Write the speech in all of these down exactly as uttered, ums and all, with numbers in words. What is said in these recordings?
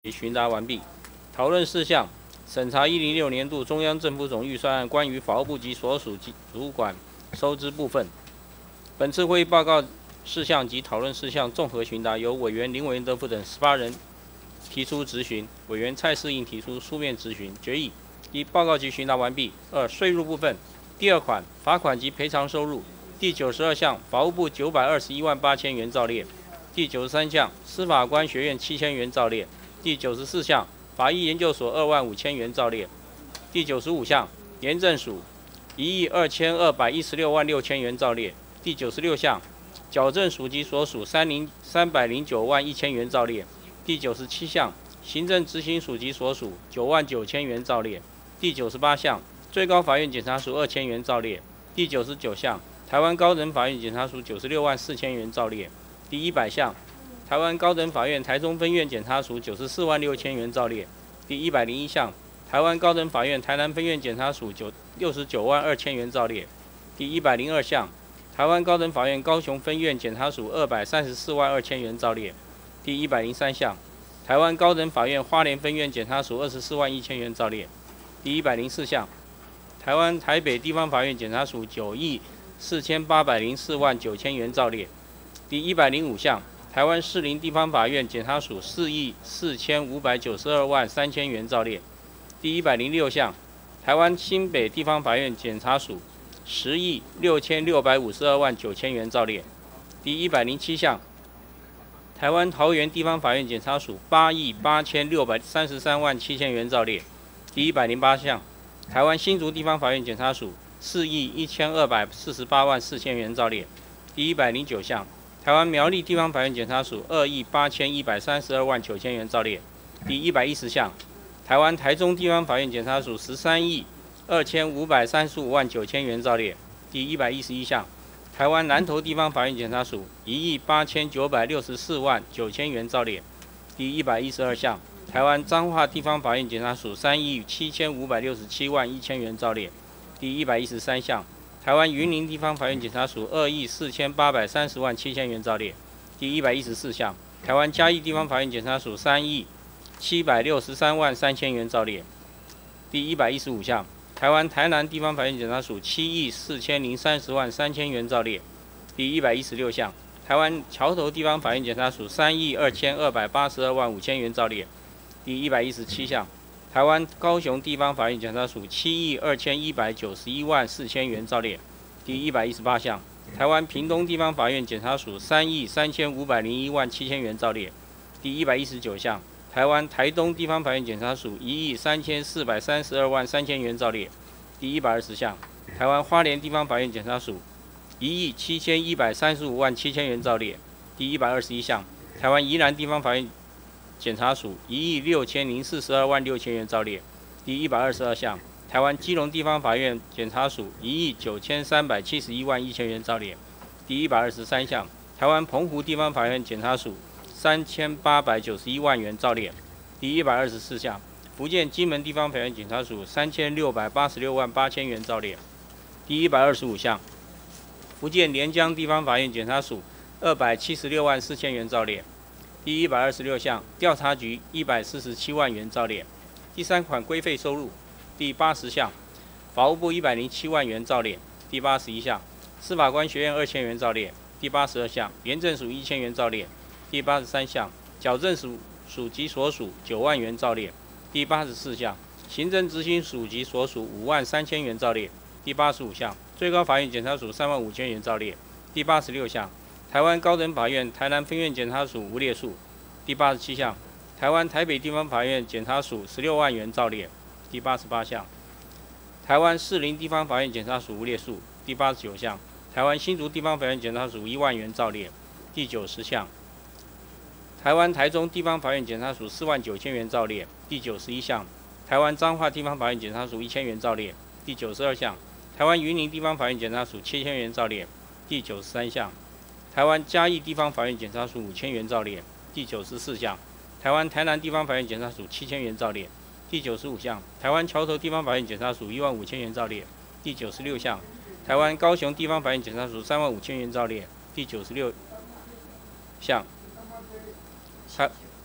询答完毕。讨论事项：审查一零六年度中央政府总预算案关于法务部及所属主管收支部分。本次会议报告事项及讨论事项综合询答，由委员林委员德福等十八人提出质询，委员蔡适应提出书面质询。决议：一、报告及询答完毕。二、税入部分，第二款罚款及赔偿收入，第九十二项法务部九百二十一万八千元照列；第九十三项司法官学院七千元照列；第九十四项法医研究所二万五千元照列；第九十五项廉政署一亿二千二百一十六万六千元照列；第九十六项矫正署及所属三零三百零九万一千元照列；第九十七项行政执行署及所属九万九千元照列；第九十八项最高法院检察署二千元照列；第九十九项台湾高等法院检察署九十六万四千元照列；第一百项台湾高等法院台中分院检察署九十四万六千元照列；第一百零一项台湾高等法院台南分院检察署九六十九万二千元照列；第一百零二项台湾高等法院高雄分院检察署二百三十四万二千元照列；第一百零三项台湾高等法院花莲分院检察署二十四万一千元照列；第一百零四项台湾台北地方法院检察署九亿四千八百零四万九千元照列；第一百零五项台湾士林地方法院检察署四亿四千五百九十二万三千元照列；第一百零六项台湾新北地方法院检察署十亿六千六百五十二万九千元照列；第一百零七项台湾桃园地方法院检察署八亿八千六百三十三万七千元照列；第一百零八项台湾新竹地方法院检察署四亿一千二百四十八万四千元照列；第一百零九项台湾苗栗地方法院检察署二亿八千一百三十二万九千元照列；第一百一十项台湾台中地方法院检察署十三亿二千五百三十五万九千元照列；第一百一十一项台湾南投地方法院检察署一亿八千九百六十四万九千元照列；第一百一十二项台湾彰化地方法院检察署三亿七千五百六十七万一千元照列；第一百一十三项台湾云林地方法院检察署二亿四千八百三十万七千元照列；第一百一十四项台湾嘉义地方法院检察署三亿七百六十三万三千元照列；第一百一十五项台湾台南地方法院检察署七亿四千零三十万三千元照列；第一百一十六项台湾桥头地方法院检察署三亿二千二百八十二万五千元照列；第一百一十七项台湾高雄地方法院检察署七亿二千一百九十一万四千元照列；第一百一十八项台湾屏东地方法院检察署三亿三千五百零一万七千元照列；第一百一十九项台湾台东地方法院检察署一亿三千四百三十二万三千元照列；第一百二十项台湾花莲地方法院检察署一亿七千一百三十五万七千元照列；第一百二十一项台湾宜兰地方法院检察署一亿六千零四十二万六千元照列；第一百二十二项台湾基隆地方法院检察署一亿九千三百七十一万一千元照列；第一百二十三项台湾澎湖地方法院检察署三千八百九十一万元照列；第一百二十四项福建金门地方法院检察署三千六百八十六万八千元照列；第一百二十五项福建连江地方法院检察署二百七十六万四千元照列；第一百二十六项调查局一百四十七万元照列；第三款规费收入第八十项法务部一百零七万元照列；第八十一项司法官学院二千元照列；第八十二项廉政署一千元照列；第八十三项矫正署属及所属九万元照列；第八十四项行政执行署及所属五万三千元照列；第八十五项最高法院检察署三万五千元照列；第八十六项台湾高等法院台南分院检察署无列数；第八十七项台湾台北地方法院检察署十六万元照列；第八十八项台湾士林地方法院检察署无列数；第八十九项台湾新竹地方法院检察署一万元照列；第九十项台湾台中地方法院检察署四万九千元照列；第九十一项台湾彰化地方法院检察署一千元照列；第九十二项台湾云林地方法院检察署七千元照列；第九十三项台湾嘉义地方法院检察署五千元照列；第九十四项台湾台南地方法院检察署七千元照列；第九十五项台湾桥头地方法院检察署一万五千元照列；第九十六项台湾高雄地方法院检察署三万五千元照列；第九十六项台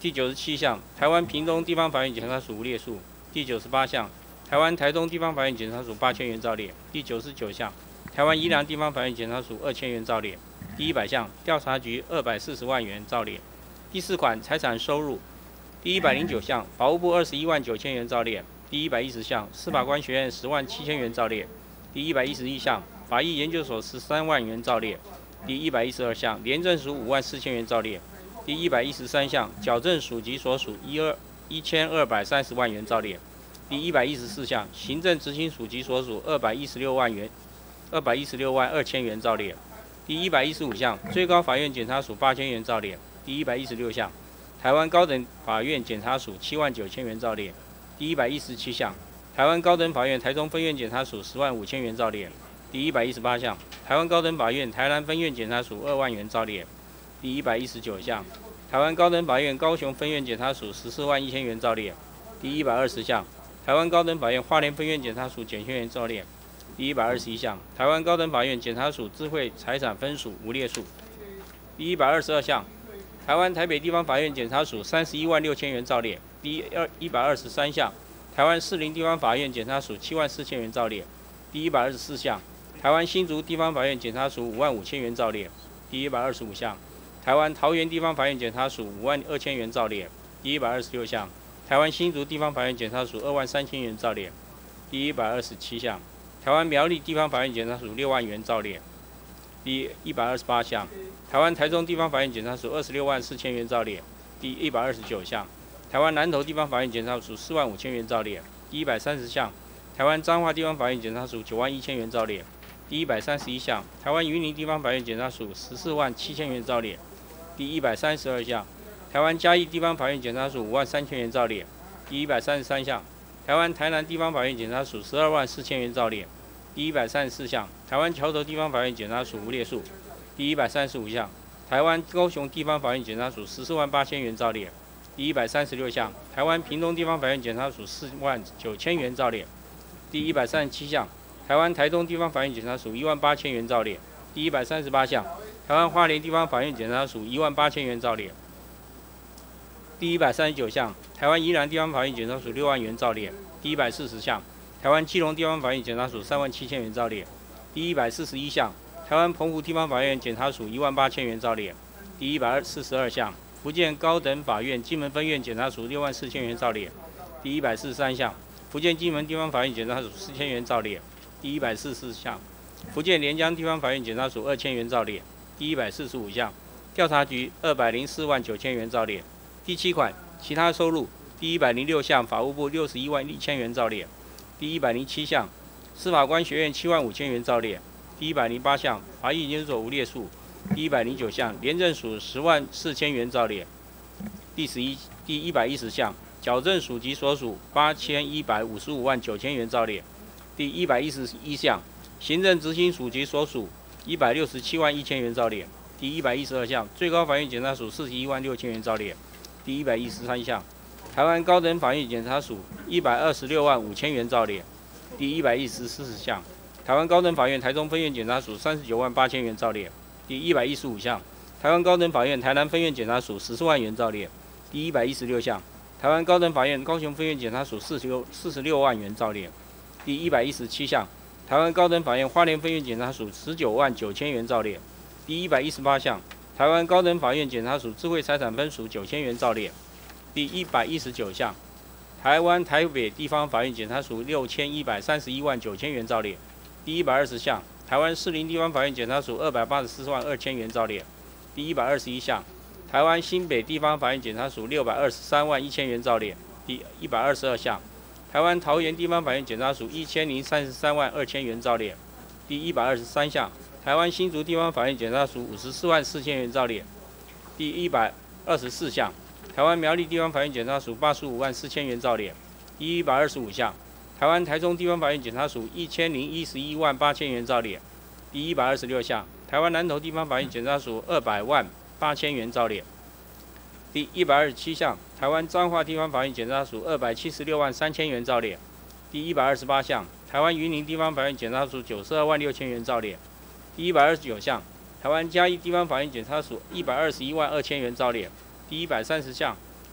第九十七项，台湾屏东地方法院检察署无列数。第九十八项，台湾台东地方法院检察署八千元照列。第九十九项，台湾宜兰地方法院检察署二千元照列。第一百项，调查局二百四十万元照列。第四款，财产收入。第一百零九项，法务部二十一万九千元照列。第一百一十项，司法官学院十万七千元照列。第一百一十一项，法医研究所十三万元照列。第一百一十二项，廉政署五万四千元照列。第一百一十三项，矫正署及所属一二一千二百三十万元照列。第一百一十四项，行政执行署及所属二百一十六万元二百一十六万二千元照列。第一百一十五项，最高法院检察署八千元照列。第一百一十六项，台湾高等法院检察署七万九千元照列。第一百一十七项，台湾高等法院台中分院检察署十万五千元照列。第一百一十八项，台湾高等法院台南分院检察署二万元照列。第一百一十九项，台湾高等法院高雄分院检察署十四万一千元照列。第一百二十项，台湾高等法院花莲分院检察署九千元照列。第一百二十一项，台湾高等法院检察署智慧财产分署无列数。第一百二十二项，台湾台北地方法院检察署三十一万六千元照列。第二一百二十三项，台湾士林地方法院检察署七万四千元照列。第一百二十四项，台湾新竹地方法院检察署五万五千元照列。第一百二十五项，台湾桃园地方法院检察署五万二千元照列。第一百二十六项，台湾新竹地方法院检察署二万三千元照列。第一百二十七项，台湾苗栗地方法院检察署六万元照列。第一百二十八项，台湾台中地方法院检察署二十六万四千元照列。第一百二十九项，台湾南投地方法院检察署四万五千元照列。第一百三十项，台湾彰化地方法院检察署九万一千元照列。第一百三十一项，台湾云林地方法院检察署十四万七千元照列。第一百三十二项，台湾嘉义地方法院检察署五万三千元照列。第一百三十三项，台湾台南地方法院检察署十二万四千元照列。第一百三十四项，台湾桥头地方法院检察署无列数。第一百三十五项，台湾高雄地方法院检察署十四万八千元照列。第一百三十六项，台湾屏东地方法院检察署四万九千元照列。第一百三十七项，台湾台东地方法院检察署一万八千元照列。第一百三十八项，台湾花莲地方法院检察署一万八千元照列。第一百三十九项，台湾宜兰地方法院检察署六万元照列。第一百四十项，台湾基隆地方法院检察署三万七千元照列。第一百四十一项，台湾澎湖地方法院检察署一万八千元照列。第一百四十二项，福建高等法院金门分院检察署六万四千元照列。第一百四十三项，福建金门地方法院检察署四千元照列。第一百四十四项，福建连江地方法院检察署二千元照列。第一百四十五项，调查局二百零四万九千元照列。第七款，其他收入。第一百零六项，法务部六十一万一千元照列。第一百零七项，司法官学院七万五千元照列。第一百零八项，法医研究所无列数。第一百零九项，廉政署十万四千元照列。第十一第一百一十项，矫正署及所属八千一百五十五万九千元照列。第一百一十一项，行政执行署及所属一百六十七万一千元照列。第一百一十二项，最高法院检察署四十一万六千元照列。第一百一十三项，台湾高等法院检察署一百二十六万五千元照列。第一百一十四项，台湾高等法院台中分院检察署三十九万八千元照列。第一百一十五项，台湾高等法院台南分院检察署十四万元照列。第一百一十六项，台湾高等法院高雄分院检察署四十六四十六万元照列。第一百一十七项，台湾高等法院花莲分院检察署十九万九千元照列。第一百一十八项，台湾高等法院检察署智慧财产分署九千元照列。第一百一十九项，台湾台北地方法院检察署六千一百三十一万九千元照列。第一百二十项，台湾士林地方法院检察署二百八十四万二千元照列。第一百二十一项，台湾新北地方法院检察署六百二十三万一千元照列。第一百二十二项，台湾桃园地方法院检察署一千零三十三万二千元照列。第一百二十三项，台湾新竹地方法院检察署五十四万四千元照列。第一百二十四项，台湾苗栗地方法院检察署八十五万四千元照列。第一百二十五项，台湾台中地方法院检察署一千零一十一万八千元照列。第一百二十六项，台湾南投地方法院检察署二百万八千元照列。第一百二十七项，台湾彰化地方法院检察署二百七十六万三千元照列。第一百二十八项，台湾云林地方法院检察署九十二万六千元照列。第一百二十九项，台湾嘉义地方法院检察署一百二十一万二千元照列。第一百三十项，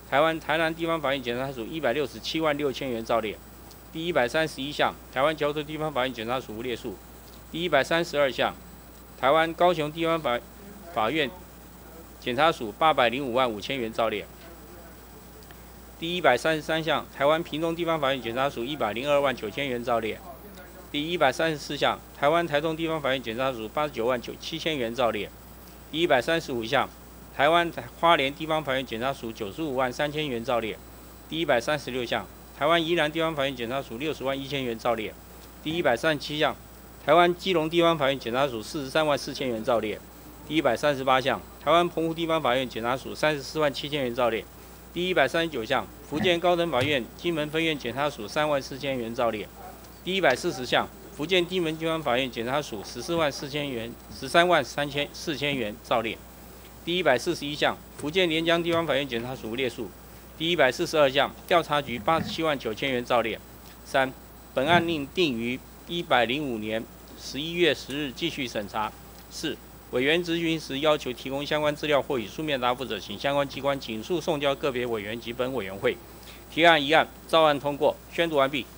台湾台南地方法院检察署一百六十七万六千元造列。第一百三十一项，台湾桥头地方法院检察署无列数。第一百三十二项，台湾高雄地方法法院检察署八百零五万五千元造列。第一百三十三项，台湾屏东地方法院检察署一百零二万九千元造列。第一百三十四项，台湾台中地方法院检察署八十九万九七千元造列。第一百三十五项，台湾花莲地方法院检察署九十五万三千元造列。第一百三十六项，台湾宜兰地方法院检察署六十万一千元造列。第一百三十七项，台湾基隆地方法院检察署四十三万四千元造列。第一百三十八项，台湾澎湖地方法院检察署三十四万七千元造列。第一百三十九项，福建高等法院金门分院检察署三万四千元造列。第一百四十项，福建金门地方法院检察署十四万四千元、十三万三千四千元造列。第一百四十一项，福建连江地方法院检察署列数。第一百四十二项，调查局八十七万九千元造列。三，本案另定于一百零五年十一月十日继续审查。四，委员质询时要求提供相关资料或以书面答复者，请相关机关尽速送交个别委员及本委员会。提案一案照案通过，宣读完毕。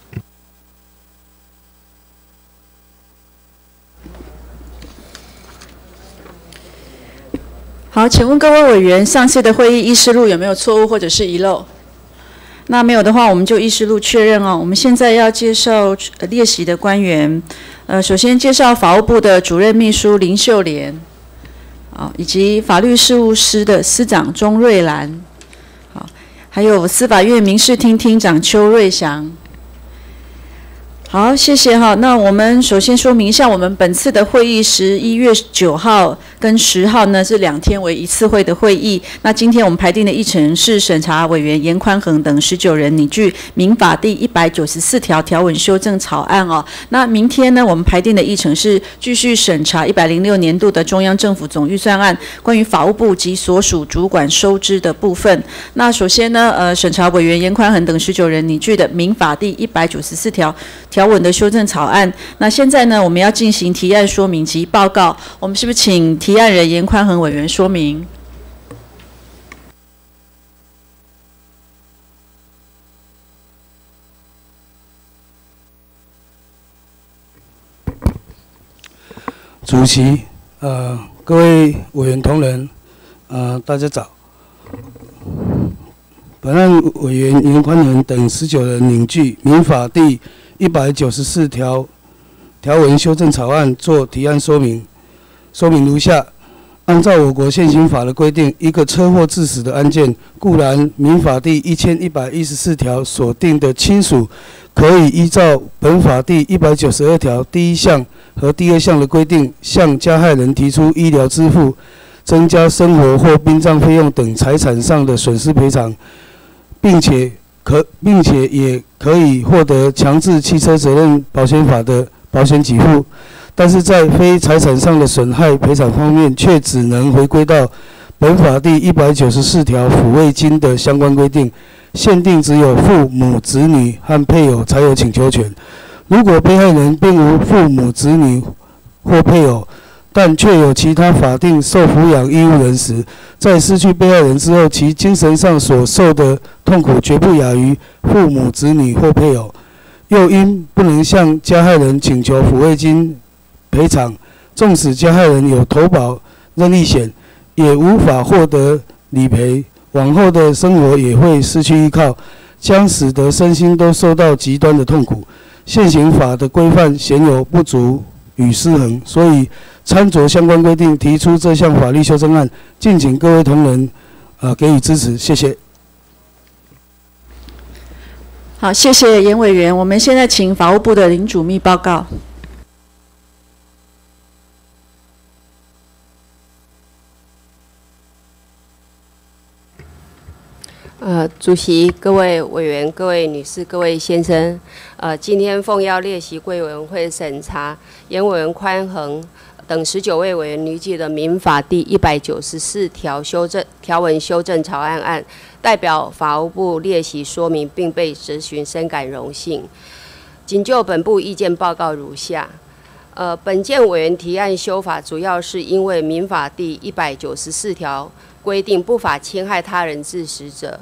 好，请问各位委员，上次的会议议事录有没有错误或者是遗漏？那没有的话，我们就议事录确认哦。我们现在要介绍列席的官员，呃，首先介绍法务部的主任秘书林秀莲，好，以及法律事务司的司长钟瑞兰，好，还有司法院民事厅厅长邱瑞祥。好，谢谢哈。那我们首先说明一下，我们本次的会议十一月九号跟十号呢是两天为一次会的会议。那今天我们排定的议程是审查委员严宽恒等十九人拟具民法第一百九十四条条文修正草案哦。那明天呢，我们排定的议程是继续审查一百零六年度的中央政府总预算案，关于法务部及所属主管收支的部分。那首先呢，呃，审查委员严宽恒等十九人拟具的民法第一百九十四条条文的修正草案。那现在呢，我们要进行提案说明及报告。我们是不是请提案人严宽恒委员说明？ 主席，呃，各位委员同仁，呃，大家早。本案委员严宽恒等十九人拟具民法第一百九十四条条文修正草案做提案说明。说明如下：按照我国现行法的规定，一个车祸致死的案件，固然民法第一千一百一十四条所定的亲属，可以依照本法第一百九十二条第一项和第二项的规定，向加害人提出医疗支付、增加生活或殡葬费用等财产上的损失赔偿，并且可并且也可以获得强制汽车责任保险法的保险给付，但是在非财产上的损害赔偿方面，却只能回归到本法第一百九十四条抚慰金的相关规定，限定只有父母、子女和配偶才有请求权。如果被害人并无父母、子女或配偶，但却有其他法定受抚养义务人时，在失去被害人之后，其精神上所受的痛苦绝不亚于父母、子女或配偶。又因不能向加害人请求抚慰金赔偿，纵使加害人有投保任意险，也无法获得理赔，往后的生活也会失去依靠，将使得身心都受到极端的痛苦。现行法的规范显有不足与失衡，所以参酌相关规定，提出这项法律修正案，敬请各位同仁呃给予支持，谢谢。 好，谢谢严委员。我们现在请法务部的林主秘报告。 呃，主席、各位委员、各位女士、各位先生，呃，今天奉邀列席贵委员会审查严委员宽恒等十九位委员拟具的民法第一百九十四条修正条文修正草案案，代表法务部列席说明，并被质询，深感荣幸。仅就本部意见报告如下。呃，本件委员提案修法，主要是因为民法第一百九十四条规定，不法侵害他人致死者，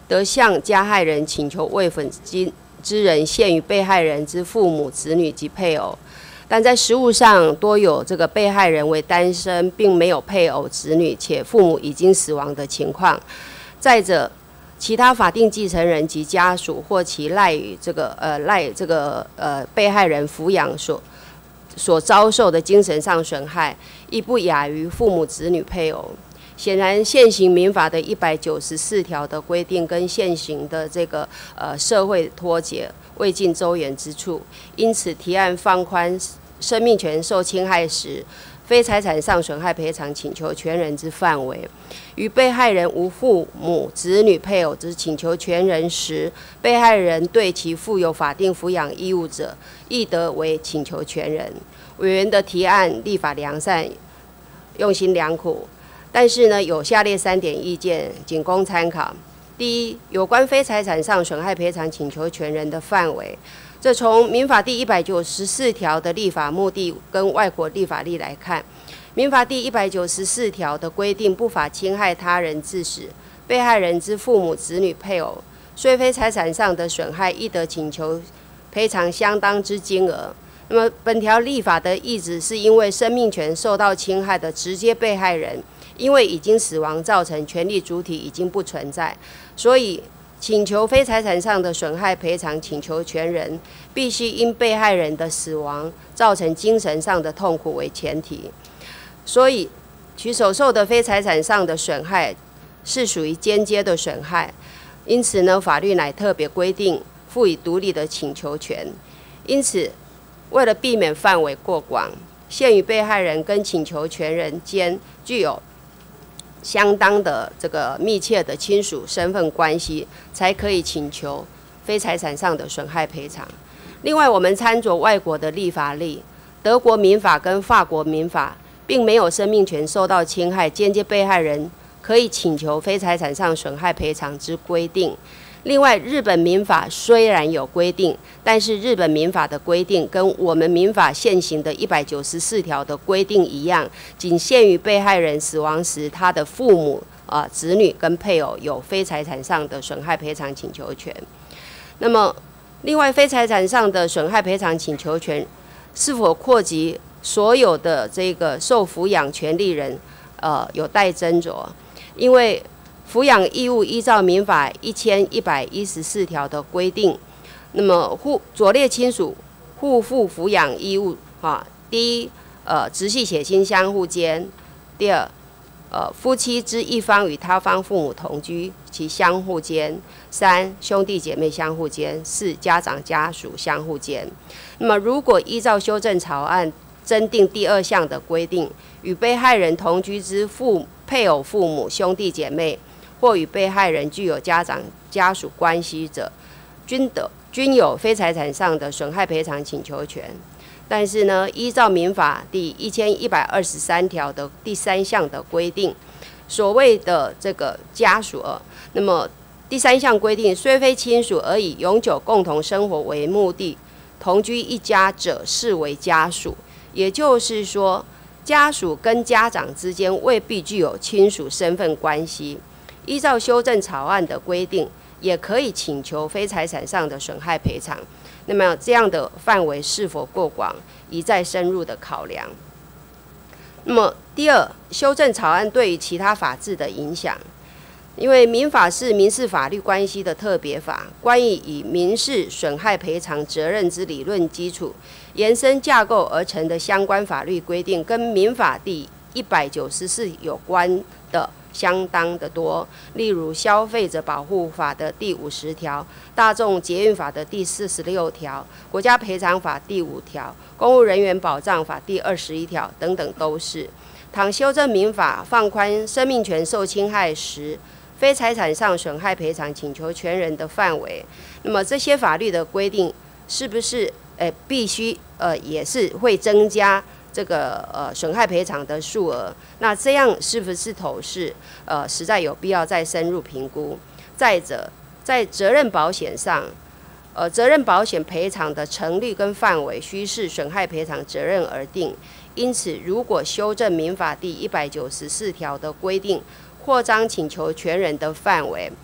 得向加害人请求慰抚金之人，限于被害人之父母、子女及配偶。但在实务上，多有这个被害人为单身，并没有配偶、子女，且父母已经死亡的情况。再者，其他法定继承人及家属或其赖于这个呃赖这个呃被害人抚养所所遭受的精神上损害，亦不亚于父母、子女、配偶。显然，现行民法的一百九十四条的规定跟现行的这个呃社会脱节，未尽周延之处，因此提案放宽生命权受侵害时非财产上损害赔偿请求权人之范围，与被害人无父母、子女、配偶之请求权人时，被害人对其负有法定抚养义务者，亦得为请求权人。委员的提案立法良善，用心良苦，但是呢，有下列三点意见，仅供参考。第一，有关非财产上损害赔偿请求权人的范围。这从民法第一百九十四条的立法目的跟外国立法例来看，民法第一百九十四条的规定，不法侵害他人致死，被害人之父母、子女、配偶，虽非财产上的损害，亦得请求赔偿相当之金额。那么，本条立法的意旨是因为生命权受到侵害的直接被害人，因为已经死亡，造成权利主体已经不存在，所以请求非财产上的损害赔偿请求权人，必须因被害人的死亡造成精神上的痛苦为前提。所以，其所受的非财产上的损害是属于间接的损害，因此呢，法律乃特别规定赋予独立的请求权。因此，为了避免范围过广，限于被害人跟请求权人间具有相当的这个密切的亲属身份关系，才可以请求非财产上的损害赔偿。另外，我们参酌外国的立法例，德国民法跟法国民法并没有生命权受到侵害，间接被害人可以请求非财产上损害赔偿之规定。另外，日本民法虽然有规定，但是日本民法的规定跟我们民法现行的一百九十四条的规定一样，仅限于被害人死亡时，他的父母、呃、子女跟配偶有非财产上的损害赔偿请求权。那么，另外非财产上的损害赔偿请求权是否扩及所有的这个受抚养权利人，呃，有待斟酌，因为抚养义务依照民法一千一百一十四条的规定，那么互左列亲属互负抚养义务啊，第一，呃，直系血亲相互间；第二，呃，夫妻之一方与他方父母同居，其相互间；三，兄弟姐妹相互间；四，家长家属相互间。那么，如果依照修正草案增订第二项的规定，与被害人同居之父配偶、父母、兄弟姐妹，或与被害人具有家长家属关系者，均得均有非财产上的损害赔偿请求权。但是呢，依照民法第一千一百二十三条的第三项的规定，所谓的这个家属，那么第三项规定，虽非亲属而以永久共同生活为目的，同居一家者视为家属。也就是说，家属跟家长之间未必具有亲属身份关系。依照修正草案的规定，也可以请求非财产上的损害赔偿。那么这样的范围是否过广，一再深入的考量。那么第二，修正草案对于其他法制的影响，因为民法是民事法律关系的特别法，关于以民事损害赔偿责任之理论基础延伸架构而成的相关法律规定，跟民法第一百九十四有关的相当的多，例如消费者保护法的第五十条、大众捷运法的第四十六条、国家赔偿法第五条、公务人员保障法第二十一条等等都是。倘修正民法放宽生命权受侵害时非财产上损害赔偿请求权人的范围，那么这些法律的规定是不是呃必须呃也是会增加这个呃损害赔偿的数额？那这样是不是头是呃实在有必要再深入评估？再者，在责任保险上，呃责任保险赔偿的成立跟范围需视损害赔偿责任而定。因此，如果修正民法第一百九十四条的规定，扩张请求权人的范围，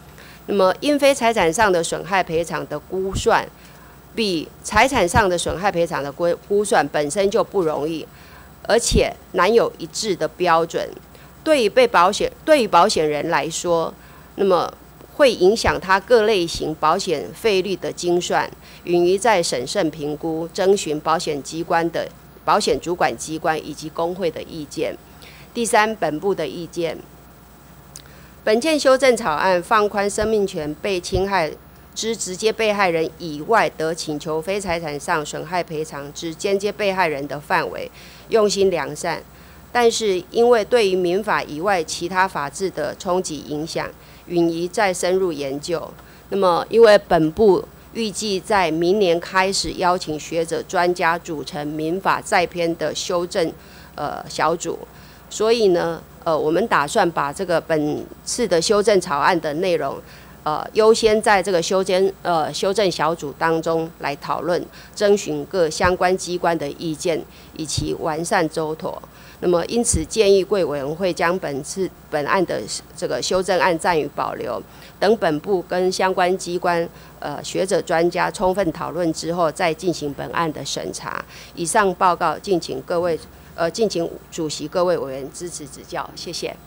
那么因非财产上的损害赔偿的估算，比财产上的损害赔偿的估估算本身就不容易，而且难有一致的标准。对于被保险对于保险人来说，那么会影响他各类型保险费率的精算，允于在审慎评估，征询保险机关的保险主管机关以及工会的意见。第三，本部的意见。本件修正草案放宽生命权被侵害之直接被害人以外得请求非财产上损害赔偿之间接被害人的范围，用心良善。但是因为对于民法以外其他法制的冲击影响，允宜再深入研究。那么因为本部预计在明年开始邀请学者专家组成民法再编的修正呃小组，所以呢呃我们打算把这个本次的修正草案的内容呃优先在这个修正呃修正小组当中来讨论，征询各相关机关的意见，以其完善周妥。那么，因此建议贵委员会将本次本案的这个修正案暂予保留，等本部跟相关机关、呃学者专家充分讨论之后，再进行本案的审查。以上报告，敬请各位呃，敬请主席各位委员支持指教，谢谢。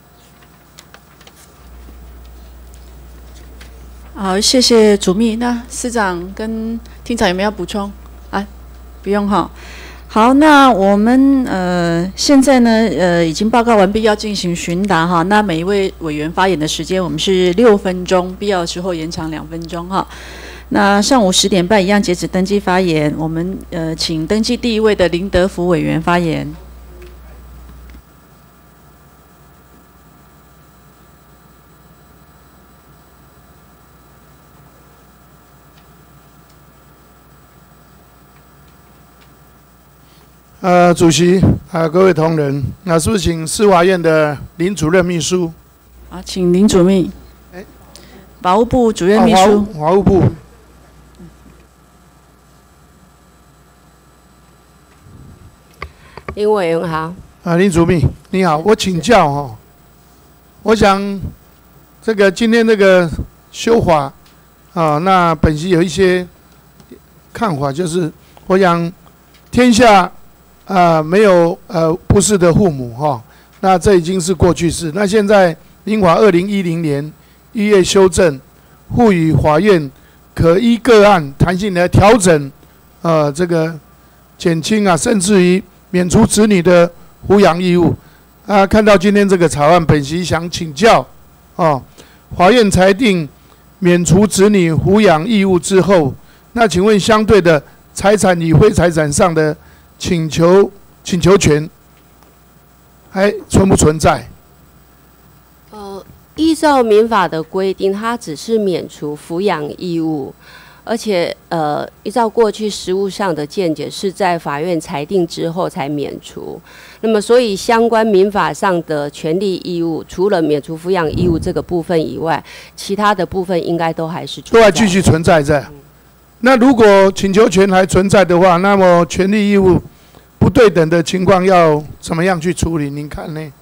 好，谢谢主秘。那司长跟厅长有没有要补充啊？不用哈。好，那我们呃现在呢呃已经报告完毕，要进行询答哈。那每一位委员发言的时间我们是六分钟，必要的时候延长两分钟哈。那上午十点半一样截止登记发言，我们呃请登记第一位的林德福委员发言。 呃，主席啊、呃，各位同仁，那是不是请司法院的林主任秘书？ 啊，请林主秘。 哎， 法务部主任秘书。 啊、法务部。 林委员好。 啊，林主秘你好，我请教哈、哦，我想这个今天这个修法啊，那本席有一些看法，就是我想天下啊、呃、没有呃不是的父母哈、哦，那这已经是过去式。那现在民法二零一零年一月修正，赋予法院可依个案弹性来调整呃这个减轻啊，甚至于免除子女的抚养义务啊。看到今天这个草案，本席想请教哦，法院裁定免除子女抚养义务之后，那请问相对的财产与非财产上的请求请求权还存不存在？ 呃，依照民法的规定，它只是免除抚养义务，而且呃，依照过去实务上的见解，是在法院裁定之后才免除。那么，所以相关民法上的权利义务，除了免除抚养义务这个部分以外，其他的部分应该都还是存在都还继续存在着。嗯，那如果请求权还存在的话，那么权利义务不对等的情况要怎么样去处理？您看呢？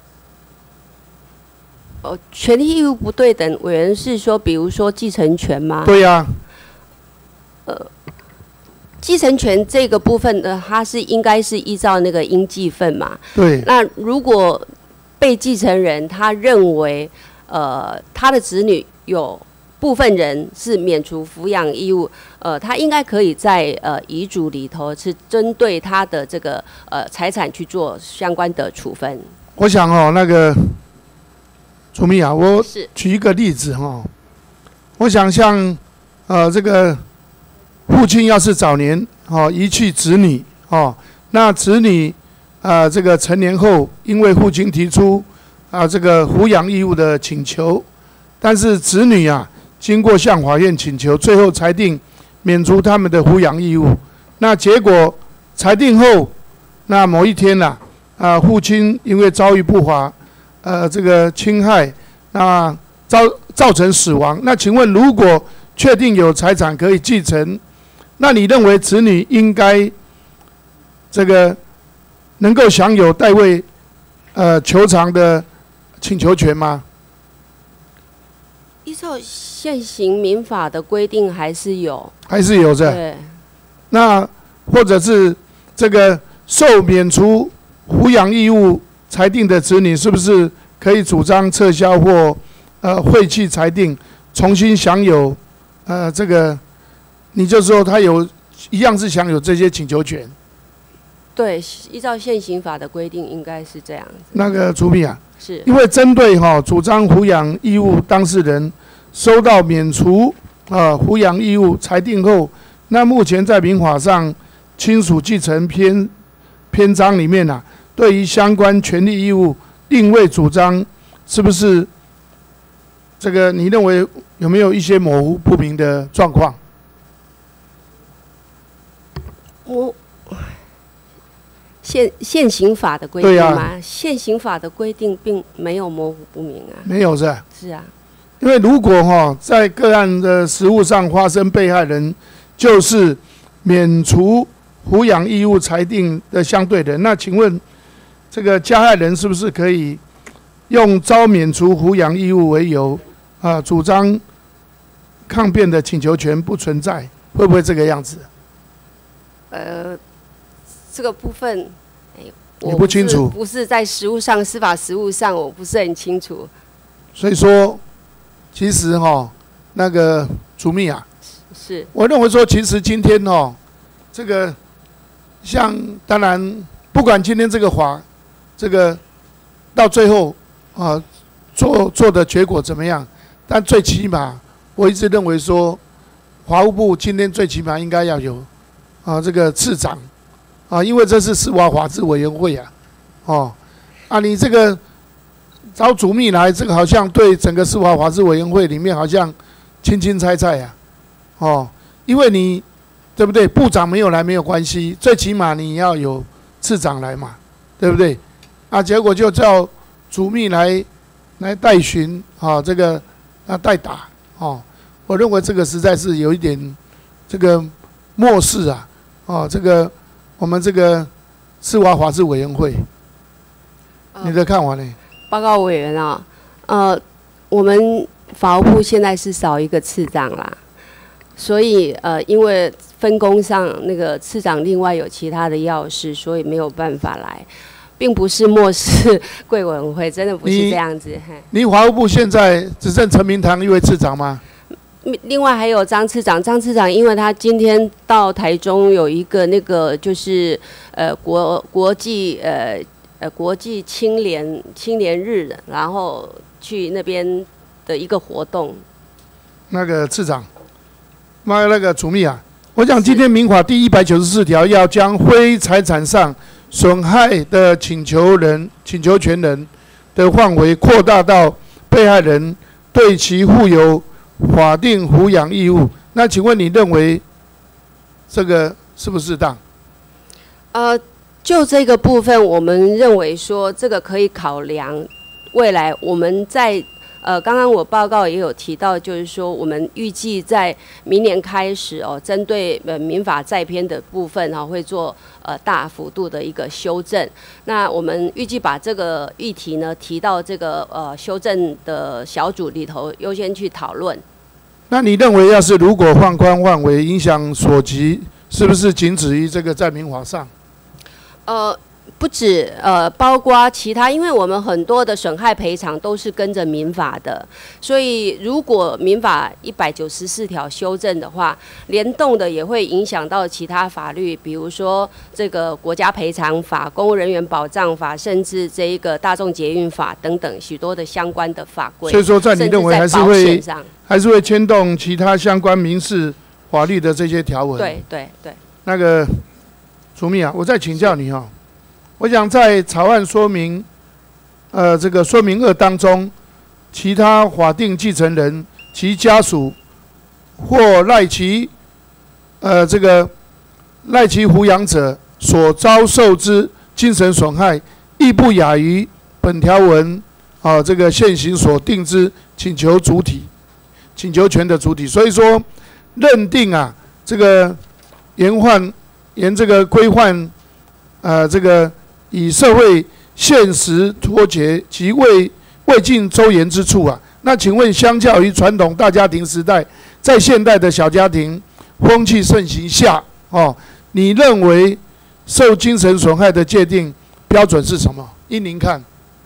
哦，权利义务不对等，委员是说，比如说继承权吗？ 对呀、啊。 呃，继承权这个部分呢，它是应该是依照那个应继分嘛。 对。 那如果被继承人他认为，呃，他的子女有部分人是免除抚养义务，呃，他应该可以在呃遗嘱里头是针对他的这个呃财产去做相关的处分。 我想哦，那个主秘啊，我举一个例子哈、哦，我想像呃这个父亲要是早年哦遗弃子女哦，那子女啊、呃、这个成年后，因为父亲提出啊、呃、这个抚养义务的请求，但是子女啊。经过向法院请求，最后裁定免除他们的抚养义务。那结果裁定后，那某一天呐、啊，啊，父亲因为遭遇不法，呃，这个侵害，那造造成死亡。那请问，如果确定有财产可以继承，那你认为子女应该这个能够享有代位呃求偿的请求权吗？ 依依照现行民法的规定还是有， 还是有的。 对。 那或者是这个受免除抚养义务裁定的子女，是不是可以主张撤销或呃废弃裁定，重新享有呃这个？你就说他有一样是享有这些请求权。 对，依照现行法的规定，应该是这样子。 那个主秘啊， 是因为针对哈、哦、主张抚养义务当事人收到免除啊抚养义务裁定后，那目前在民法上亲属继承篇篇章里面啊，对于相关权利义务另未主张，是不是这个你认为有没有一些模糊不明的状况？ 我现现行法的规定吗？啊、现行法的规定并没有模糊不明啊。 没有是吧？ 是啊。 因为如果哈、哦、在个案的实务上发生被害人就是免除抚养义务裁定的相对人，那请问这个加害人是不是可以用遭免除抚养义务为由啊，主张抗辩的请求权不存在？会不会这个样子？ 呃，这个部分，哎， 你不清楚， 不是在实务上，司法实务上，我不是很清楚。 所以说，其实哈、哦，那个主秘啊， 是， 我认为说，其实今天哦，这个像当然，不管今天这个法，这个到最后啊做做的结果怎么样，但最起码，我一直认为说，法务部今天最起码应该要有。啊，这个次长，啊，因为这是司法法制委员会啊，哦，啊，你这个找主秘来，这个好像对整个司法法制委员会里面好像轻轻猜猜呀，哦，因为你对不对？部长没有来没有关系，最起码你要有次长来嘛，对不对？啊，结果就叫主秘来来代询，啊，这个啊代打，哦，我认为这个实在是有一点这个漠视啊。哦，这个我们这个司法法制委员会，呃、你的看法呢？ 报告委员啊，呃，我们法务部现在是少一个次长啦，所以呃，因为分工上那个次长另外有其他的要事，所以没有办法来，并不是漠视贵委员会，真的不是这样子。 你法务部现在只剩陈明堂一位次长吗？ 另外还有张次长，张次长因为他今天到台中有一个那个就是呃国国际呃呃国际青年青年日，然后去那边的一个活动。 那个次长，那那个主秘啊，我想今天民法第一百九十四条要将非财产上损害的请求人、请求权人的范围扩大到被害人对其负有法定抚养义务，那请问你认为这个适不适当？ 呃，就这个部分，我们认为说这个可以考量未来我们在呃，刚刚我报告也有提到，就是说我们预计在明年开始哦，针对呃民法再编的部分哈、哦，会做呃大幅度的一个修正。那我们预计把这个议题呢提到这个呃修正的小组里头，优先去讨论。 那你认为，要是如果放宽范围，影响所及，是不是仅止于这个在民法上？ 呃，不止，呃，包括其他，因为我们很多的损害赔偿都是跟着民法的，所以如果民法一百九十四条修正的话，联动的也会影响到其他法律，比如说这个国家赔偿法、公务人员保障法，甚至这一个大众捷运法等等许多的相关的法规。 所以说，在你认为还是会还是会牵动其他相关民事法律的这些条文。 对对对。 那个主秘啊，我再请教你哈、哦。我想在草案说明，呃，这个说明二当中，其他法定继承人、其家属或赖其，呃，这个赖其抚养者所遭受之精神损害，亦不亚于本条文啊这个现行所定之请求主体、请求权的主体。所以说，认定啊，这个延缓沿这个规范，呃，这个。以社会现实脱节及未未尽周延之处啊， 那请问，相较于传统大家庭时代，在现代的小家庭风气盛行下，哦，你认为受精神损害的界定标准是什么？依您看，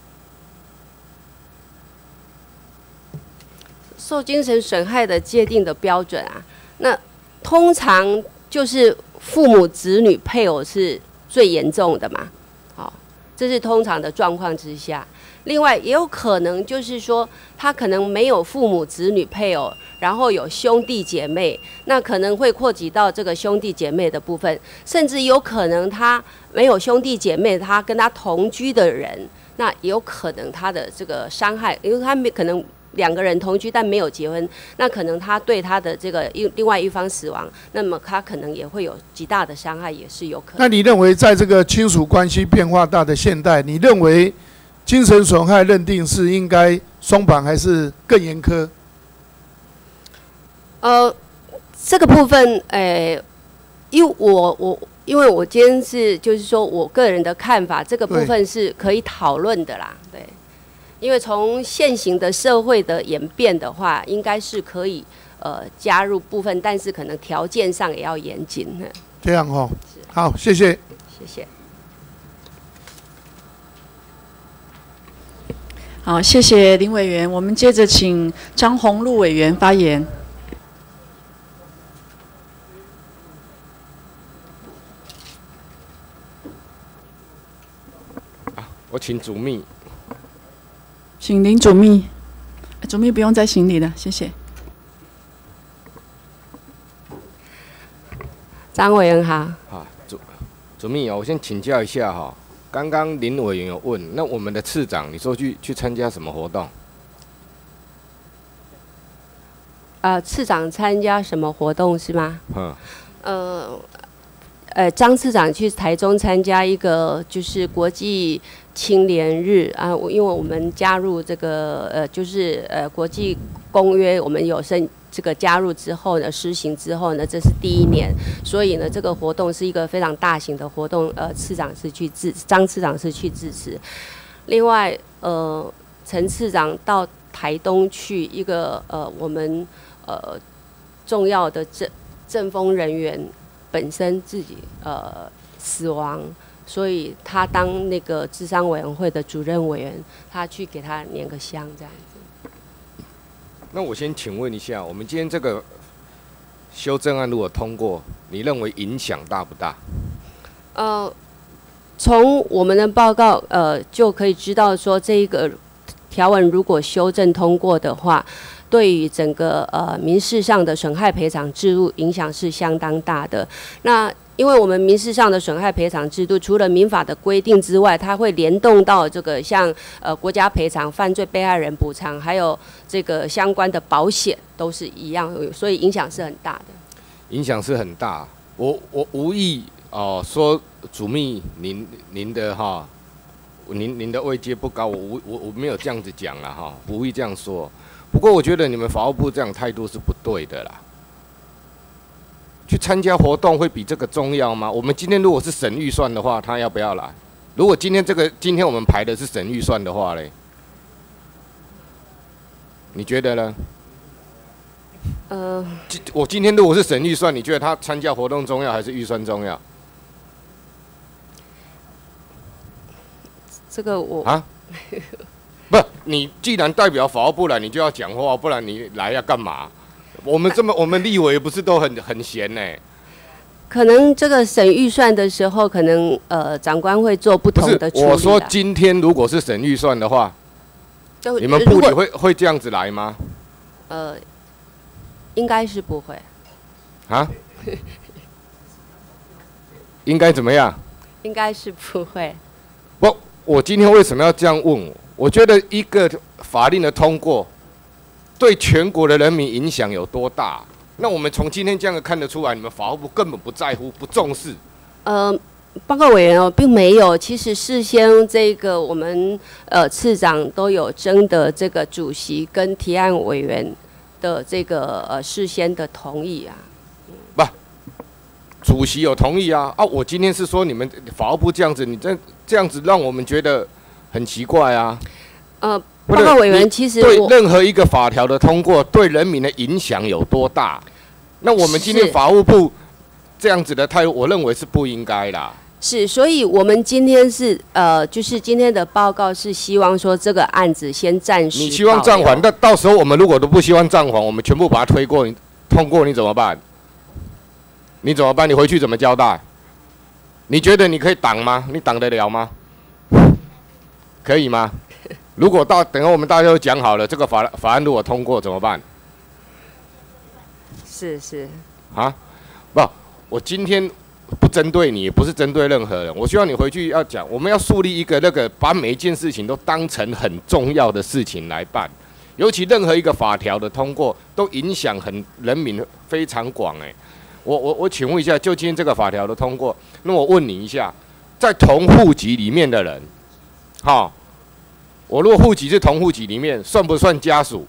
受精神损害的界定的标准啊，那通常就是父母、子女、配偶是最严重的嘛，好，这是通常的状况之下。另外也有可能就是说，他可能没有父母、子女、配偶，然后有兄弟姐妹，那可能会扩及到这个兄弟姐妹的部分，甚至有可能他没有兄弟姐妹，他跟他同居的人，那也有可能他的这个伤害，因为他没可能两个人同居但没有结婚，那可能他对他的这个一另外一方死亡，那么他可能也会有极大的伤害，也是有可能。 那你认为在这个亲属关系变化大的现代，你认为精神损害认定是应该松绑还是更严苛？ 呃，这个部分，诶、呃，因为我我因为我今天是就是说我个人的看法，这个部分是可以讨论的啦，对。因为从现行的社会的演变的话，应该是可以呃加入部分，但是可能条件上也要严谨。 这样哦，好，谢谢， 谢谢。 好，谢谢林委员。我们接着请张宏禄委员发言。 啊，我请主秘。 请林主秘，主秘不用再行礼了，谢谢。 张委员好。 啊，主主秘哦，我先请教一下哈、哦，刚刚林委员有问，那我们的次长，你说去去参加什么活动？ 呃，次长参加什么活动是吗？ 嗯。 呃，呃，张次长去台中参加一个就是国际青年日啊，因为我们加入这个呃，就是呃国际公约，我们有申这个加入之后呢，施行之后呢，这是第一年，所以呢，这个活动是一个非常大型的活动。呃，次长是去支，张次长是去支持。另外，呃，陈次长到台东去一个呃，我们呃重要的政政风人员本身自己呃死亡。所以他当那个治丧委员会的主任委员，他去给他拈个香这样子。 那我先请问一下，我们今天这个修正案如果通过，你认为影响大不大？ 呃，从我们的报告呃就可以知道说，这一个条文如果修正通过的话，对于整个呃民事上的损害赔偿制度影响是相当大的。那因为我们民事上的损害赔偿制度，除了民法的规定之外，它会联动到这个像呃国家赔偿、犯罪被害人补偿，还有这个相关的保险都是一样，所以影响是很大的。 影响是很大。我我无意哦、呃、说主秘您您的哈，您您的位阶不高，我无我我没有这样子讲了哈，无意这样说。不过我觉得你们法务部这样态度是不对的啦。去参加活动会比这个重要吗？我们今天如果是省预算的话，他要不要来？如果今天这个今天我们排的是省预算的话嘞，你觉得呢？ 呃， 我今天如果是省预算，你觉得他参加活动重要还是预算重要？ 这个我啊，不，你既然代表法务部来，你就要讲话，不然你来要干嘛？我们这么，我们立委不是都很很闲呢？ 可能这个审预算的时候，可能呃长官会做不同的处理。 我说今天如果是审预算的话，你们部里会会这样子来吗？ 呃，应该是不会。 啊？应该怎么样？ 应该是不会。 不，我今天为什么要这样问我？我觉得一个法令的通过，对全国的人民影响有多大？那我们从今天这样看得出来，你们法务部根本不在乎、不重视。 呃，报告委员哦，并没有。其实事先这个我们呃次长都有征得这个主席跟提案委员的这个呃事先的同意啊。 不，主席有同意啊啊！我今天是说你们法务部这样子，你这这样子让我们觉得很奇怪啊。 呃， 报告委员，其实对我任何一个法条的通过，对人民的影响有多大？那我们今天是法务部这样子的态度，我认为是不应该啦。 是，所以我们今天是呃，就是今天的报告是希望说这个案子先暂时。 你希望暂缓，那到时候我们如果都不希望暂缓，我们全部把它推过，你通过你怎么办？你怎么办？你回去怎么交代？你觉得你可以挡吗？你挡得了吗？可以吗？如果到等下我们大家都讲好了，这个法法案如果通过怎么办？ 是是啊，不，我今天不针对你，也不是针对任何人。我希望你回去要讲，我们要树立一个那个，把每一件事情都当成很重要的事情来办。尤其任何一个法条的通过，都影响很人民非常广。哎，我我我请问一下，就今天这个法条的通过，那我问你一下，在同户籍里面的人，哈，我如果户籍是同户籍里面，算不算家属？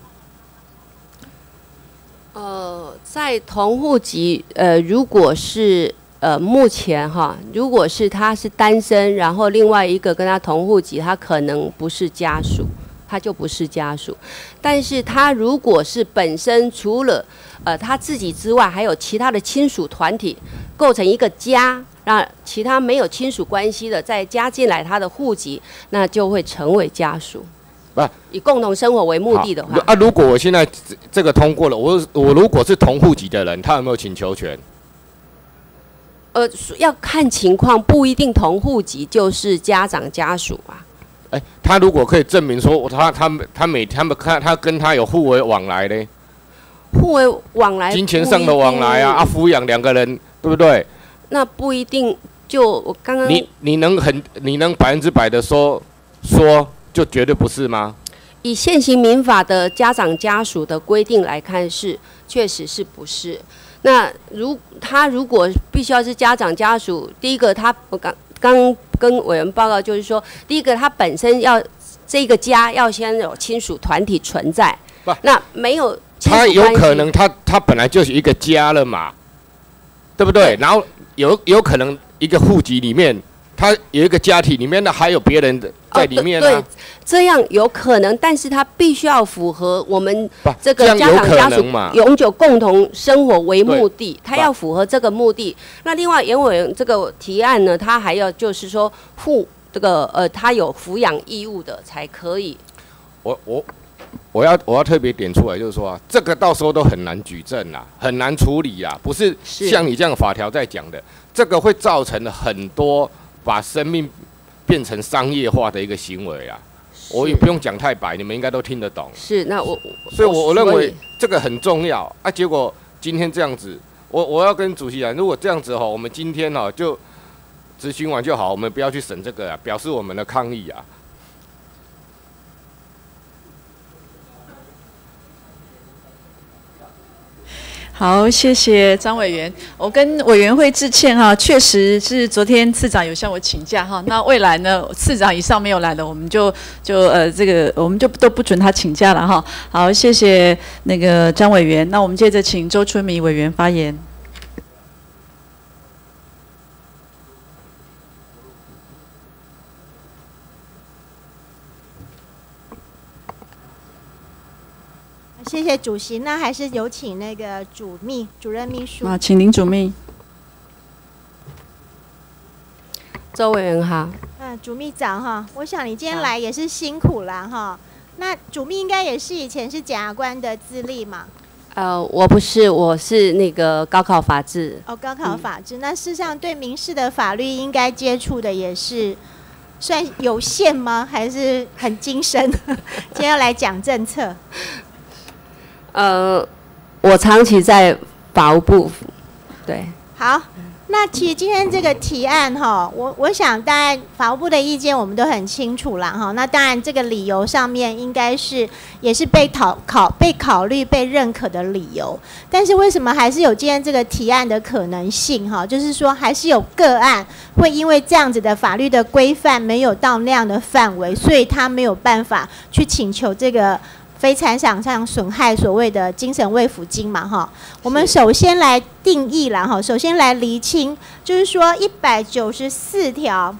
呃，在同户籍，呃，如果是呃目前哈，如果是他是单身，然后另外一个跟他同户籍，他可能不是家属，他就不是家属。但是他如果是本身除了呃他自己之外，还有其他的亲属团体构成一个家，让其他没有亲属关系的再加进来他的户籍，那就会成为家属。 不， 以共同生活为目的的话， 啊，如果我现在这这个通过了，我我如果是同户籍的人，他有没有请求权？ 呃，要看情况，不一定同户籍就是家长家属啊。 哎、欸，他如果可以证明说他他他每他们看他跟他有互为往来呢？ 互为往来， 金钱上的往来啊，啊，抚养两个人，对不对？ 那不一定。就我刚刚， 你你能很你能百分之百的说说。就绝对不是吗？ 以现行民法的家长家属的规定来看是，是确实是不是？那如他如果必须要是家长家属，第一个他我刚刚跟委员报告就是说，第一个他本身要这个家要先有亲属团体存在，那没有亲属关系， 他有可能他他本来就是一个家了嘛，对不对？然后有有可能一个户籍里面。他有一个家庭里面的还有别人的在里面啊、 哦、对，这样有可能，但是他必须要符合我们这个家长家属永久共同生活为目的，他要符合这个目的。那另外，严委员这个提案呢，他还要就是说负这个呃，他有抚养义务的才可以。 我我我要我要特别点出来，就是说啊，这个到时候都很难举证啦，很难处理啦，不是像你这样法条在讲的，这个会造成很多。把生命变成商业化的一个行为啊，我也不用讲太白，你们应该都听得懂。 是，那我所以我我认为这个很重要啊。结果今天这样子，我我要跟主席讲，如果这样子哈，我们今天哈就执行完就好，我们不要去审这个啊，表示我们的抗议啊。 好，谢谢张委员。我跟委员会致歉哈，确实是昨天次长有向我请假哈。那未来呢，次长以上没有来的，我们就就呃这个我们就都不准他请假了哈。好，谢谢那个张委员。那我们接着请周春米委员发言。 谢谢主席，那还是有请那个主秘、主任秘书。 啊，请林主秘。 周委员好。 嗯，主秘早哈，我想你今天来也是辛苦了哈。那主秘应该也是以前是检察官的资历嘛？ 呃，我不是，我是那个高考法制。 哦，高考法制，嗯、那事实上对民事的法律应该接触的也是算有限吗？还是很精深？今天要来讲政策。 呃，我长期在法务部，对。 好，那其实今天这个提案哈，我我想当然法务部的意见我们都很清楚啦哈。那当然这个理由上面应该是也是被考考被考虑被认可的理由，但是为什么还是有今天这个提案的可能性哈？就是说还是有个案会因为这样子的法律的规范没有到那样的范围，所以他没有办法去请求这个。非财产上损害所谓的精神慰抚金嘛，哈，我们首先来定义啦，哈，首先来厘清，就是说一百九十四条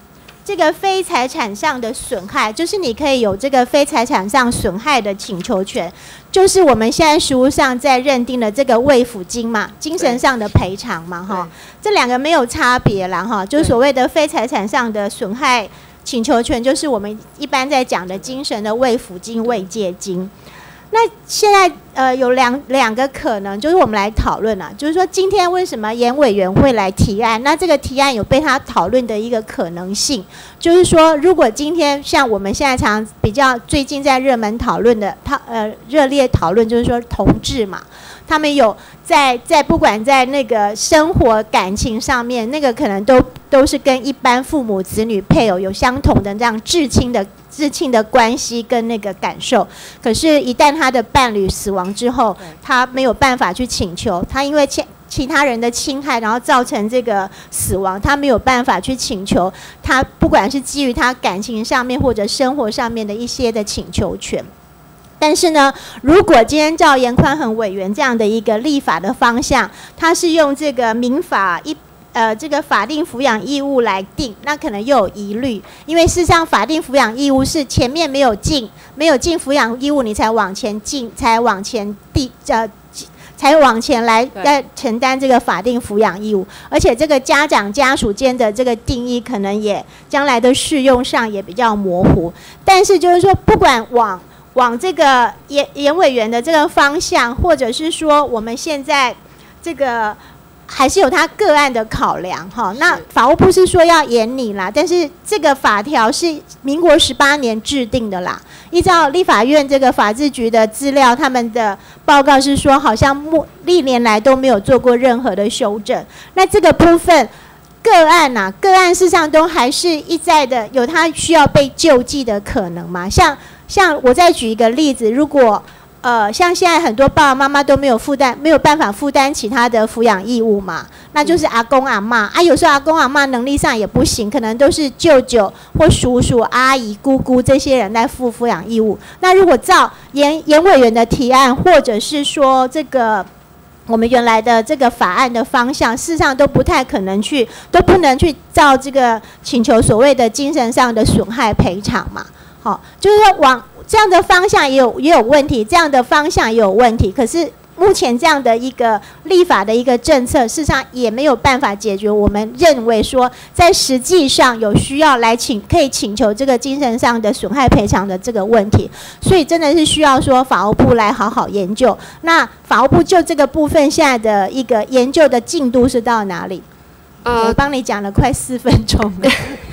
这个非财产上的损害，就是你可以有这个非财产上损害的请求权，就是我们现在实务上在认定的这个慰抚金嘛，精神上的赔偿嘛，哈，这两个没有差别啦，哈，就是所谓的非财产上的损害请求权，就是我们一般在讲的精神的慰抚金、慰藉金。那现在呃有两两个可能，就是我们来讨论啊，就是说今天为什么严委员会来提案？那这个提案有被他讨论的一个可能性，就是说如果今天像我们现在常比较最近在热门讨论的，讨呃热烈讨论就是说同志嘛，他们有在在不管在那个生活感情上面，那个可能都都是跟一般父母子女配偶有相同的这样至亲的至亲的关系跟那个感受，可是，一旦他的伴侣死亡之后，他没有办法去请求，他因为其其他人的侵害，然后造成这个死亡，他没有办法去请求，他不管是基于他感情上面或者生活上面的一些的请求权。但是呢，如果今天照严宽恒委员这样的一个立法的方向，他是用这个民法一呃这个法定抚养义务来定，那可能又有疑虑，因为事实上法定抚养义务是前面没有尽没有尽抚养义务，你才往前进，才往前递呃。才往前来来承担这个法定抚养义务，而且这个家长家属间的这个定义可能也将来的适用上也比较模糊。但是就是说，不管往往这个严严委员的这个方向，或者是说我们现在这个还是有他个案的考量哈。那法务部是说要严拟啦，但是这个法条是民国十八年制定的啦。依照立法院这个法制局的资料，他们的报告是说，好像历年来都没有做过任何的修正。那这个部分个案呐、啊，个案事实上都还是一再的有它需要被救济的可能嘛。像像我再举一个例子，如果呃像现在很多爸爸妈妈都没有负担，没有办法负担起他的抚养义务嘛，那就是阿公阿嬷啊，有时候阿公阿嬷能力上也不行，可能都是舅舅或叔叔、阿姨、姑姑这些人来负抚养义务。那如果照严严委员的提案，或者是说这个我们原来的这个法案的方向，事实上都不太可能去，都不能去照这个请求所谓的精神上的损害赔偿嘛。好，就是说往这样的方向也有也有问题，这样的方向也有问题。可是目前这样的一个立法的一个政策，事实上也没有办法解决我们认为说在实际上有需要来请可以请求这个精神上的损害赔偿的这个问题，所以真的是需要说法务部来好好研究。那法务部就这个部分现在的一个研究的进度是到哪里？呃，我帮你讲了快四分钟了。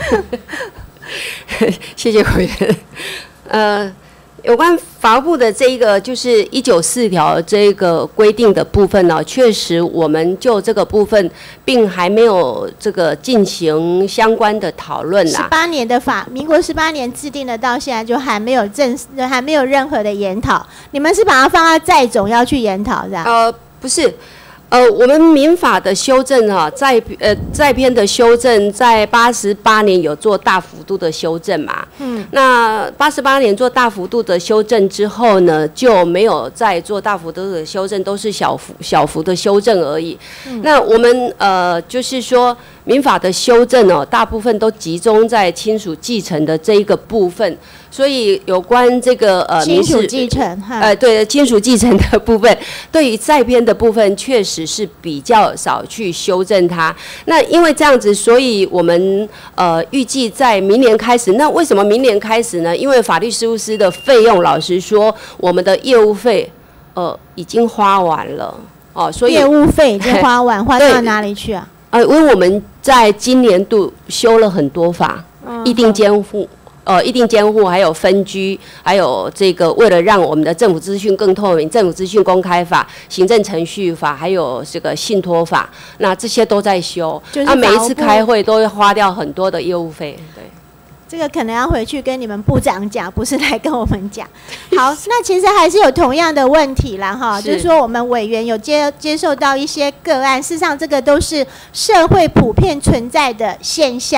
谢谢委员。呃，有关法务部的这一个就是一九四条这个规定的部分呢，确实我们就这个部分并还没有这个进行相关的讨论啦。 十八年的法，民国十八年制定的，到现在就还没有正还没有任何的研讨。你们是把它放在再总要去研讨是吧？ 呃，不是。呃，我们民法的修正啊，在呃在编的修正，在八十八年有做大幅度的修正嘛。嗯。那八十八年做大幅度的修正之后呢，就没有再做大幅度的修正，都是小幅小幅的修正而已。嗯。那我们呃就是说，民法的修正哦，大部分都集中在亲属继承的这一个部分。所以有关这个呃亲属继承， 呃对亲属继承的部分，对于再编的部分确实是比较少去修正它。那因为这样子，所以我们呃预计在明年开始。那为什么明年开始呢？因为法律事务司的费用，老实说，我们的业务费呃已经花完了哦，所以业务费已经花完，花到哪里去啊？ 呃，因为我们在今年度修了很多法，议定监护。呃，议定监护，还有分居，还有这个为了让我们的政府资讯更透明，政府资讯公开法、行政程序法，还有这个信托法，那这些都在修。那、啊、每一次开会都会花掉很多的业务费。对， 这个可能要回去跟你们部长讲，不是来跟我们讲。好，那其实还是有同样的问题啦，哈，就是说我们委员有接接受到一些个案，事实上这个都是社会普遍存在的现象。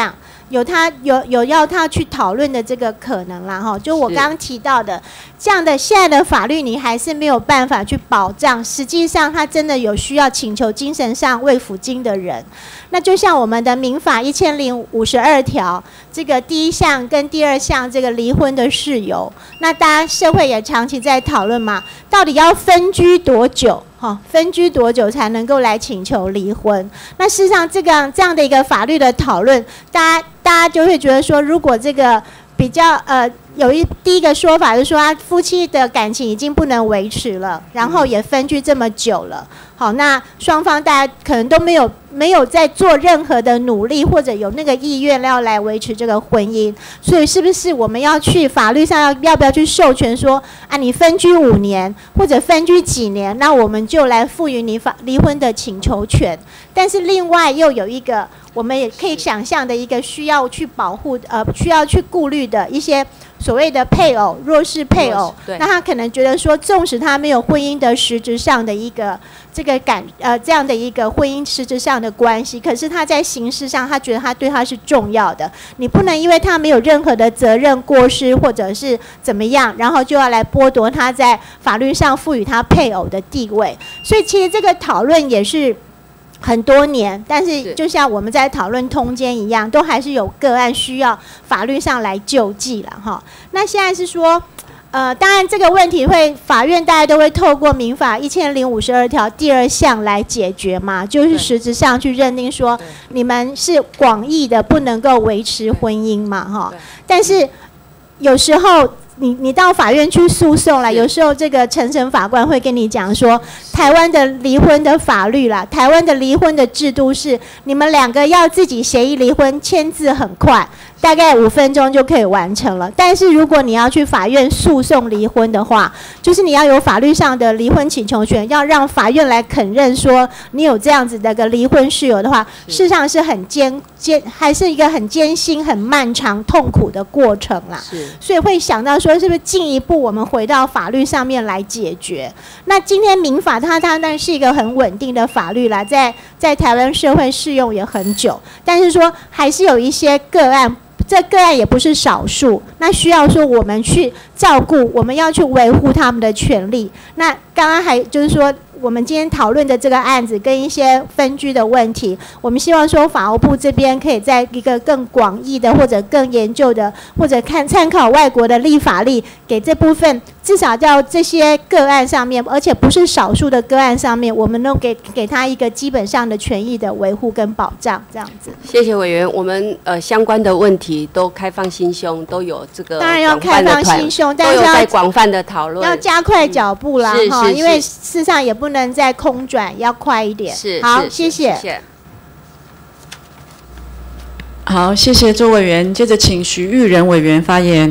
有他有有要他去讨论的这个可能啦哈。就我刚刚提到的，这样的现在的法律你还是没有办法去保障，实际上他真的有需要请求精神上慰抚金的人。那就像我们的民法一千零五十二条，这个第一项跟第二项这个离婚的事由，那大家社会也长期在讨论嘛，到底要分居多久？哈，分居多久才能够来请求离婚？那事实上，这个这样的一个法律的讨论，大家大家就会觉得说，如果这个比较呃。有一第一个说法就是说，他夫妻的感情已经不能维持了，然后也分居这么久了。好，那双方大家可能都没有没有在做任何的努力，或者有那个意愿要来维持这个婚姻。所以，是不是我们要去法律上要要不要去授权说啊，你分居五年或者分居几年，那我们就来赋予你法离婚的请求权？但是另外又有一个我们也可以想象的一个需要去保护呃需要去顾虑的一些。所谓的配偶，弱势配偶，那他可能觉得说，纵使他没有婚姻的实质上的一个这个感呃这样的一个婚姻实质上的关系，可是他在形式上，他觉得他对他是重要的。你不能因为他没有任何的责任过失或者是怎么样，然后就要来剥夺他在法律上赋予他配偶的地位。所以其实这个讨论也是。很多年，但是就像我们在讨论通奸一样，都还是有个案需要法律上来救济了哈。那现在是说，呃，当然这个问题会法院大家都会透过民法一千零五十二条第二项来解决嘛，就是实质上去认定说你们是广义的不能够维持婚姻嘛哈。但是有时候。你你到法院去诉讼了，有时候这个陈审法官会跟你讲说，台湾的离婚的法律啦，台湾的离婚的制度是，你们两个要自己协议离婚，签字很快，大概五分钟就可以完成了。但是如果你要去法院诉讼离婚的话，就是你要有法律上的离婚请求权，要让法院来肯认说你有这样子的个离婚事由的话，事实上是很艰艰，还是一个很艰辛、很漫长、痛苦的过程啦。所以会想到说。说是不是进一步我们回到法律上面来解决？那今天民法它当然是一个很稳定的法律啦，在在台湾社会适用也很久，但是说还是有一些个案，这个案也不是少数，那需要说我们去照顾，我们要去维护他们的权利。那刚刚还就是说。我们今天讨论的这个案子跟一些分居的问题，我们希望说法务部这边可以在一个更广义的或者更研究的，或者看参考外国的立法例，给这部分至少在这些个案上面，而且不是少数的个案上面，我们能给给他一个基本上的权益的维护跟保障，这样子。 谢谢委员，我们呃相关的问题都开放心胸，都有这个当然要开放心胸，但是要在广泛的讨论， 要加快脚步啦哈、 嗯， 因为事实上也不。不能再空转，要快一点。 是， 好， 谢谢。 谢谢好，谢谢周委员。接着请徐玉仁委员发言。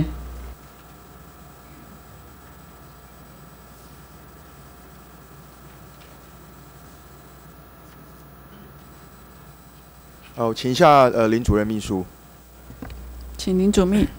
好，请一下呃林主任秘书。 请林主秘。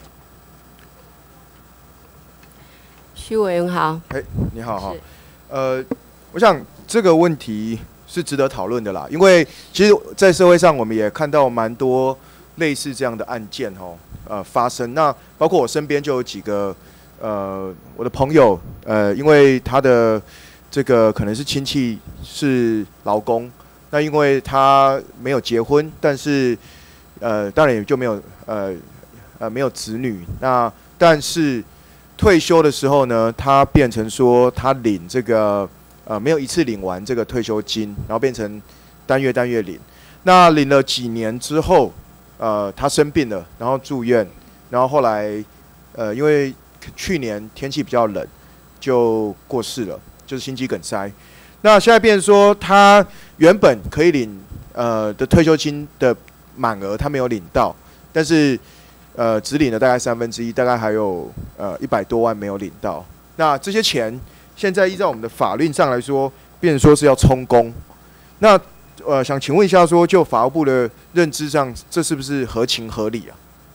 徐委员好。 哎，你好哈。呃，我想这个问题是值得讨论的啦，因为其实，在社会上我们也看到蛮多类似这样的案件哦，呃发生。那包括我身边就有几个呃我的朋友，呃，因为他的这个可能是亲戚是劳工，那因为他没有结婚，但是呃当然也就没有呃呃没有子女，那但是。退休的时候呢，他变成说他领这个呃没有一次领完这个退休金，然后变成单月单月领。那领了几年之后，呃他生病了，然后住院，然后后来呃因为去年天气比较冷，就过世了，就是心肌梗塞。那现在变成说他原本可以领呃的退休金的满额，他没有领到，但是。呃，只领了大概三分之一，大概还有呃一百多万没有领到。那这些钱现在依照我们的法律上来说，变成说是要充公。那呃，想请问一下说，就法务部的认知上，这是不是合情合理啊？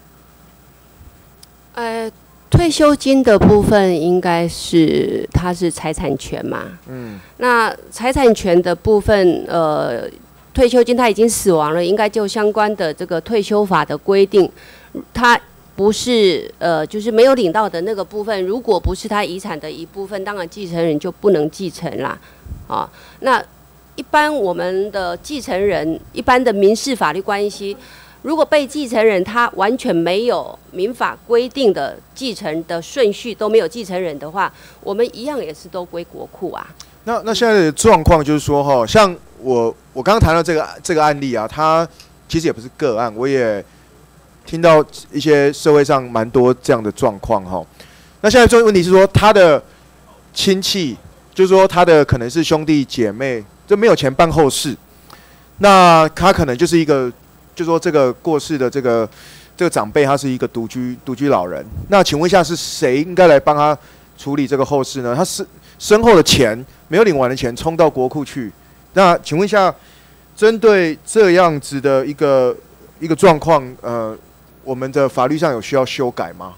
呃，退休金的部分应该是它是财产权嘛，嗯，那财产权的部分，呃， 退休金他已经死亡了，应该就相关的这个退休法的规定，他不是呃就是没有领到的那个部分，如果不是他遗产的一部分，当然继承人就不能继承啦，啊，那一般我们的继承人，一般的民事法律关系。如果被继承人他完全没有民法规定的继承的顺序都没有继承人的话，我们一样也是都归国库啊。 那那现在的状况就是说哈，像我我刚刚谈到这个这个案例啊，它其实也不是个案，我也听到一些社会上蛮多这样的状况哈。那现在这个问题是说，他的亲戚，就是说他的可能是兄弟姐妹，就没有钱办后事，那他可能就是一个。就说这个过世的这个这个长辈，他是一个独居独居老人。那请问一下，是谁应该来帮他处理这个后事呢？他是身后的钱没有领完的钱冲到国库去。那请问一下，针对这样子的一个一个状况，呃，我们的法律上有需要修改吗？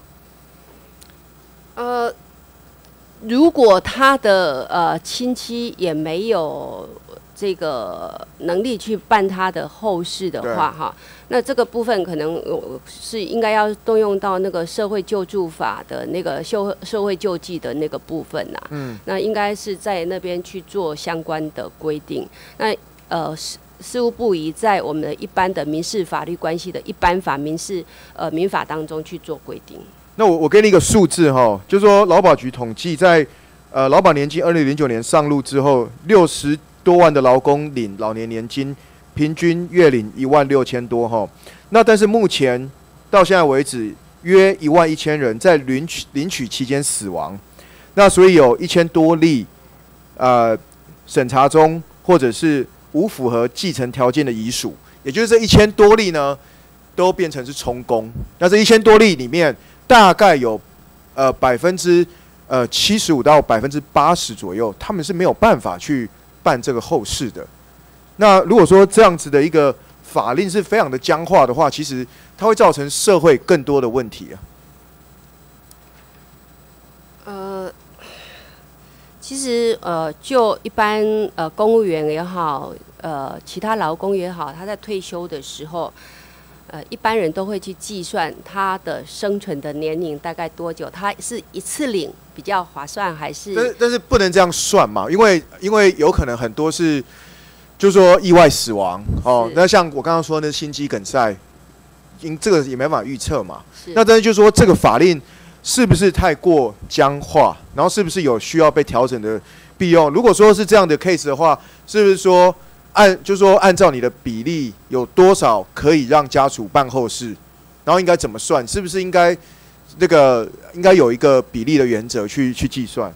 呃，如果他的呃亲戚也没有。这个能力去办他的后事的话，哈，那这个部分可能是应该要动用到那个社会救助法的那个社社会救济的那个部分呐、啊。嗯，那应该是在那边去做相关的规定。那呃，事事务不宜在我们的一般的民事法律关系的一般法、民事呃民法当中去做规定。 那我我给你一个数字哈，就是说劳保局统计在呃劳保年金二零零九年上路之后，六十。多万的劳工领老年年金，平均月领一万六千多哈。那但是目前到现在为止，约一万一千人在领取领取期间死亡。那所以有一千多例，呃，审查中或者是无符合继承条件的遗属，也就是这一千多例呢，都变成是充公。那这一千多例里面，大概有呃百分之呃七十五到百分之八十左右，他们是没有办法去。办这个后事的，那如果说这样子的一个法令是非常的僵化的话，其实它会造成社会更多的问题啊。 呃，其实呃，就一般呃公务员也好，呃其他劳工也好，他在退休的时候，呃一般人都会去计算他的生存的年龄大概多久，他是一次领。比较划算还是？ 但是但是不能这样算嘛，因为因为有可能很多是，就是说意外死亡哦。那像我刚刚说的心肌梗塞，因这个也没办法预测嘛。那但是就是说这个法令是不是太过僵化，然后是不是有需要被调整的必要？如果说是这样的 case 的话，是不是说按就是说按照你的比例有多少可以让家属办后事，然后应该怎么算？是不是应该？这个应该有一个比例的原则去去计算。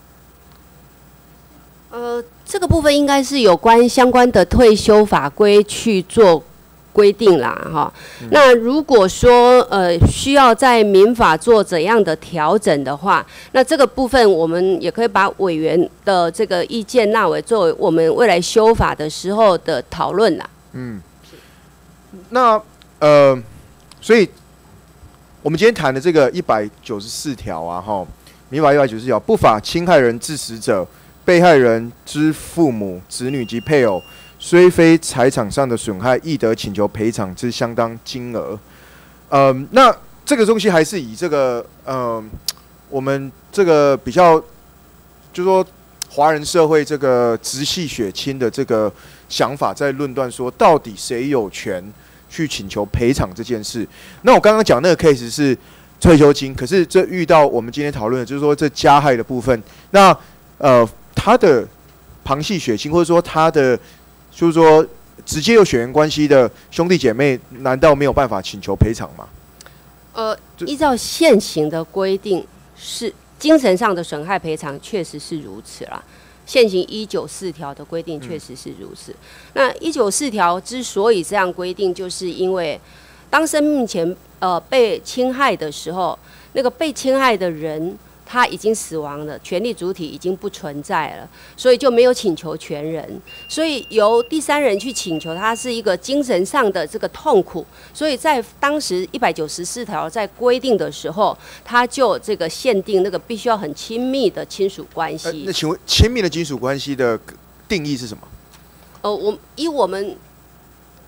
呃，这个部分应该是有关相关的退休法规去做规定啦，哈、嗯。那如果说呃需要在民法做怎样的调整的话，那这个部分我们也可以把委员的这个意见纳为作为我们未来修法的时候的讨论啦。嗯， 那呃，所以。我们今天谈的这个一百九十四条啊，哈，民法一百九十四条，不法侵害人致死者，被害人之父母、子女及配偶，虽非财产上的损害，亦得请求赔偿之相当金额。呃，那这个东西还是以这个呃，我们这个比较，就说华人社会这个直系血亲的这个想法，在论断说，到底谁有权？去请求赔偿这件事，那我刚刚讲那个 case 是退休金，可是这遇到我们今天讨论的，就是说这加害的部分，那呃他的旁系血亲，或者说他的就是说直接有血缘关系的兄弟姐妹，难道没有办法请求赔偿吗？ 呃，依照现行的规定，是精神上的损害赔偿，确实是如此啦。现行一九四条的规定确实是如此。嗯、那一九四条之所以这样规定，就是因为当生命权呃被侵害的时候，那个被侵害的人他已经死亡了，权利主体已经不存在了，所以就没有请求权人，所以由第三人去请求，他是一个精神上的这个痛苦，所以在当时一百九十四条在规定的时候，他就这个限定那个必须要很亲密的亲属关系。 呃、那请问亲密的亲属关系的定义是什么？ 呃，我以我们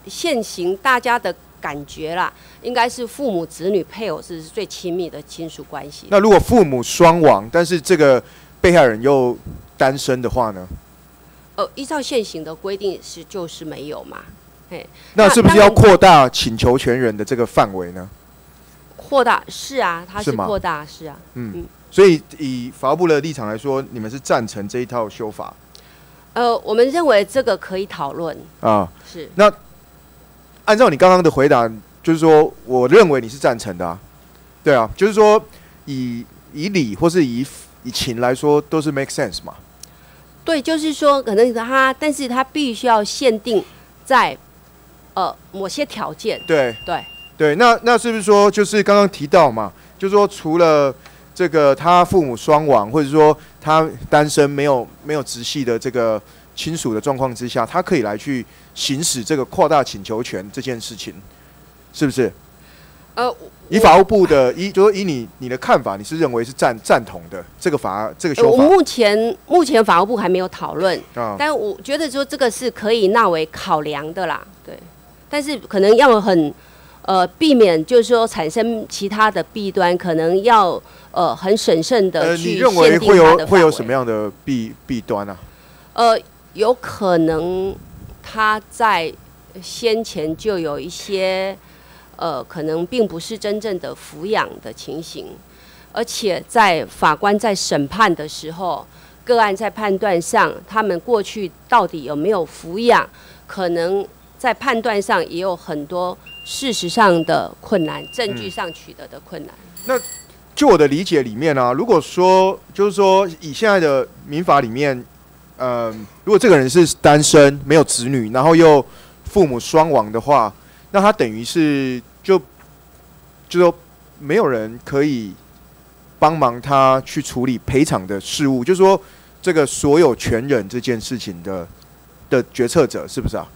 现行大家的感觉啦，应该是父母、子女、配偶是最亲密的亲属关系。 那如果父母双亡，但是这个被害人又单身的话呢？ 呃，依照现行的规定是就是没有嘛。嘿， 那是不是要扩大请求权人的这个范围呢？ 扩大是啊，它是是吗扩大是啊。 嗯， 嗯所以以法务部的立场来说，你们是赞成这一套修法？ 呃，我们认为这个可以讨论啊。 是。 那按照你刚刚的回答，就是说，我认为你是赞成的啊。对啊，就是说以以理或是以以情来说，都是 make sense 嘛。 对，就是说，可能他，但是他必须要限定在呃某些条件。 对对对，那那是不是说，就是刚刚提到嘛，就是说除了这个他父母双亡，或者说他单身没有没有直系的这个亲属的状况之下，他可以来去行使这个扩大请求权这件事情，是不是？ 呃， 以法务部的依，就是以你你的看法，你是认为是赞赞同的这个法这个修法？ 我目前目前法务部还没有讨论， 啊， 但我觉得说这个是可以纳为考量的啦，对。但是可能要很呃避免，就是说产生其他的弊端，可能要呃很审慎的呃， 去你认为限定会它的范围有会有什么样的弊弊端啊？ 呃，有可能他在先前就有一些。呃，可能并不是真正的抚养的情形，而且在法官在审判的时候，个案在判断上，他们过去到底有没有抚养，可能在判断上也有很多事实上的困难，证据上取得的困难。 嗯、那就我的理解里面啊，如果说就是说以现在的民法里面，呃，如果这个人是单身，没有子女，然后又父母双亡的话。那他等于是就就说没有人可以帮忙他去处理赔偿的事务，就是说这个所有权人这件事情的的决策者是不是啊？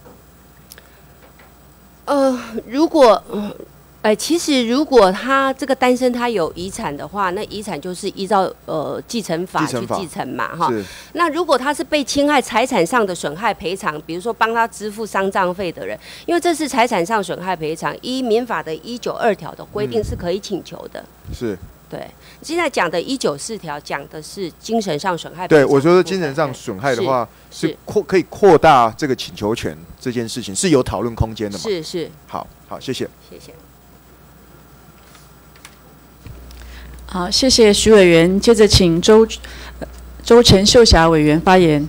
呃，如果哎、呃，其实如果他这个单身他有遗产的话，那遗产就是依照呃继承法去继承嘛，哈。那如果他是被侵害财产上的损害赔偿，比如说帮他支付丧葬费的人，因为这是财产上损害赔偿，依民法的一九二条的规定是可以请求的。 嗯、是。 对，现在讲的一九四条讲的是精神上损害赔偿。 对，我说精神上损害的话，是是扩可以扩大这个请求权这件事情是有讨论空间的嘛？ 是是。 好，好，谢谢。 谢谢。 好，谢谢徐委员。接着请周周陈秀霞委员发言。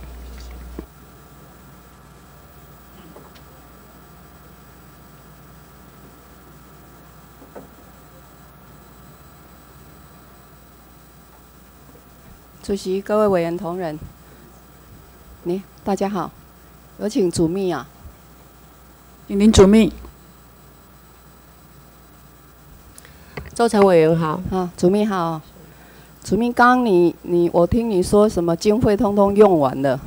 主席、各位委员同仁，你大家好，有请主秘啊。 请您主秘。 周陈委员好， 啊，主秘好。主秘，刚刚你你我听你说什么经费通通用完了？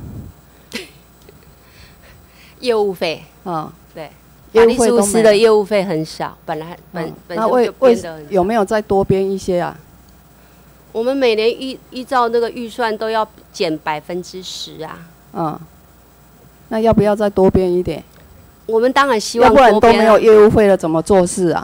业务费啊， 对，法律事务司的业务费很少，本来本、嗯、本身就编得很少。 有没有再多编一些啊？ 我们每年依依照那个预算都要减百分之十啊。 嗯，那要不要再多编一点？ 我们当然希望要不然都没有业务费了，怎么做事啊？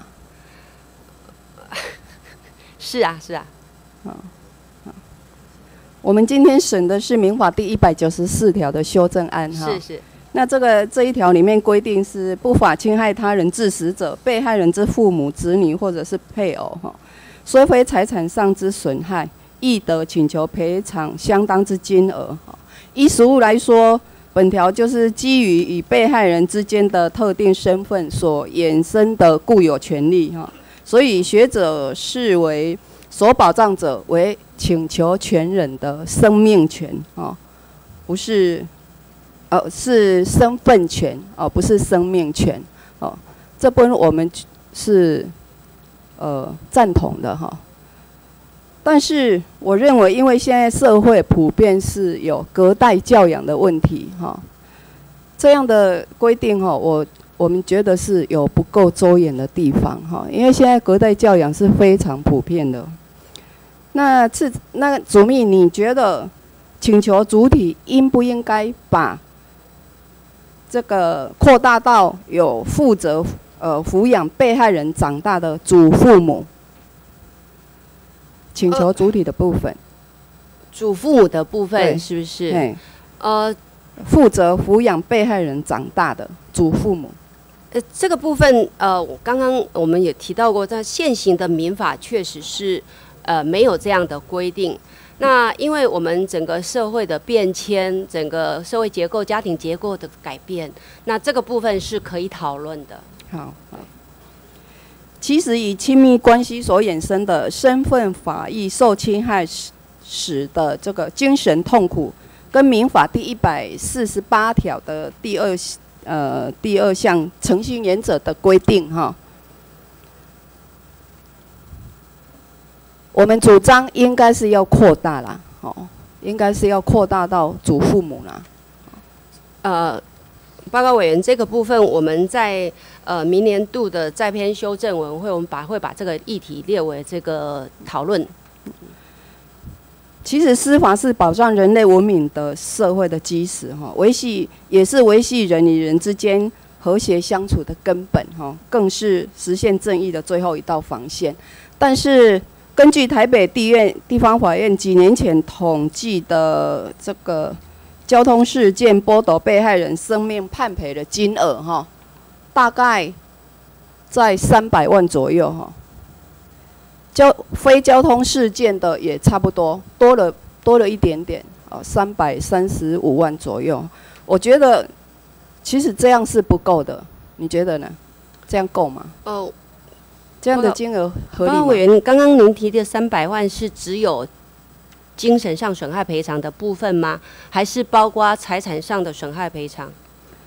是啊，是啊。 嗯，我们今天审的是民法第一百九十四条的修正案哈。 是是。 那这个这一条里面规定是不法侵害他人致死者，被害人之父母、子女或者是配偶哈，虽非财产上之损害，亦得请求赔偿相当之金额。依实务来说，本条就是基于与被害人之间的特定身份所衍生的固有权利哈。所以学者视为所保障者为请求权人的生命权哦，不是，呃，是身份权哦，不是生命权哦。这部分我们是呃赞同的哈。但是我认为，因为现在社会普遍是有隔代教养的问题哈，这样的规定哈，我。我们觉得是有不够周延的地方哈，因为现在隔代教养是非常普遍的。那是那主秘，你觉得请求主体应不应该把这个扩大到有负责呃抚养被害人长大的祖父母。请求主体的部分。呃、 祖父母的部分是不是？呃， 负责抚养被害人长大的祖父母。 呃，这个部分，呃，刚刚我们也提到过，在现行的民法确实是，呃，没有这样的规定。那因为我们整个社会的变迁，整个社会结构、家庭结构的改变，那这个部分是可以讨论的。 好，好。其实以亲密关系所衍生的身份法益受侵害时的这个精神痛苦，跟民法第一百四十八条的第二呃第二项诚信原则的规定哈，我们主张应该是要扩大啦，哦，应该是要扩大到祖父母啦。 呃，报告委员，这个部分我们在呃明年度的再篇修正委员会，我们把会把这个议题列为这个讨论。 其实司法是保障人类文明的社会的基石哈，维系也是维系人与人之间和谐相处的根本哈，更是实现正义的最后一道防线。但是根据台北地院地方法院几年前统计的这个交通事件剥夺被害人生命判赔的金额哈，大概在三百万左右哈。交非交通事件的也差不多，多了多了一点点哦，三百三十五万左右。我觉得其实这样是不够的，你觉得呢？这样够吗？ 哦， 这样的金额合理吗？ 委员，刚刚您提的三百万是只有精神上损害赔偿的部分吗？还是包括财产上的损害赔偿？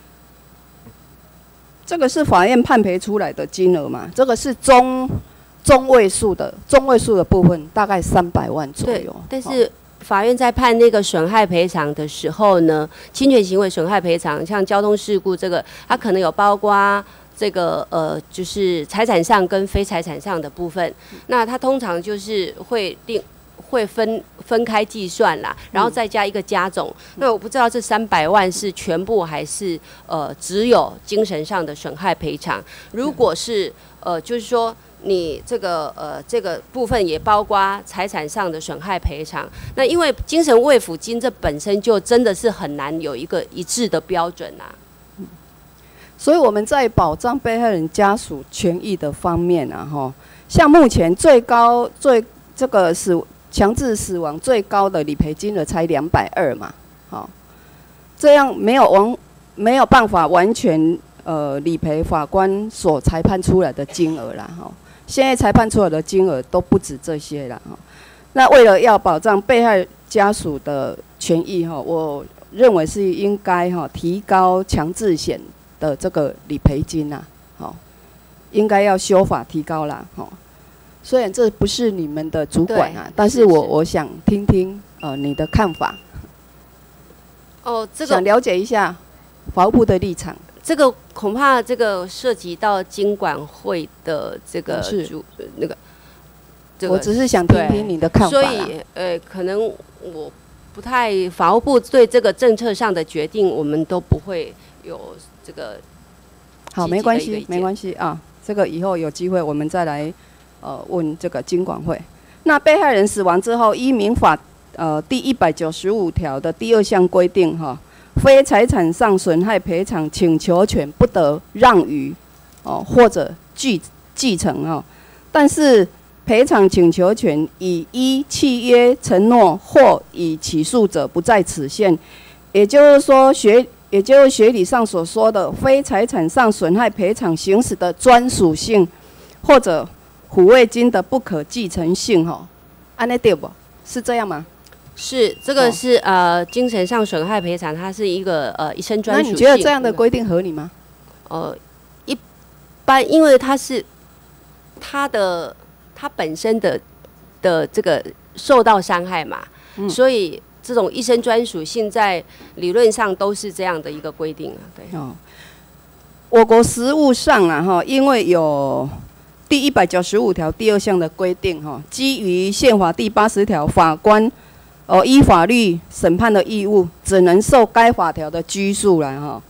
这个是法院判赔出来的金额嘛？这个是中。中位数的中位数的部分大概三百万左右。 但是法院在判那个损害赔偿的时候呢，侵权行为损害赔偿，像交通事故这个，它可能有包括这个呃，就是财产上跟非财产上的部分。那它通常就是会定会分分开计算啦，然后再加一个加总。嗯、那我不知道这三百万是全部还是呃只有精神上的损害赔偿。如果是呃，就是说。你这个呃这个部分也包括财产上的损害赔偿，那因为精神慰抚金这本身就真的是很难有一个一致的标准啊。 嗯、所以我们在保障被害人家属权益的方面啊，哈，像目前最高最这个死强制死亡最高的理赔金额才两百二嘛，好，这样没有完没有办法完全呃理赔法官所裁判出来的金额啦，哈。现在裁判出来的金额都不止这些了哈。那为了要保障被害家属的权益哈，我认为是应该哈提高强制险的这个理赔金呐，好，应该要修法提高啦哈。虽然这不是你们的主管啊，但是我我想听听呃你的看法。 哦，这个想了解一下法务部的立场。 这个恐怕这个涉及到金管会的这个主那个，这个我只是想听听你的看法。 所以呃，可能我不太法务部对这个政策上的决定，我们都不会有这个。 好，没关系，没关系啊。这个以后有机会我们再来呃问这个金管会。那被害人死亡之后，依民法呃第一百九十五条的第二项规定哈。非财产上损害赔偿请求权不得让与哦或者继继承哦，但是赔偿请求权已依契约承诺或已起诉者不在此限，也就是说学也就是学理上所说的非财产上损害赔偿行使的专属性或者抚慰金的不可继承性哈，安内对不？是这样吗？ 是，这个是、哦、呃精神上损害赔偿，它是一个呃一生专属性。 那你觉得这样的规定合理吗？ 呃，一般因为它是它的它本身的的这个受到伤害嘛、嗯，所以这种一生专属性在理论上都是这样的一个规定啊。对。哦， 我国实务上啊哈，因为有第一百九十五条第二项的规定哈，基于宪法第八十条，法官。哦，依法律审判的义务，只能受该法条的拘束了哈。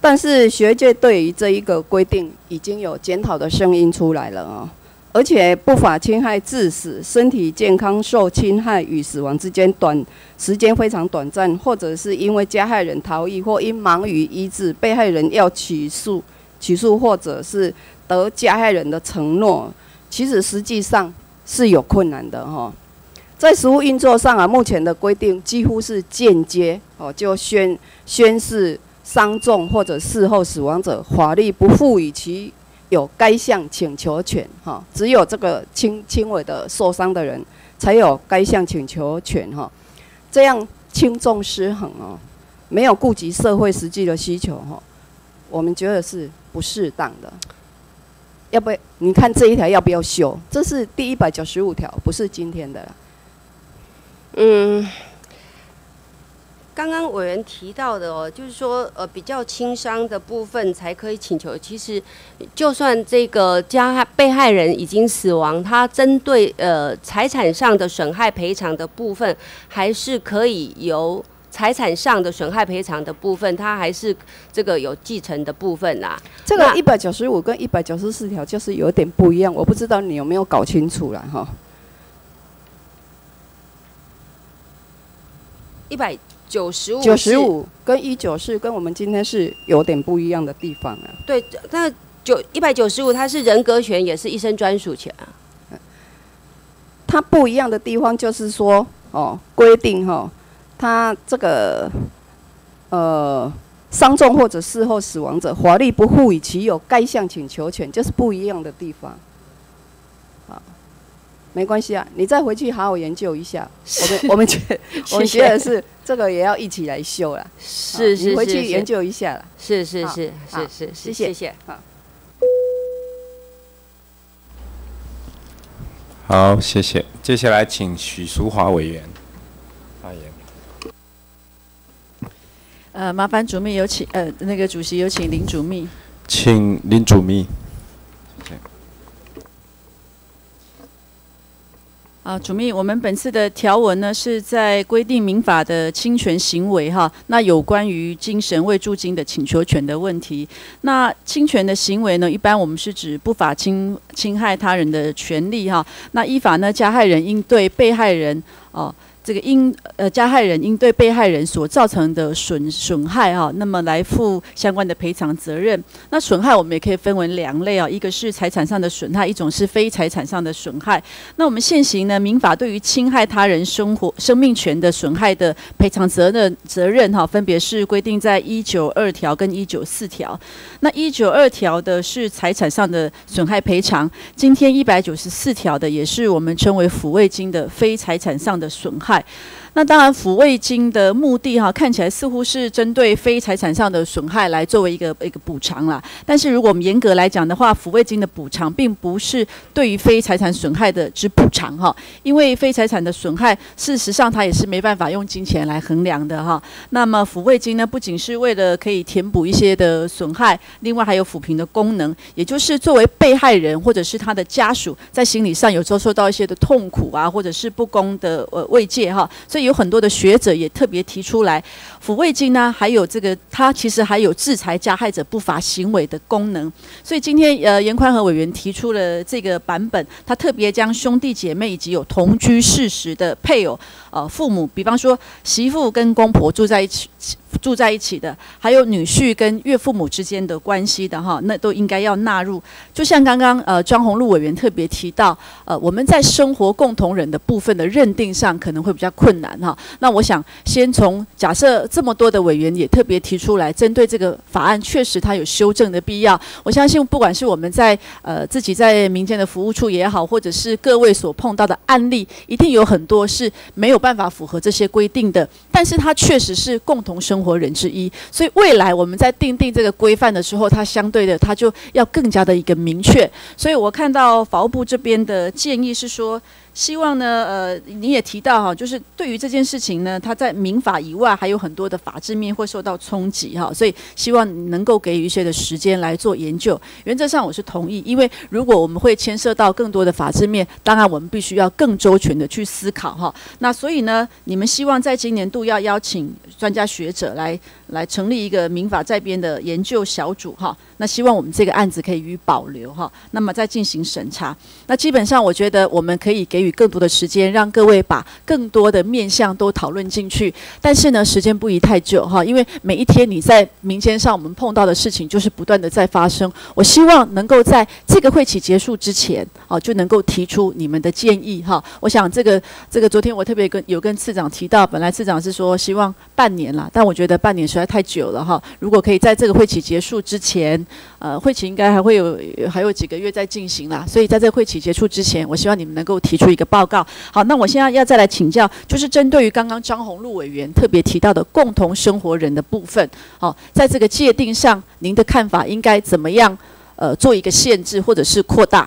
但是学界对于这一个规定已经有检讨的声音出来了哦，而且不法侵害致死，身体健康受侵害与死亡之间短时间非常短暂，或者是因为加害人逃逸或因忙于医治，被害人要起诉起诉或者是得加害人的承诺，其实实际上是有困难的哈、哦。在实务运作上啊，目前的规定几乎是间接哦，就宣宣示伤重或者事后死亡者，法律不赋予其有该项请求权哈、哦，只有这个轻轻微的受伤的人才有该项请求权哈、哦。这样轻重失衡哦，没有顾及社会实际的需求哈、哦，我们觉得是不适当的。要不要？你看这一条要不要修？这是第一百九十五条，不是今天的啦。 嗯，刚刚委员提到的哦，就是说呃比较轻伤的部分才可以请求。其实，就算这个加害被害人已经死亡，他针对呃财产上的损害赔偿的部分，还是可以由财产上的损害赔偿的部分，它还是这个有继承的部分啦。 这个一百九十五跟一百九十四条就是有点不一样，我不知道你有没有搞清楚啦哈。 一百九十五九十五跟一九四跟我们今天是有点不一样的地方啊。 对，那九一百九十五它是人格权，也是一生专属权啊。 它不一样的地方就是说，哦，规定哈、哦，它这个呃伤重或者事后死亡者，法律不赋予其有该项请求权，就是不一样的地方。啊，没关系啊，你再回去好好研究一下。我们我们觉得我们觉得是这个也要一起来修啦。 是是， 你回去研究一下啦。 是是是是是，谢谢谢谢。 好， 好，谢谢。接下来请许淑华委员发言。 呃，麻烦主秘有请，呃，那个主席有请林主秘。 请林主秘。 啊，主秘，我们本次的条文呢是在规定民法的侵权行为哈，那有关于精神慰助金的请求权的问题。那侵权的行为呢，一般我们是指不法侵侵害他人的权利哈。那依法呢，加害人应对被害人哦。这个因呃加害人应对被害人所造成的损损害哈、啊，那么来负相关的赔偿责任。那损害我们也可以分为两类啊，一个是财产上的损害，一种是非财产上的损害。那我们现行呢，民法对于侵害他人生活生命权的损害的赔偿责任责任哈、啊，分别是规定在一九二条跟一九四条。那一九二条的是财产上的损害赔偿，今天一百九十四条的也是我们称为抚慰金的非财产上的损害。那当然，抚慰金的目的哈，看起来似乎是针对非财产上的损害来作为一个一个补偿啦。但是如果我们严格来讲的话，抚慰金的补偿并不是对于非财产损害的之补偿哈，因为非财产的损害，事实上它也是没办法用金钱来衡量的哈。那么抚慰金呢，不仅是为了可以填补一些的损害，另外还有抚平的功能，也就是作为被害人或者是他的家属，在心理上有遭受到一些的痛苦啊，或者是不公的呃慰藉哈，所以有很多的学者也特别提出来，抚慰金呢，还有这个它其实还有制裁加害者不法行为的功能。所以今天呃严宽和委员提出了这个版本，他特别将兄弟姐妹以及有同居事实的配偶、呃父母，比方说媳妇跟公婆住在一起。住在一起的，还有女婿跟岳父母之间的关系的哈，那都应该要纳入。就像刚刚呃庄宏禄委员特别提到，呃我们在生活共同人的部分的认定上可能会比较困难哈。那我想先从假设这么多的委员也特别提出来，针对这个法案确实它有修正的必要。我相信不管是我们在呃自己在民间的服务处也好，或者是各位所碰到的案例，一定有很多是没有办法符合这些规定的，但是它确实是共同生活人之一，所以未来我们在订定这个规范的时候，它相对的它就要更加的一个明确。所以我看到法务部这边的建议是说， 希望呢，呃，你也提到哈，就是对于这件事情呢，它在民法以外还有很多的法制面会受到冲击哈，所以希望能够给予一些的时间来做研究。原则上我是同意，因为如果我们会牵涉到更多的法制面，当然我们必须要更周全的去思考哈。那所以呢，你们希望在今年度要邀请专家学者来来成立一个民法在编的研究小组哈。那希望我们这个案子可以予以保留哈，那么再进行审查。那基本上我觉得我们可以给予更多的时间，让各位把更多的面向都讨论进去。但是呢，时间不宜太久哈，因为每一天你在民间上我们碰到的事情就是不断的在发生。我希望能够在这个会期结束之前，哦，就能够提出你们的建议哈。我想这个这个昨天我特别跟有跟次长提到，本来次长是说希望半年啦，但我觉得半年实在太久了哈。如果可以在这个会期结束之前，呃，会期应该还会有还有几个月在进行啦，所以在这个会期结束之前，我希望你们能够提出一个报告。好，那我现在要再来请教，就是针对于刚刚张宏陆委员特别提到的共同生活人的部分，好，在这个界定上，您的看法应该怎么样？呃，做一个限制或者是扩大？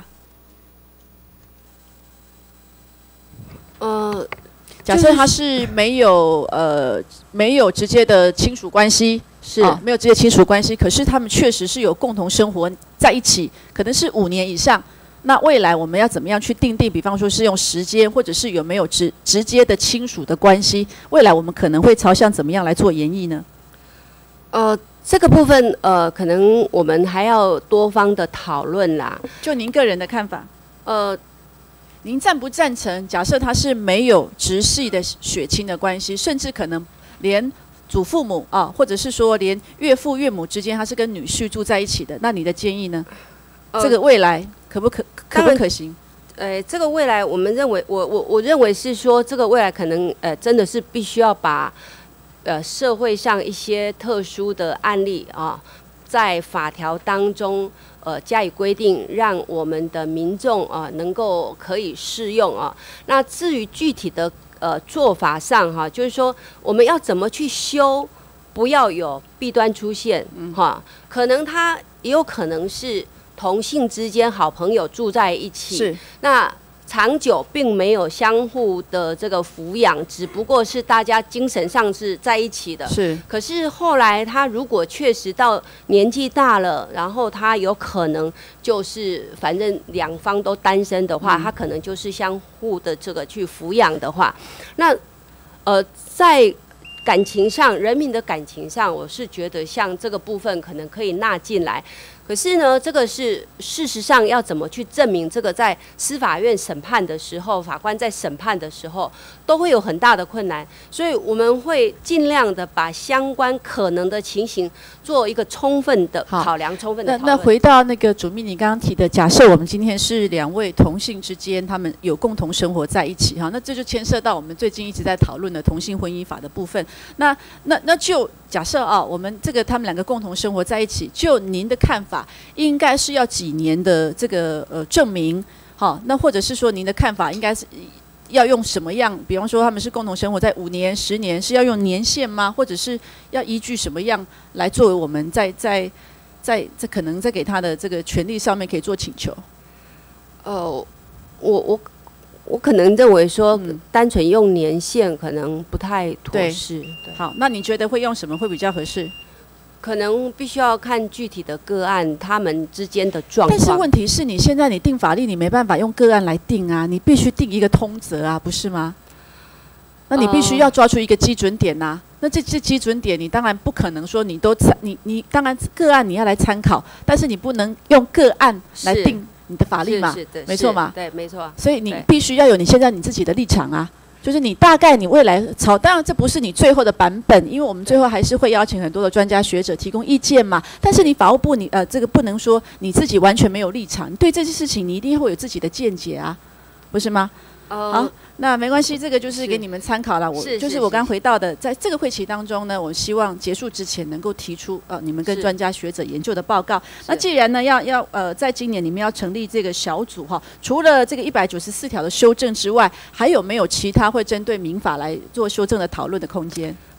呃， 假设他是没有呃没有直接的亲属关系。是、哦、没有直接亲属关系，可是他们确实是有共同生活在一起，可能是五年以上。那未来我们要怎么样去定定？比方说是用时间，或者是有没有直直接的亲属的关系？未来我们可能会朝向怎么样来做研议呢？ 呃，这个部分呃，可能我们还要多方的讨论啦。 就您个人的看法， 呃， 您赞不赞成？假设他是没有直系的血亲的关系，甚至可能连祖父母啊，或者是说连岳父岳母之间他是跟女婿住在一起的，那你的建议呢？呃、这个未来可不可可不可行？ 呃，这个未来我们认为，我我我认为是说，这个未来可能呃真的是必须要把呃社会上一些特殊的案例啊，在法条当中呃加以规定，让我们的民众啊能够可以适用啊。那至于具体的呃，做法上哈，就是说我们要怎么去修，不要有弊端出现哈。可能他也有可能是同性之间好朋友住在一起， 是那长久并没有相互的这个抚养，只不过是大家精神上是在一起的。 是， 可是后来他如果确实到年纪大了，然后他有可能就是反正两方都单身的话，嗯、他可能就是相互的这个去抚养的话，那呃在感情上，人民的感情上，我是觉得像这个部分可能可以纳进来。可是呢，这个是事实上要怎么去证明？这个在司法院审判的时候，法官在审判的时候都会有很大的困难，所以我们会尽量的把相关可能的情形做一个充分的考量、充分的讨论。 那那回到那个主秘你刚刚提的，假设我们今天是两位同性之间，他们有共同生活在一起，哈，那这就牵涉到我们最近一直在讨论的同性婚姻法的部分。那那那就假设啊，我们这个他们两个共同生活在一起，就您的看法，应该是要几年的这个呃证明？好，那或者是说您的看法应该是要用什么样？比方说他们是共同生活在五年、十年，是要用年限吗？或者是要依据什么样来作为我们在在在在可能在给他的这个权利上面可以做请求？ 呃，我我我可能认为说，嗯、单纯用年限可能不太妥适。对， 好，那你觉得会用什么会比较合适？ 可能必须要看具体的个案，他们之间的状况。 但是问题是你现在你定法律，你没办法用个案来定啊，你必须定一个通则啊，不是吗？那你必须要抓出一个基准点呐、啊。呃、那这这基准点，你当然不可能说你都参，你你当然个案你要来参考，但是你不能用个案来定你的法律嘛，没错嘛， 对，没错。 所以你必须要有你现在你自己的立场啊。就是你大概你未来朝，当然这不是你最后的版本，因为我们最后还是会邀请很多的专家学者提供意见嘛。但是你法务部你呃这个不能说你自己完全没有立场，你对这件事情你一定会有自己的见解啊，不是吗？ 呃、 好，那没关系，这个就是给你们参考了。我就是我刚回到的，在这个会期当中呢，我希望结束之前能够提出呃你们跟专家学者研究的报告。那既然呢要要呃在今年你们要成立这个小组哈，除了这个一百九十四条的修正之外，还有没有其他会针对民法来做修正的讨论的空间？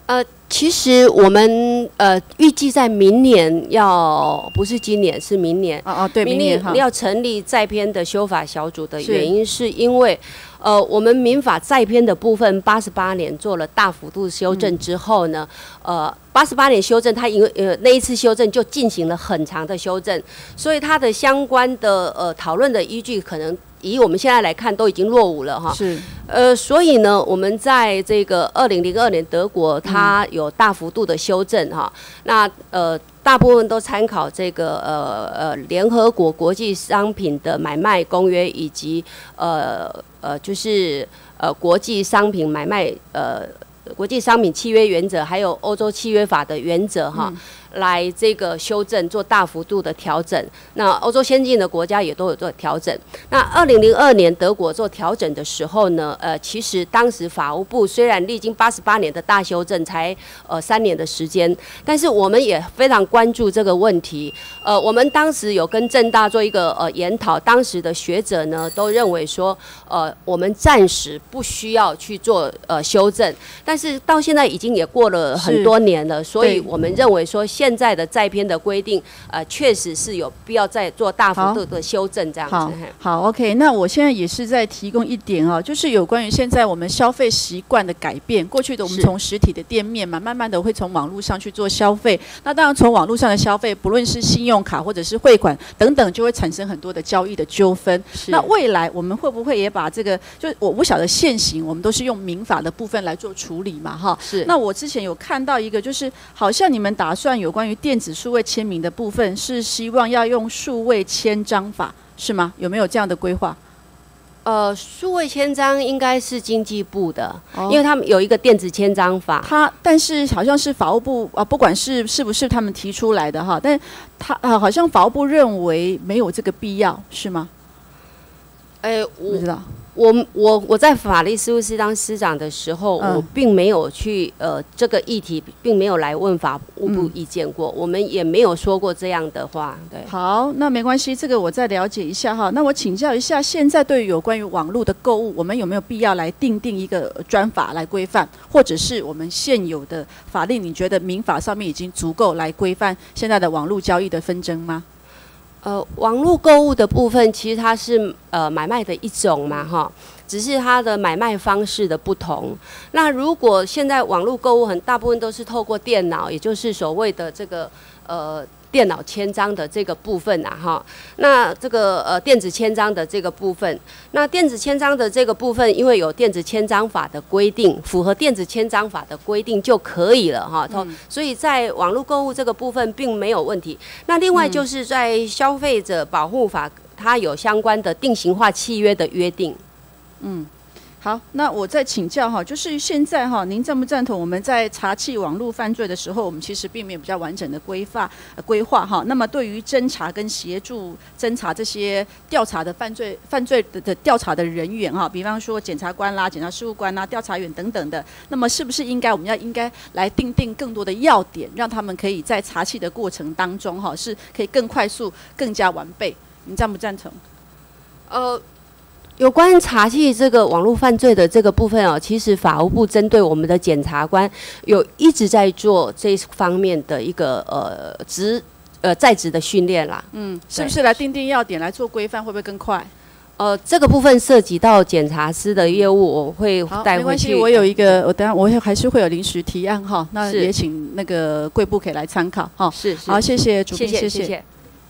呃，其实我们呃预计在明年要，不是今年，是明年。 哦哦，对，明年哈要成立再编的修法小组的原因，是因为呃我们民法再编的部分，八十八年做了大幅度修正之后呢，嗯、呃。八十八年修正，它因为呃那一次修正就进行了很长的修正，所以它的相关的呃讨论的依据，可能以我们现在来看都已经落伍了哈。 是。 呃，所以呢，我们在这个二零零二年德国它有大幅度的修正哈、嗯，那呃大部分都参考这个呃呃联合国国际商品的买卖公约以及呃呃就是呃国际商品买卖呃。国际商品契约原则，还有欧洲契约法的原则哈、嗯，来这个修正，做大幅度的调整。那欧洲先进的国家也都有做调整。那二零零二年德国做调整的时候呢，呃，其实当时法务部虽然历经八十八年的大修正，才呃三年的时间，但是我们也非常关注这个问题。呃，我们当时有跟政大做一个呃研讨，当时的学者呢都认为说，呃，我们暂时不需要去做呃修正，但是到现在已经也过了很多年了，所以我们认为说现在的再编的规定，呃，确实是有必要再做大幅度的修正这样子。 好，好 ，OK。那我现在也是在提供一点哦，就是有关于现在我们消费习惯的改变。过去的我们从实体的店面嘛，慢慢的会从网络上去做消费。那当然从网络上的消费，不论是信用卡或者是汇款等等，就会产生很多的交易的纠纷。那未来我们会不会也把这个，就我不晓得现行我们都是用民法的部分来做处理嘛，哈。 是。 那我之前有看到一个，就是好像你们打算有关于电子数位签名的部分，是希望要用数位签章法，是吗？有没有这样的规划？ 呃，数位签章应该是经济部的，哦、因为他们有一个电子签章法。 他但是好像是法务部啊，不管是是不是他们提出来的哈，但他啊好像法务部认为没有这个必要，是吗？ 哎、欸，我不知道。 我我我在法律事务司当司长的时候，嗯、我并没有去呃这个议题，并没有来问法务部意见过，嗯、我们也没有说过这样的话。对， 好，那没关系，这个我再了解一下哈。那我请教一下，现在对于有关于网络的购物，我们有没有必要来订定一个专法来规范，或者是我们现有的法令，你觉得民法上面已经足够来规范现在的网络交易的纷争吗？ 呃，网络购物的部分其实它是呃买卖的一种嘛，哈，只是它的买卖方式的不同。那如果现在网络购物很大部分都是透过电脑，也就是所谓的这个呃电脑签章的这个部分啊，哈，那这个呃电子签章的这个部分，那电子签章的这个部分，因为有电子签章法的规定，符合电子签章法的规定就可以了哈，嗯、所以在网络购物这个部分并没有问题。那另外就是在消费者保护法，它有相关的定型化契约的约定。 嗯。好，那我再请教哈，就是现在哈，您赞不赞同我们在查缉网络犯罪的时候，我们其实并没有比较完整的规划呃规划哈。那么对于侦查跟协助侦查这些调查的犯罪犯罪的的调查的人员哈，比方说检察官啦、检察事务官啦、调查员等等的，那么是不是应该我们要应该来定定更多的要点，让他们可以在查缉的过程当中哈，是可以更快速、更加完备？您赞不赞成？ 呃。有关查缉这个网络犯罪的这个部分哦，其实法务部针对我们的检察官有一直在做这方面的一个呃职呃在职的训练啦。嗯， 是不是来定定要点来做规范，会不会更快？ 呃，这个部分涉及到检察司的业务，我会带回去。 没关系，我有一个，我等下我还是会有临时提案哈，那也请那个贵部可以来参考哈。 是是。 好，谢谢主编， 谢谢谢谢。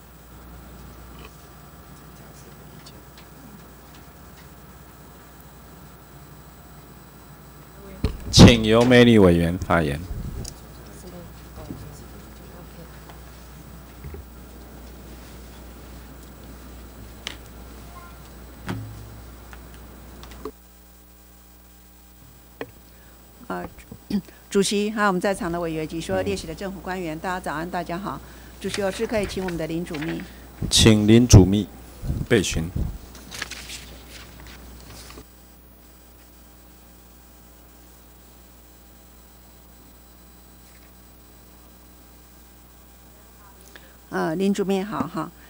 请由美丽委员发言。 呃，主席还有我们在场的委员及所有列席的政府官员，大家早安，大家好。主席有事可以请我们的林主秘。 请林主秘备询。 呃，林主秘好哈，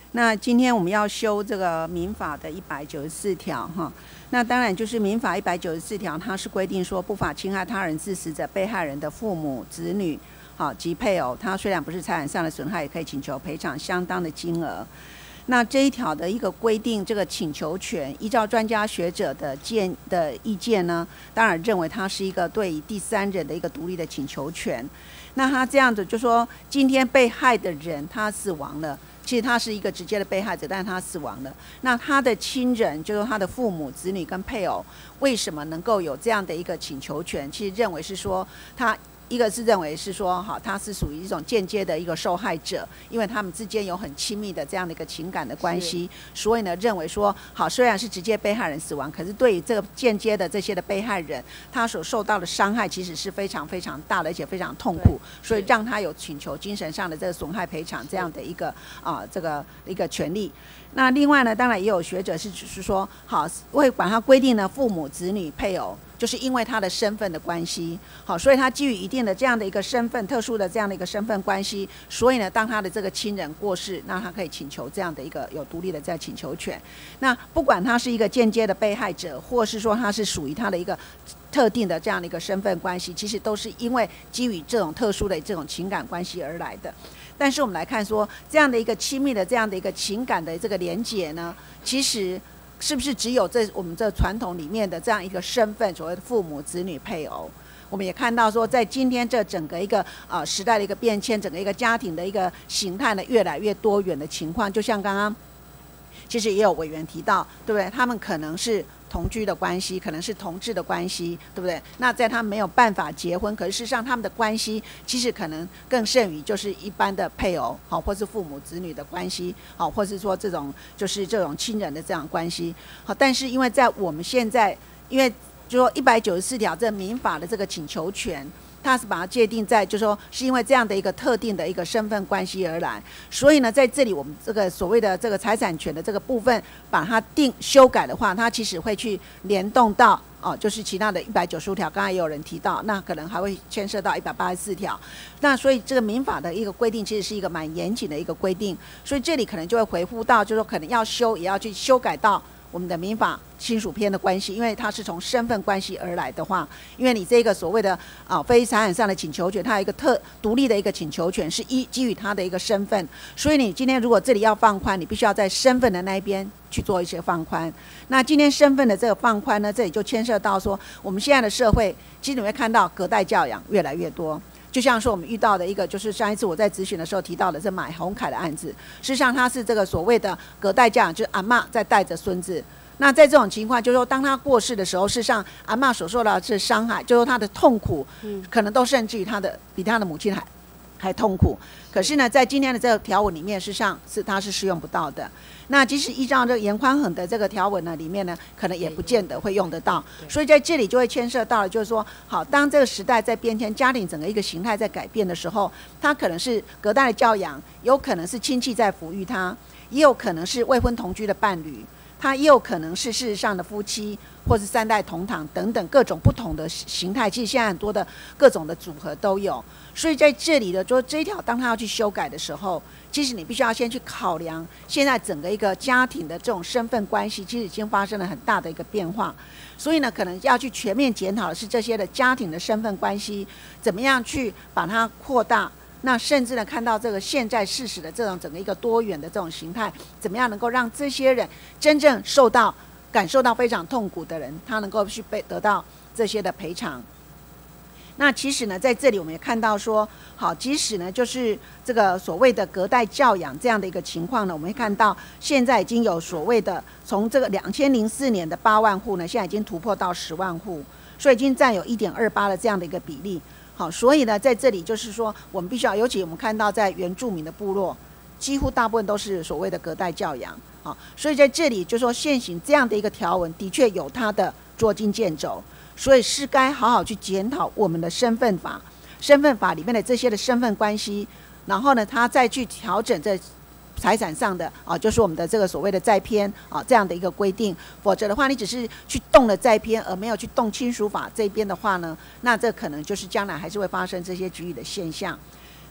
那今天我们要修这个民法的一百九十四条哈，那当然就是民法一百九十四条，它是规定说不法侵害他人致死者，被害人的父母、子女，好及配偶，他虽然不是财产上的损害，也可以请求赔偿相当的金额。那这一条的一个规定，这个请求权，依照专家学者的见的意见呢，当然认为它是一个对于第三人的一个独立的请求权。那他这样子就说，今天被害的人他死亡了。其实他是一个直接的被害者，但是他死亡了。那他的亲人，就是他的父母、子女跟配偶，为什么能够有这样的一个请求权？其实认为是说他。一个是认为是说，好，他是属于一种间接的一个受害者，因为他们之间有很亲密的这样的一个情感的关系，所以呢，认为说，好，虽然是直接被害人死亡，可是对于这个间接的这些的被害人，他所受到的伤害其实是非常非常大的，而且非常痛苦，所以让他有请求精神上的这个损害赔偿这样的一个啊这个一个权利。那另外呢，当然也有学者是是说，好，会把它规定呢，父母、子女、配偶。就是因为他的身份的关系，好，所以他基于一定的这样的一个身份，特殊的这样的一个身份关系，所以呢，当他的这个亲人过世，那他可以请求这样的一个有独立的这样请求权。那不管他是一个间接的被害者，或是说他是属于他的一个特定的这样的一个身份关系，其实都是因为基于这种特殊的这种情感关系而来的。但是我们来看说，这样的一个亲密的这样的一个情感的这个连结呢，其实。是不是只有这我们这传统里面的这样一个身份，所谓的父母、子女、配偶？我们也看到说，在今天这整个一个呃时代的一个变迁，整个一个家庭的一个形态呢，越来越多元的情况，就像刚刚其实也有委员提到，对不对？他们可能是同居的关系，可能是同志的关系，对不对？那在他们没有办法结婚，可是事实上他们的关系其实可能更胜于就是一般的配偶，好，或是父母子女的关系，好，或是说这种就是这种亲人的这样关系，好。但是因为在我们现在，因为就说一百九十四条这民法的这个请求权。它是把它界定在，就是说是因为这样的一个特定的一个身份关系而来，所以呢，在这里我们这个所谓的这个财产权的这个部分，把它定修改的话，它其实会去联动到哦，就是其他的一百九十五条，刚才也有人提到，那可能还会牵涉到一百八十四条。那所以这个民法的一个规定，其实是一个蛮严谨的一个规定，所以这里可能就会回复到，就是说可能要修，也要去修改到。我们的民法亲属篇的关系，因为它是从身份关系而来的话，因为你这个所谓的啊非财产上的请求权，它有一个特独立的一个请求权，是依基于它的一个身份，所以你今天如果这里要放宽，你必须要在身份的那一边去做一些放宽。那今天身份的这个放宽呢，这里就牵涉到说，我们现在的社会，其实你会看到隔代教养越来越多。就像说我们遇到的一个，就是上一次我在咨询的时候提到的这马宏凯的案子，事实上他是这个所谓的隔代教养，就是阿嬷在带着孙子。那在这种情况，就是说当他过世的时候，事实上阿嬷所受到的是伤害，就是说他的痛苦，可能都甚至于他的比他的母亲还还痛苦。可是呢，在今天的这个条文里面，事实上是它是适用不到的。那即使依照这个严宽衡的这个条文呢，里面呢，可能也不见得会用得到。所以在这里就会牵涉到，就是说，好，当这个时代在变迁，家庭整个一个形态在改变的时候，它可能是隔代的教养，有可能是亲戚在抚育他，也有可能是未婚同居的伴侣。它也有可能是事实上的夫妻，或是三代同堂等等各种不同的形态，其实现在很多的各种的组合都有。所以在这里的说这一条，当他要去修改的时候，其实你必须要先去考量现在整个一个家庭的这种身份关系，其实已经发生了很大的一个变化。所以呢，可能要去全面检讨的是这些的家庭的身份关系，怎么样去把它扩大。那甚至呢，看到这个现在事实的这种整个一个多元的这种形态，怎么样能够让这些人真正受到感受到非常痛苦的人，他能够去被得到这些的赔偿。那其实呢，在这里我们也看到说，好，即使呢就是这个所谓的隔代教养这样的一个情况呢，我们会看到现在已经有所谓的从这个两千零四年的八万户呢，现在已经突破到十万户，所以已经占有一点二八的这样的一个比例。好，所以呢，在这里就是说，我们必须要，尤其我们看到在原住民的部落，几乎大部分都是所谓的隔代教养。好，所以在这里就是说，现行这样的一个条文，的确有它的捉襟见肘，所以是该好好去检讨我们的身份法，身份法里面的这些的身份关系，然后呢，他再去调整这财产上的啊，就是我们的这个所谓的债篇啊这样的一个规定，否则的话，你只是去动了债篇，而没有去动亲属法这边的话呢，那这可能就是将来还是会发生这些局域的现象。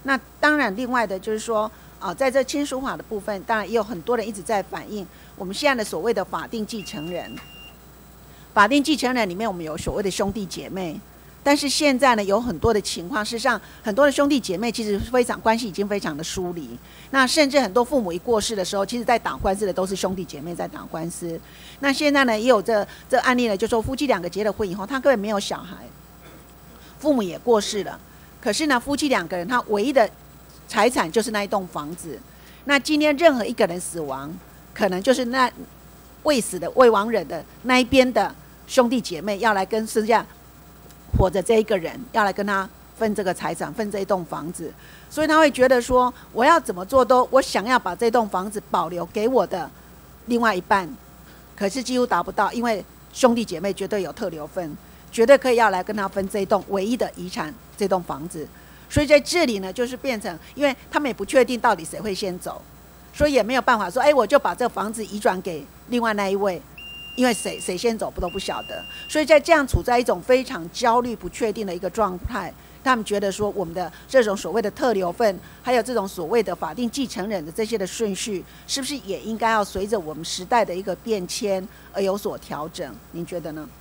那当然，另外的就是说，啊、呃，在这亲属法的部分，当然也有很多人一直在反映我们现在的所谓的法定继承人。法定继承人里面，我们有所谓的兄弟姐妹。但是现在呢，有很多的情况，事实上很多的兄弟姐妹其实非常关系已经非常的疏离。那甚至很多父母一过世的时候，其实在打官司的都是兄弟姐妹在打官司。那现在呢，也有这这案例呢，就说夫妻两个结了婚以后，他根本没有小孩，父母也过世了，可是呢，夫妻两个人他唯一的财产就是那一栋房子。那今天任何一个人死亡，可能就是那未死的未亡人的那一边的兄弟姐妹要来跟剩下活着这一个人要来跟他分这个财产，分这一栋房子，所以他会觉得说，我要怎么做都，我想要把这栋房子保留给我的另外一半，可是几乎达不到，因为兄弟姐妹绝对有特留份，绝对可以要来跟他分这一栋唯一的遗产，这栋房子。所以在这里呢，就是变成，因为他们也不确定到底谁会先走，所以也没有办法说，哎，我就把这房子移转给另外那一位。因为谁谁先走不都不晓得，所以在这样处在一种非常焦虑不确定的一个状态，他们觉得说我们的这种所谓的特留份，还有这种所谓的法定继承人的这些的顺序，是不是也应该要随着我们时代的一个变迁而有所调整？您觉得呢？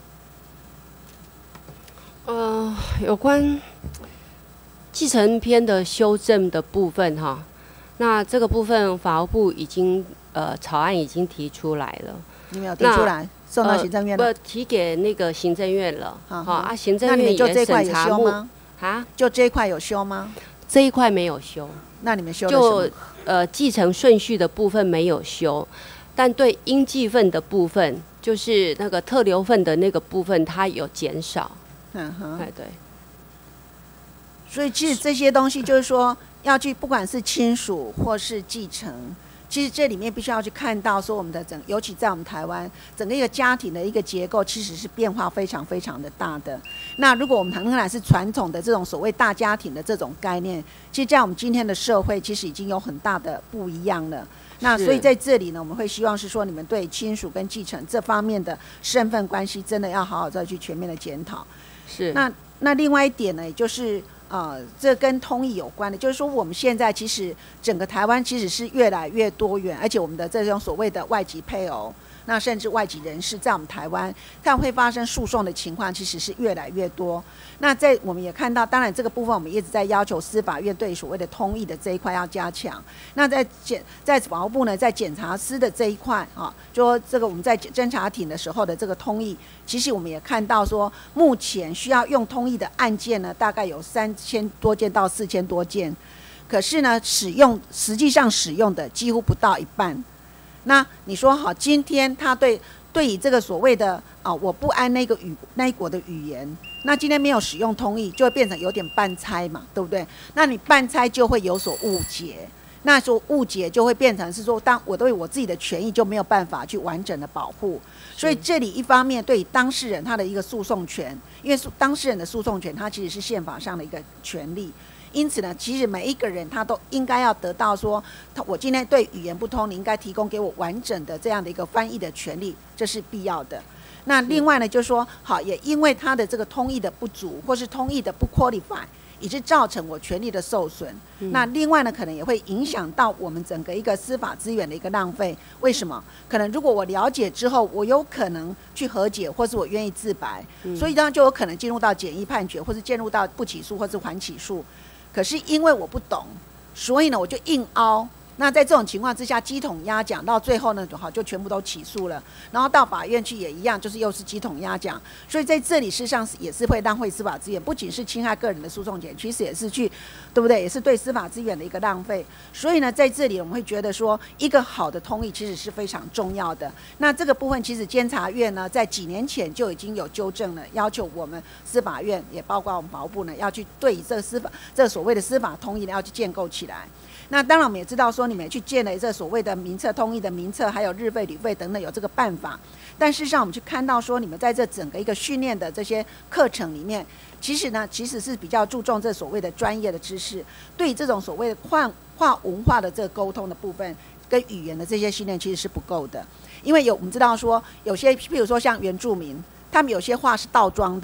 呃，有关继承篇的修正的部分哈，那这个部分法务部已经呃草案已经提出来了。 你没有提出来，送到行政院了？ 呃、不，提给那个行政院了。好啊，行政院也就这块有审查修吗？ 啊， 就这一块有修吗？ 这一块没有修。 那你们修了什么？ 就呃继承顺序的部分没有修，但对应继份的部分，就是那个特留份的那个部分，它有减少。 嗯哼， 哎对。 所以其实这些东西就是说，要去不管是亲属或是继承。其实这里面必须要去看到说我们的整，尤其在我们台湾整个一个家庭的一个结构，其实是变化非常非常的大的。那如果我们仍然是传统的这种所谓大家庭的这种概念，其实在我们今天的社会，其实已经有很大的不一样了。那所以在这里呢，我们会希望是说，你们对亲属跟继承这方面的身份关系，真的要好好再去全面的检讨。 是。 那那另外一点呢，也就是。呃，这跟通译有关的，就是说我们现在其实整个台湾其实是越来越多元，而且我们的这种所谓的外籍配偶，那甚至外籍人士在我们台湾，看会发生诉讼的情况其实是越来越多。那在我们也看到，当然这个部分我们一直在要求司法院对所谓的通译的这一块要加强。那在检在法务部呢，在检察司的这一块啊，就说这个我们在侦查庭的时候的这个通译，其实我们也看到说，目前需要用通译的案件呢，大概有三千多件到四千多件，可是呢，使用实际上使用的几乎不到一半。那你说好，今天他对对于这个所谓的啊，我不按那个语那一国的语言，那今天没有使用通译，就会变成有点半猜嘛，对不对？那你半猜就会有所误解，那说误解就会变成是说，当我对我自己的权益就没有办法去完整的保护。所以这里一方面对当事人他的一个诉讼权，因为当事人的诉讼权，它其实是宪法上的一个权利。因此呢，其实每一个人他都应该要得到说，他我今天对语言不通，你应该提供给我完整的这样的一个翻译的权利，这是必要的。那另外呢，就是说，好，也因为他的这个通译的不足，或是通译的不 qualify， 以致造成我权利的受损。嗯、那另外呢，可能也会影响到我们整个一个司法资源的一个浪费。为什么？可能如果我了解之后，我有可能去和解，或是我愿意自白，嗯、所以当然就有可能进入到简易判决，或是进入到不起诉，或是缓起诉。可是因为我不懂，所以呢我就硬凹。那在这种情况之下，鸡同鸭讲，到最后呢，好就全部都起诉了，然后到法院去也一样，就是又是鸡同鸭讲。所以在这里事实上也是会浪费司法资源，不仅是侵害个人的诉讼权，其实也是去，对不对？也是对司法资源的一个浪费。所以呢，在这里我们会觉得说，一个好的通译其实是非常重要的。那这个部分其实监察院呢，在几年前就已经有纠正了，要求我们司法院也包括我们法务部呢，要去对这个司法这所谓的司法通译呢，要去建构起来。那当然我们也知道说，你们也去建了这所谓的名册通译的名册，还有日费旅费等等有这个办法。但事实上我们去看到说，你们在这整个一个训练的这些课程里面，其实呢其实是比较注重这所谓的专业的知识，对这种所谓的跨跨文化的这个沟通的部分跟语言的这些训练其实是不够的。因为有我们知道说，有些譬如说像原住民，他们有些话是倒装的，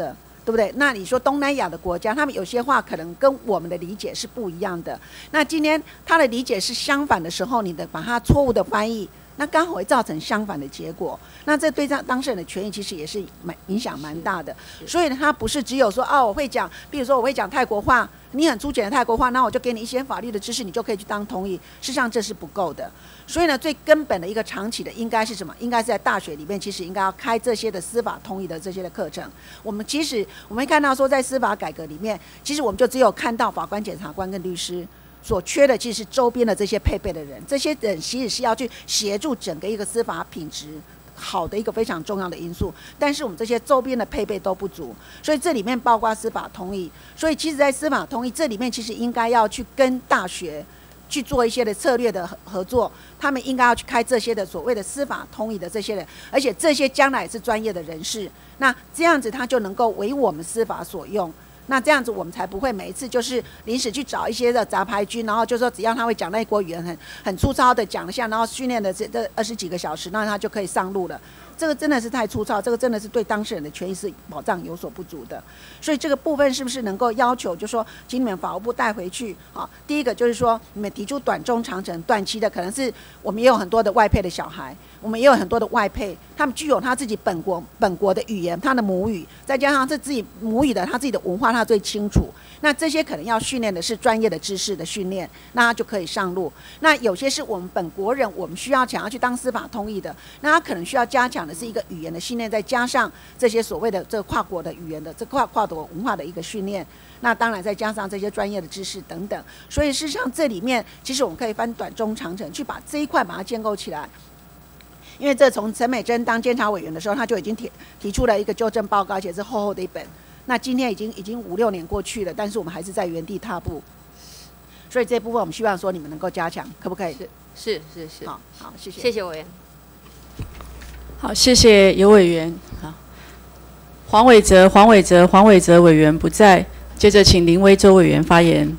对不对？那你说东南亚的国家，他们有些话可能跟我们的理解是不一样的。那今天他的理解是相反的时候，你的把他错误的翻译，那刚好会造成相反的结果。那这对当当事人的权益其实也是蛮影响蛮大的。所以他不是只有说哦，我会讲，比如说我会讲泰国话，你很粗浅的泰国话，那我就给你一些法律的知识，你就可以去当通译。事实上这是不够的。所以呢，最根本的一个长期的应该是什么？应该是在大学里面，其实应该要开这些的司法通译的这些的课程。我们其实我们会看到说，在司法改革里面，其实我们就只有看到法官、检察官跟律师所缺的，其实是周边的这些配备的人。这些人其实是要去协助整个一个司法品质好的一个非常重要的因素。但是我们这些周边的配备都不足，所以这里面包括司法通译。所以其实，在司法通译这里面，其实应该要去跟大学去做一些的策略的合作，他们应该要去开这些的所谓的司法通译的这些人，而且这些将来也是专业的人士，那这样子他就能够为我们司法所用。那这样子我们才不会每一次就是临时去找一些的杂牌军，然后就说只要他会讲那一国语言很很粗糙的讲一下，然后训练的这这二十几个小时，那他就可以上路了。这个真的是太粗糙，这个真的是对当事人的权益是保障有所不足的。所以这个部分是不是能够要求，就说请你们法务部带回去？好，第一个就是说你们提出短中长程短期的，可能是我们也有很多的外配的小孩，我们也有很多的外配，他们具有他自己本国本国的语言，他的母语，再加上这自己母语的他自己的文化，他最清楚。那这些可能要训练的是专业的知识的训练，那他就可以上路。那有些是我们本国人，我们需要想要去当司法通译的，那他可能需要加强的是一个语言的训练，再加上这些所谓的这个跨国的语言的这跨跨国文化的一个训练。那当然再加上这些专业的知识等等。所以事实上这里面其实我们可以分短中长程去把这一块把它建构起来。因为这从陈美珍当监察委员的时候，他就已经提提出了一个纠正报告，而且是厚厚的一本。那今天已经已经五六年过去了，但是我们还是在原地踏步。所以这部分我们希望说你们能够加强，可不可以？ 是是是。 好，好，谢谢。 谢谢委员。 好，谢谢尤委员。好，黄伟哲，黄伟哲，黄伟哲委员不在，接着请林威洲委员发言。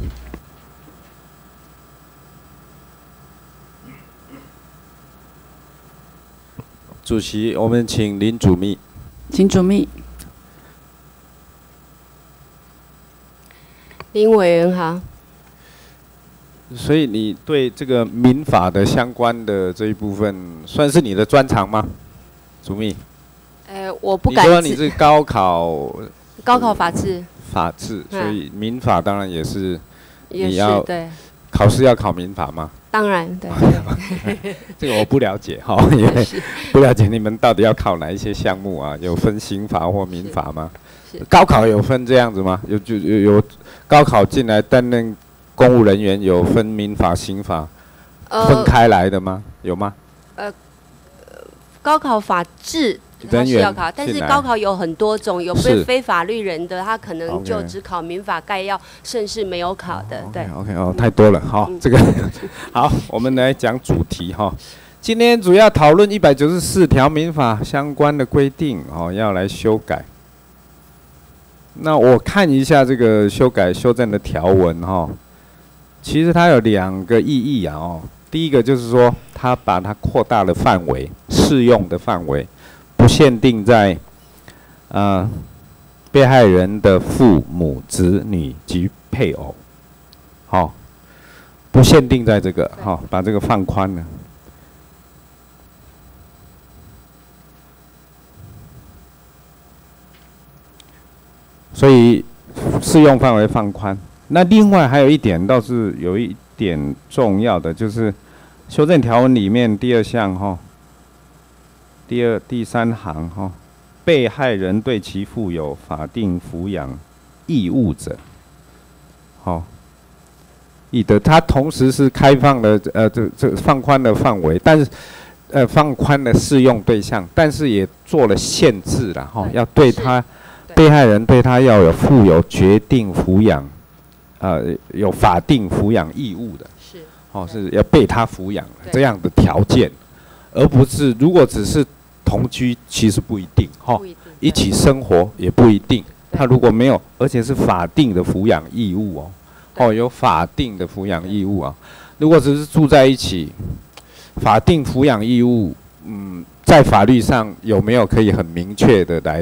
主席，我们请林主秘。 请主秘。 林委员好。 所以你对这个民法的相关的这一部分，算是你的专长吗？主秘。 呃，我不敢。 你说你是高考。 高考法制。 法制，所以民法当然也是。 也是对。 考试要考民法吗？ 当然，对。 这个我不了解哈，因为不了解你们到底要考哪一些项目啊？有分刑法或民法吗？高考有分这样子吗？有就有有高考进来担任公务人员，有分民法、刑法分开来的吗？有吗？ 呃，高考法制。他是要考，但是高考有很多种，有非非法律人的，他可能就只考民法概要，甚至没有考的。对 ，OK 哦，太多了。好，这个好，我们来讲主题哈。今天主要讨论一百九十四条民法相关的规定哦，要来修改。那我看一下这个修改修正的条文哈，其实它有两个意义啊哦。第一个就是说，它把它扩大了范围，适用的范围。不限定在，呃，被害人的父母、子女及配偶，好、哦，不限定在这个，好、哦，把这个放宽了。所以适用范围放宽。那另外还有一点倒是有一点重要的，就是修正条文里面第二项哈。哦第二、第三行哈，被害人对其负有法定抚养义务者，好，义的，它同时是开放了呃这这放宽了范围，但是呃放宽了适用对象，但是也做了限制了哈，要对他被害人对他要有负有决定抚养，呃有法定抚养义务的，是，哦是要被他抚养这样的条件。而不是，如果只是同居，其实不一定哈，一起生活也不一定。他如果没有，而且是法定的抚养义务哦，哦有法定的抚养义务啊。如果只是住在一起，法定抚养义务，嗯，在法律上有没有可以很明确的来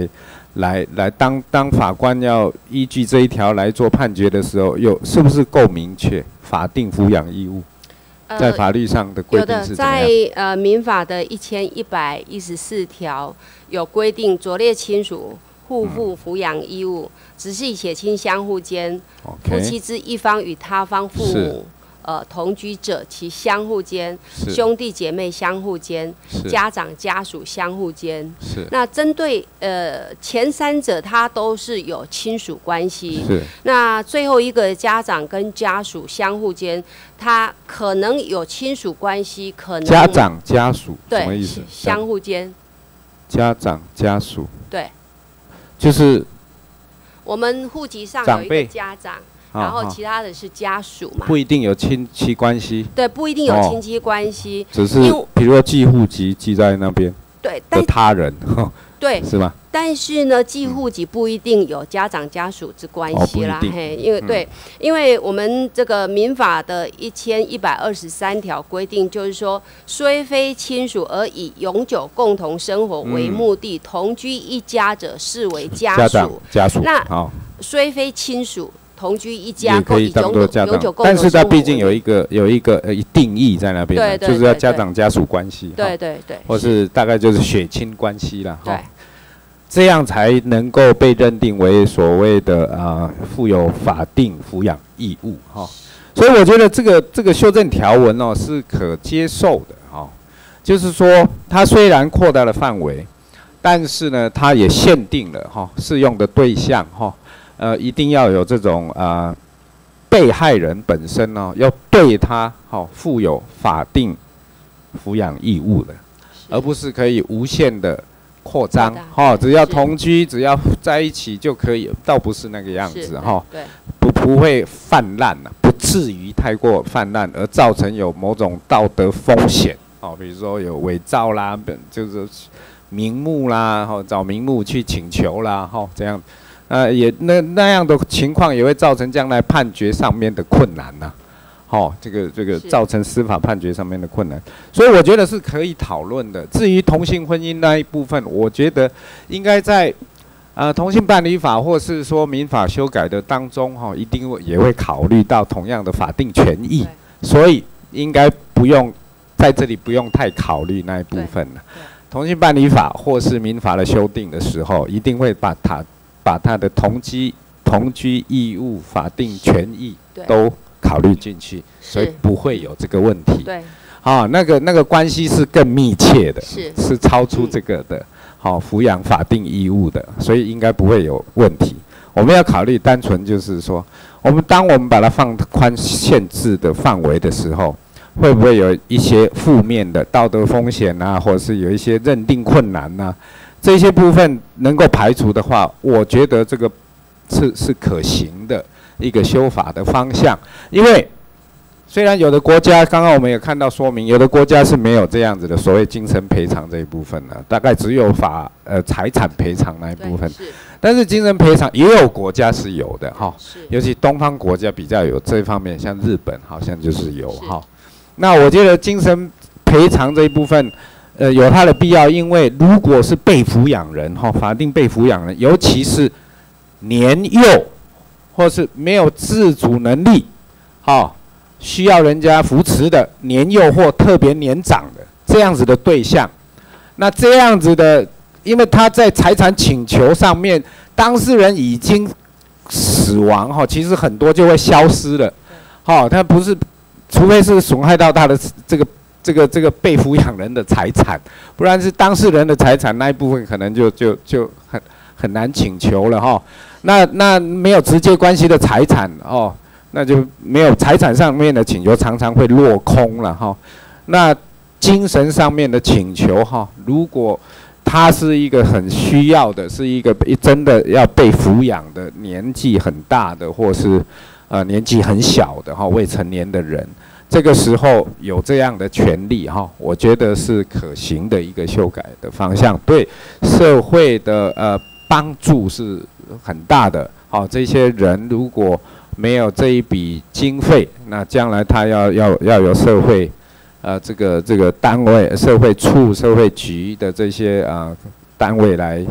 来来当当法官要依据这一条来做判决的时候，有是不是够明确？法定抚养义务，在法律上的规定是怎么样？ 有的，在呃民法的一千一百一十四条有规定，左列亲属互负抚养义务，直系血亲相互间，夫妻之一方与他方父母。呃，同居者其相互间，兄弟姐妹相互间，家长家属相互间。 是。 那针对呃前三者，他都是有亲属关系。 是。 那最后一个家长跟家属相互间，他可能有亲属关系，可能家长家属什么意思？ 相互间。 家长家属。 对。 就是我们户籍上有一个家长。然后其他的是家属嘛， 不一定有亲戚关系。 对，不一定有亲戚关系， 只是比如说寄户籍寄在那边， 对的他人， 对， 是吗？ 但是呢，寄户籍不一定有家长家属之关系啦，嘿，因为对，因为我们这个民法的一千一百二十三条规定，就是说，虽非亲属而以永久共同生活为目的，同居一家者视为家属。 家属， 那虽非亲属。同居一家也可以当做家长，但是它毕竟有一个有一个呃定义在那边， 对对， 就是要家长家属关系， 对对对， 或是大概就是血亲关系啦， 对， 这样才能够被认定为所谓的啊负有法定抚养义务哈。所以我觉得这个这个修正条文哦是可接受的哈，就是说它虽然扩大了范围，但是呢它也限定了哈适用的对象哈。呃，一定要有这种呃，被害人本身呢、哦，要对他好、哦、负有法定抚养义务的，而不是可以无限的扩张哈、哦，只要同居，只要在一起就可以，倒不是那个样子哈、哦，不不会泛滥呐、啊，不至于太过泛滥而造成有某种道德风险哦，比如说有伪造啦，就是名目啦，哈、哦，找名目去请求啦，哈、哦，这样。呃，也那那样的情况也会造成将来判决上面的困难呐、啊，哦，这个这个造成司法判决上面的困难，所以我觉得是可以讨论的。至于同性婚姻那一部分，我觉得应该在呃同性伴侣法或是说民法修改的当中，哈、哦，一定会也会考虑到同样的法定权益，所以应该不用在这里不用太考虑那一部分了。同性伴侣法或是民法的修订的时候，一定会把它。把他的同居同居义务、法定权益都考虑进去，所以不会有这个问题。 对， 啊，那个那个关系是更密切的， 是是超出这个的，好、嗯、抚养法定义务的，所以应该不会有问题。我们要考虑单纯就是说，我们当我们把它放宽限制的范围的时候，会不会有一些负面的道德风险啊，或者是有一些认定困难啊？这些部分能够排除的话，我觉得这个是是可行的一个修法的方向。因为虽然有的国家，刚刚我们也看到说明，有的国家是没有这样子的所谓精神赔偿这一部分的，大概只有法呃财产赔偿那一部分。是但是精神赔偿也有国家是有的哈，尤其东方国家比较有这方面，像日本好像就是有哈。那我觉得精神赔偿这一部分。呃，有它的必要，因为如果是被抚养人哈，法定被抚养人，尤其是年幼或是没有自主能力，哈，需要人家扶持的年幼或特别年长的这样子的对象，那这样子的，因为他在财产请求上面，当事人已经死亡哈，其实很多就会消失了，哈，他不是，除非是损害到他的这个。这个这个被抚养人的财产，不然是当事人的财产那一部分，可能就就就很很难请求了哈。那那没有直接关系的财产哦，那就没有财产上面的请求，常常会落空了哈。那精神上面的请求哈，如果他是一个很需要的，是一个真的要被抚养的，年纪很大的，或是呃年纪很小的哈未成年的人。这个时候有这样的权利哈，我觉得是可行的一个修改的方向，对社会的呃帮助是很大的。好，这些人如果没有这一笔经费，那将来他要要要有社会呃这个这个单位、社会处、社会局的这些呃单位来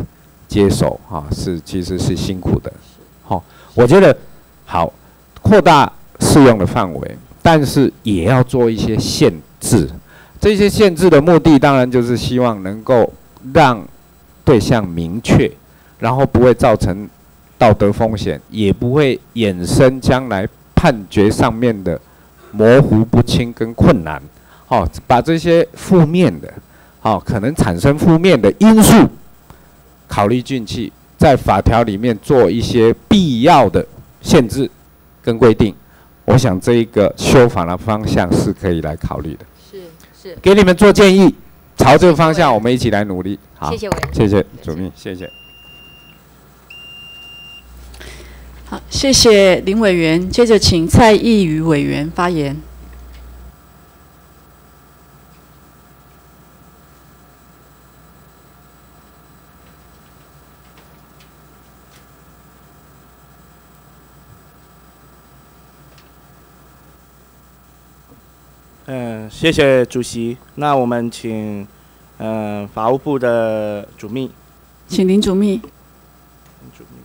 接手哈，是其实是辛苦的。好，我觉得好扩大适用的范围，但是也要做一些限制。这些限制的目的，当然就是希望能够让对象明确，然后不会造成道德风险，也不会衍生将来判决上面的模糊不清跟困难。好，把这些负面的，好可能产生负面的因素考虑进去，在法条里面做一些必要的限制跟规定。我想这一个修法的方向是可以来考虑的。 是是， 给你们做建议，朝这个方向我们一起来努力。好， 谢谢委员， 谢谢主秘，谢谢。 好，谢谢林委员。接着请蔡义瑜委员发言。 嗯，谢谢主席。那我们请嗯法务部的主秘， 请林主秘。 主秘。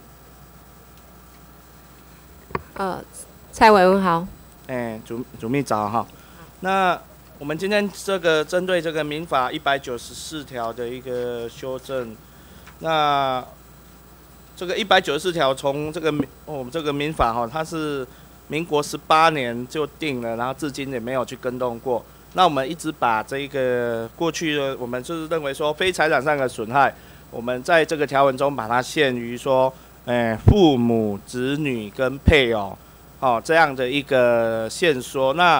呃，蔡委员好。 哎，主主秘早哈。那我们今天这个针对这个民法一百九十四条的一个修正，那这个一百九十四条从这个民我们这个民法哈，它是民国十八年就定了，然后至今也没有去更动过。那我们一直把这个过去的，我们就是认为说非财产上的损害，我们在这个条文中把它限于说，哎，父母、子女跟配偶，哦这样的一个限缩。那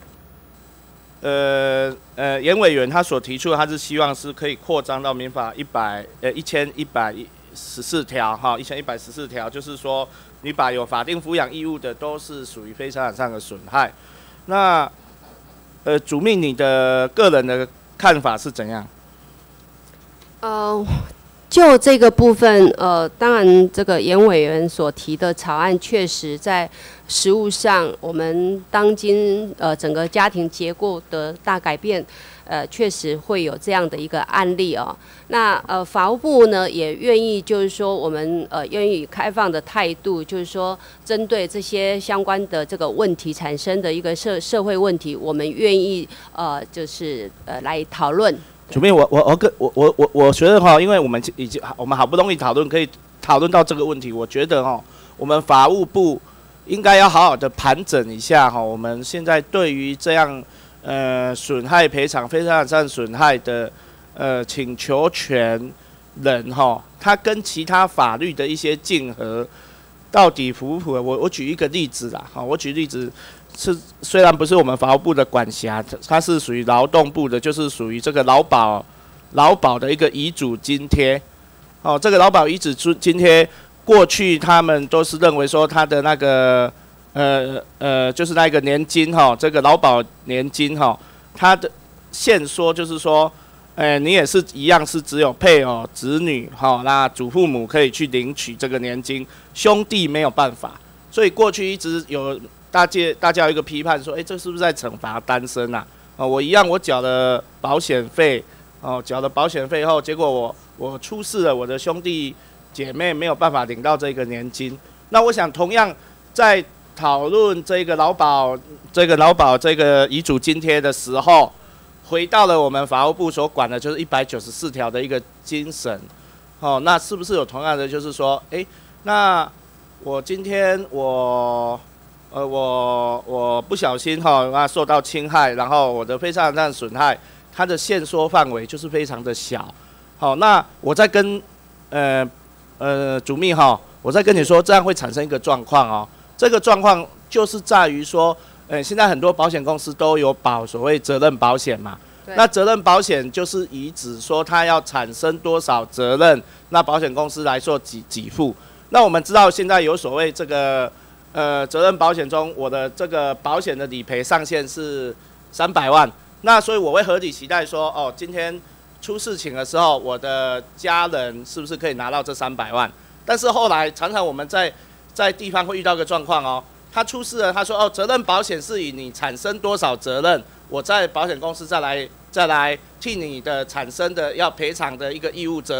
呃呃，严委员他所提出的，他是希望是可以扩张到民法一百呃一千一百十四条哈，一千一百十四条，就是说你把有法定抚养义务的都是属于非财产上的损害。那呃，主秘你的个人的看法是怎样？ 呃，就这个部分，呃，当然这个严委员所提的草案，确实在实务上，我们当今呃整个家庭结构的大改变，呃，确实会有这样的一个案例哦。那呃，法务部呢也愿意，就是说我们呃愿意以开放的态度，就是说针对这些相关的这个问题产生的一个社社会问题，我们愿意呃就是呃来讨论。 主秘，我我我跟我我我我觉得哈，因为我们已经我们好不容易讨论，可以讨论到这个问题，我觉得哈，我们法务部应该要好好的盘整一下哈，我们现在对于这样呃损害赔偿、非财产上损害的呃请求权人哈，他跟其他法律的一些竞合到底符不符合？我我举一个例子啦，哈，我举例子。是虽然不是我们法务部的管辖，它是属于劳动部的，就是属于这个劳保劳保的一个遗嘱津贴。哦，这个劳保遗嘱津贴，过去他们都是认为说它的那个呃呃，就是那个年金哈、哦，这个劳保年金哈、哦，它的限缩就是说，呃，你也是一样是只有配偶、子女哈、哦，那祖父母可以去领取这个年金，兄弟没有办法。所以过去一直有。大家大家有一个批判说，哎，这是不是在惩罚单身啊？哦，我一样，我缴了保险费，哦，缴了保险费后，结果我我出事了，我的兄弟姐妹没有办法领到这个年金。那我想，同样在讨论这个劳保、这个劳保这个遗嘱津贴的时候，回到了我们法务部所管的，就是一百九十四条的一个精神。哦，那是不是有同样的，就是说，哎，那我今天我。呃，我我不小心哈，那受到侵害，然后我的非财产上损害，它的限缩范围就是非常的小。好，那我再跟呃呃主秘哈，我再跟你说，这样会产生一个状况哦。这个状况就是在于说，呃，现在很多保险公司都有保所谓责任保险嘛。那责任保险就是以指说它要产生多少责任，那保险公司来做给给付。那我们知道现在有所谓这个。呃，责任保险中，我的这个保险的理赔上限是三百万，那所以我会合理期待说，哦，今天出事情的时候，我的家人是不是可以拿到这三百万？但是后来常常我们在在地方会遇到一个状况哦，他出事了，他说哦，责任保险是以你产生多少责任，我在保险公司再来再来替你的产生的要赔偿的一个义务责任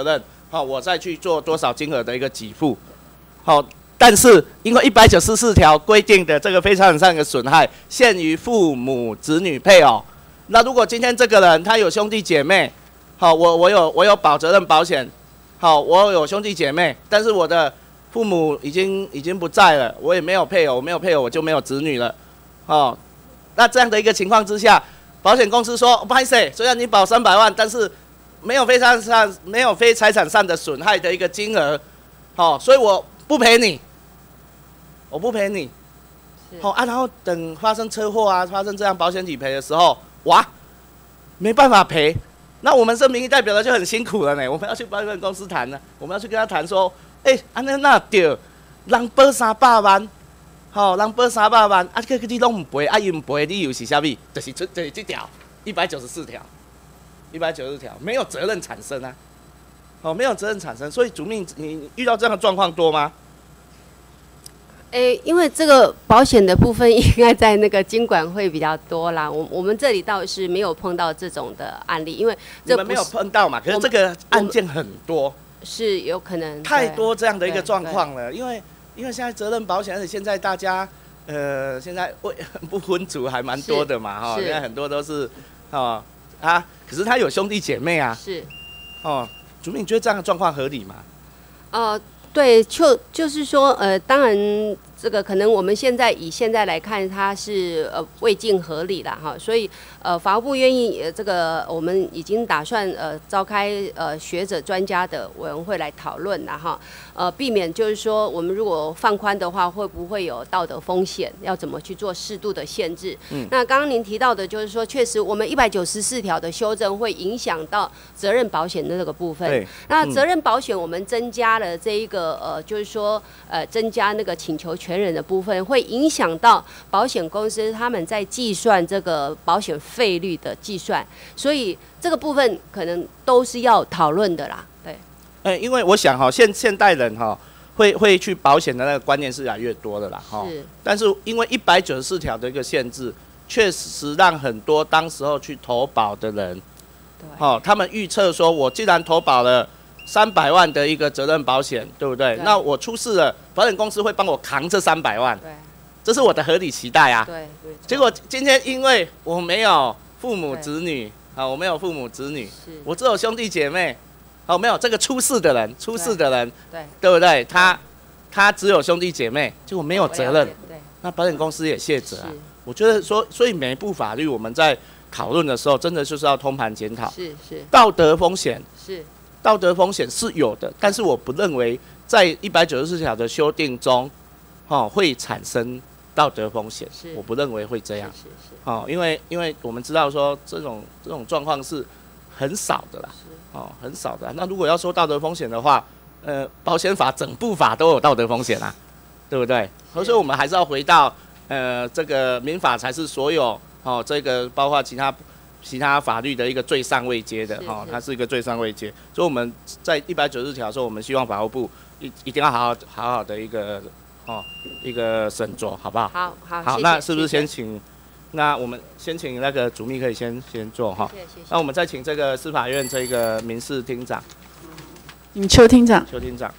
好，我再去做多少金额的一个给付，好，但是因为一百九十四条规定的这个非财产上的损害限于父母、子女、配偶，那如果今天这个人他有兄弟姐妹，好，我我有我有保责任保险，好，我有兄弟姐妹，但是我的父母已经已经不在了，我也没有配偶，我没有配偶我就没有子女了，哦，那这样的一个情况之下，保险公司说不好意思，虽然你保三百万，但是没有非财产上没有非财产上的损害的一个金额，哦，所以我不赔你，我不赔你，好、哦、啊，然后等发生车祸啊，发生这样保险理赔的时候，哇，没办法赔，那我们是民意代表的就很辛苦了呢，我们要去保险公司谈呢，我们要去跟他谈说，哎、欸，安尼那对，人保三百万。好、哦，人保三百万，啊，个你拢唔赔，啊，伊唔赔，理由是啥物？就是出，就是这条一百九十四条，一百九十四条没有责任产生啊，哦，没有责任产生，所以主命你遇到这样的状况多吗？ 诶、欸，因为这个保险的部分应该在那个金管会比较多啦，我我们这里倒是没有碰到这种的案例，因为这你们没有碰到嘛？可是这个案件很多， 是有可能太多这样的一个状况了，因为。因为现在责任保险，而且现在大家，呃，现在未不婚族还蛮多的嘛，哈，现在很多都是，哦啊，可是他有兄弟姐妹啊， 是， 哦，主秘，你觉得这样的状况合理吗？ 呃，对，就就是说，呃，当然这个可能我们现在以现在来看，它是呃未尽合理啦，哈，所以呃法务部愿意呃这个我们已经打算呃召开呃学者专家的委员会来讨论啦，哈。呃，避免就是说，我们如果放宽的话，会不会有道德风险？要怎么去做适度的限制？嗯，那刚刚您提到的，就是说，确实我们一百九十四条的修正会影响到责任保险的这个部分。 对， 那责任保险我们增加了这一个呃，就是说呃，增加那个请求权人的部分，会影响到保险公司他们在计算这个保险费率的计算，所以这个部分可能都是要讨论的啦。对。 呃，因为我想哈，现现代人哈会会去保险的那个观念是越来越多的啦，哈。是。但是因为一百九十四条的一个限制，确实让很多当时候去投保的人，哦，他们预测说，我既然投保了三百万的一个责任保险，对不对？对，那我出事了，保险公司会帮我扛这三百万，对，这是我的合理期待啊。对对。结果今天因为我没有父母子女，啊，我没有父母子女，我只有兄弟姐妹。哦，没有这个出事的人，出事的人，对，对不对？他他只有兄弟姐妹，结果没有责任，对，那保险公司也卸责啊。我觉得说，所以每一部法律我们在讨论的时候，真的就是要通盘检讨。是是。道德风险是道德风险是有的，但是我不认为在一百九十四条的修订中，哦，会产生道德风险。是，我不认为会这样。是是。哦，因为因为我们知道说这种这种状况是很少的啦。哦，很少的。那如果要说道德风险的话，呃，保险法整部法都有道德风险啊，对不对？所以我们还是要回到呃这个民法才是所有哦这个包括其他其他法律的一个最上位阶的哈、哦，它是一个最上位阶。所以我们在一百九十条的时候，我们希望法务部一一定要好好好好的一个哦一个审酌，好不好？ 好好好，那是不是先请？那我们先请那个主秘可以先先做哈，那我们再请这个司法院这个民事厅长， 嗯，邱厅长， 邱厅长，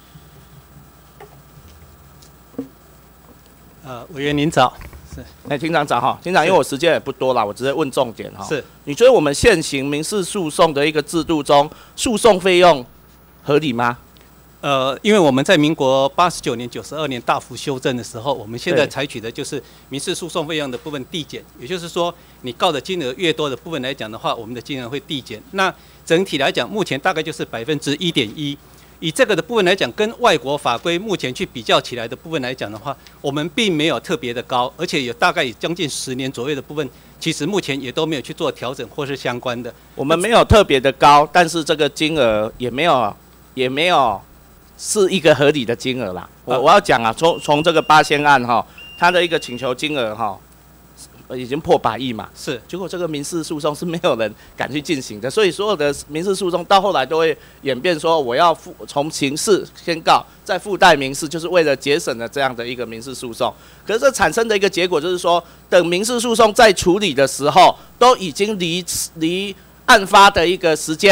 呃，委员您早，是， 哎，厅长早哈，厅长，因为我时间也不多了，我直接问重点哈， 是， 你觉得我们现行民事诉讼的一个制度中，诉讼费用合理吗？ 呃，因为我们在民国八十九年、九十二年大幅修正的时候，我们现在采取的就是民事诉讼费用的部分递减，也就是说，你告的金额越多的部分来讲的话，我们的金额会递减。那整体来讲，目前大概就是百分之一点一。以这个的部分来讲，跟外国法规目前去比较起来的部分来讲的话，我们并没有特别的高，而且有大概有将近十年左右的部分，其实目前也都没有去做调整或是相关的。 我们没有特别的高，但是这个金额也没有也没有。是一个合理的金额啦，我我要讲啊，从从这个八千案哈，它的一个请求金额哈，已经破百亿嘛， 是， 结果这个民事诉讼是没有人敢去进行的，所以所有的民事诉讼到后来都会演变说，我要附从刑事先告，再附带民事，就是为了节省了这样的一个民事诉讼。可是这产生的一个结果就是说，等民事诉讼在处理的时候，都已经离离案发的一个时间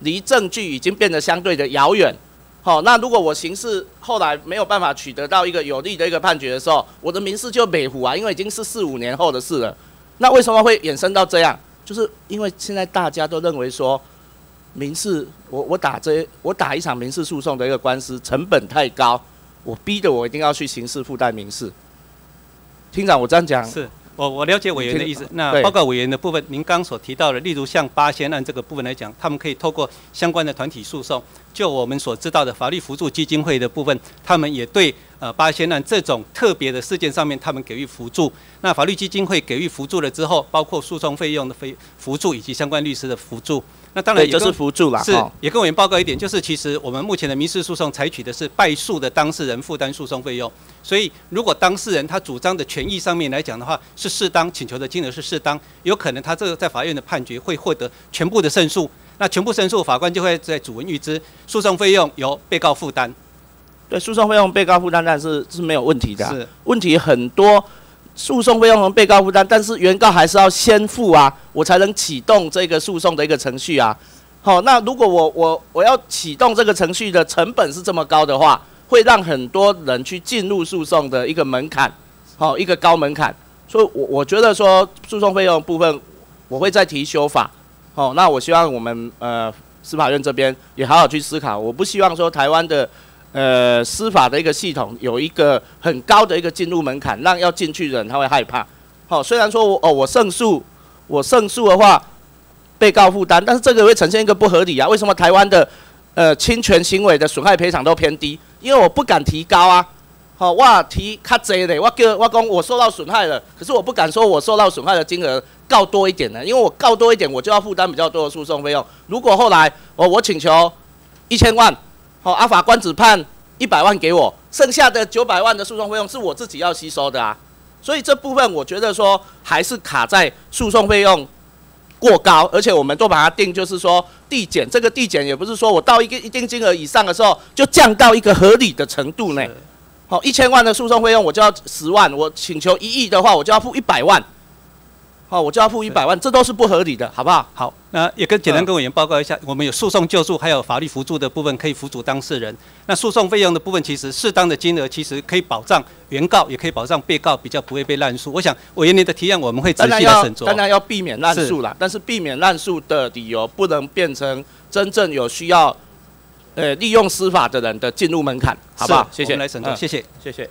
离证据已经变得相对的遥远。好、哦，那如果我刑事后来没有办法取得到一个有利的一个判决的时候，我的民事就美糊啊，因为已经是四五年后的事了。那为什么会衍生到这样？就是因为现在大家都认为说，民事我我打这我打一场民事诉讼的一个官司成本太高，我逼得我一定要去刑事附带民事。厅长，我这样讲是。我我了解委员的意思。那报告委员的部分，您刚所提到的，例如像八仙案这个部分来讲，他们可以透过相关的团体诉讼。就我们所知道的法律扶助基金会的部分，他们也对呃八仙案这种特别的事件上面，他们给予扶助。那法律基金会给予扶助了之后，包括诉讼费用的费扶助以及相关律师的扶助。那当然也就是扶助啦。 是，也跟委员报告一点，就是其实我们目前的民事诉讼采取的是败诉的当事人负担诉讼费用。所以，如果当事人他主张的权益上面来讲的话，是适当，请求的金额是适当，有可能他这个在法院的判决会获得全部的胜诉。那全部胜诉，法官就会在主文预知，诉讼费用由被告负担。 对，诉讼费用被告负担，但是是没有问题的、啊。 是， 问题很多，诉讼费用从被告负担，但是原告还是要先付啊，我才能启动这个诉讼的一个程序啊。好、哦，那如果我我我要启动这个程序的成本是这么高的话，会让很多人去进入诉讼的一个门槛，好、哦，一个高门槛。所以我，我我觉得说诉讼费用部分，我会再提修法。哦，那我希望我们呃司法院这边也好好去思考。我不希望说台湾的呃司法的一个系统有一个很高的一个进入门槛，让要进去的人他会害怕。好、哦，虽然说我哦我胜诉，我胜诉的话被告负担，但是这个会呈现一个不合理啊。为什么台湾的呃侵权行为的损害赔偿都偏低？因为我不敢提高啊。好、哦，我提较济嘞，我叫我讲我受到损害了，可是我不敢说我受到损害的金额告多一点呢，因为我告多一点，我就要负担比较多的诉讼费用。如果后来我、哦、我请求一千万，好、哦，啊法官只判一百万给我，剩下的九百万的诉讼费用是我自己要吸收的啊。所以这部分我觉得说还是卡在诉讼费用过高，而且我们都把它定就是说递减，这个递减也不是说我到一个一定金额以上的时候就降到一个合理的程度内。好、哦，一千万的诉讼费用我就要十万，我请求一亿的话，我就要付一百万。好、哦，我就要付一百万，这都是不合理的，好不好？ 好，那也跟简单跟委员报告一下，我们有诉讼救助，还有法律扶助的部分可以辅助当事人。那诉讼费用的部分，其实适当的金额其实可以保障原告，也可以保障被告，比较不会被滥诉。我想委员您的提案，我们会仔细来审酌。 当然要避免滥诉啦，但是避免滥诉的理由不能变成真正有需要。呃，利用司法的人的进入门槛，好不好？谢谢。 我们来审查、嗯，谢谢， 谢谢。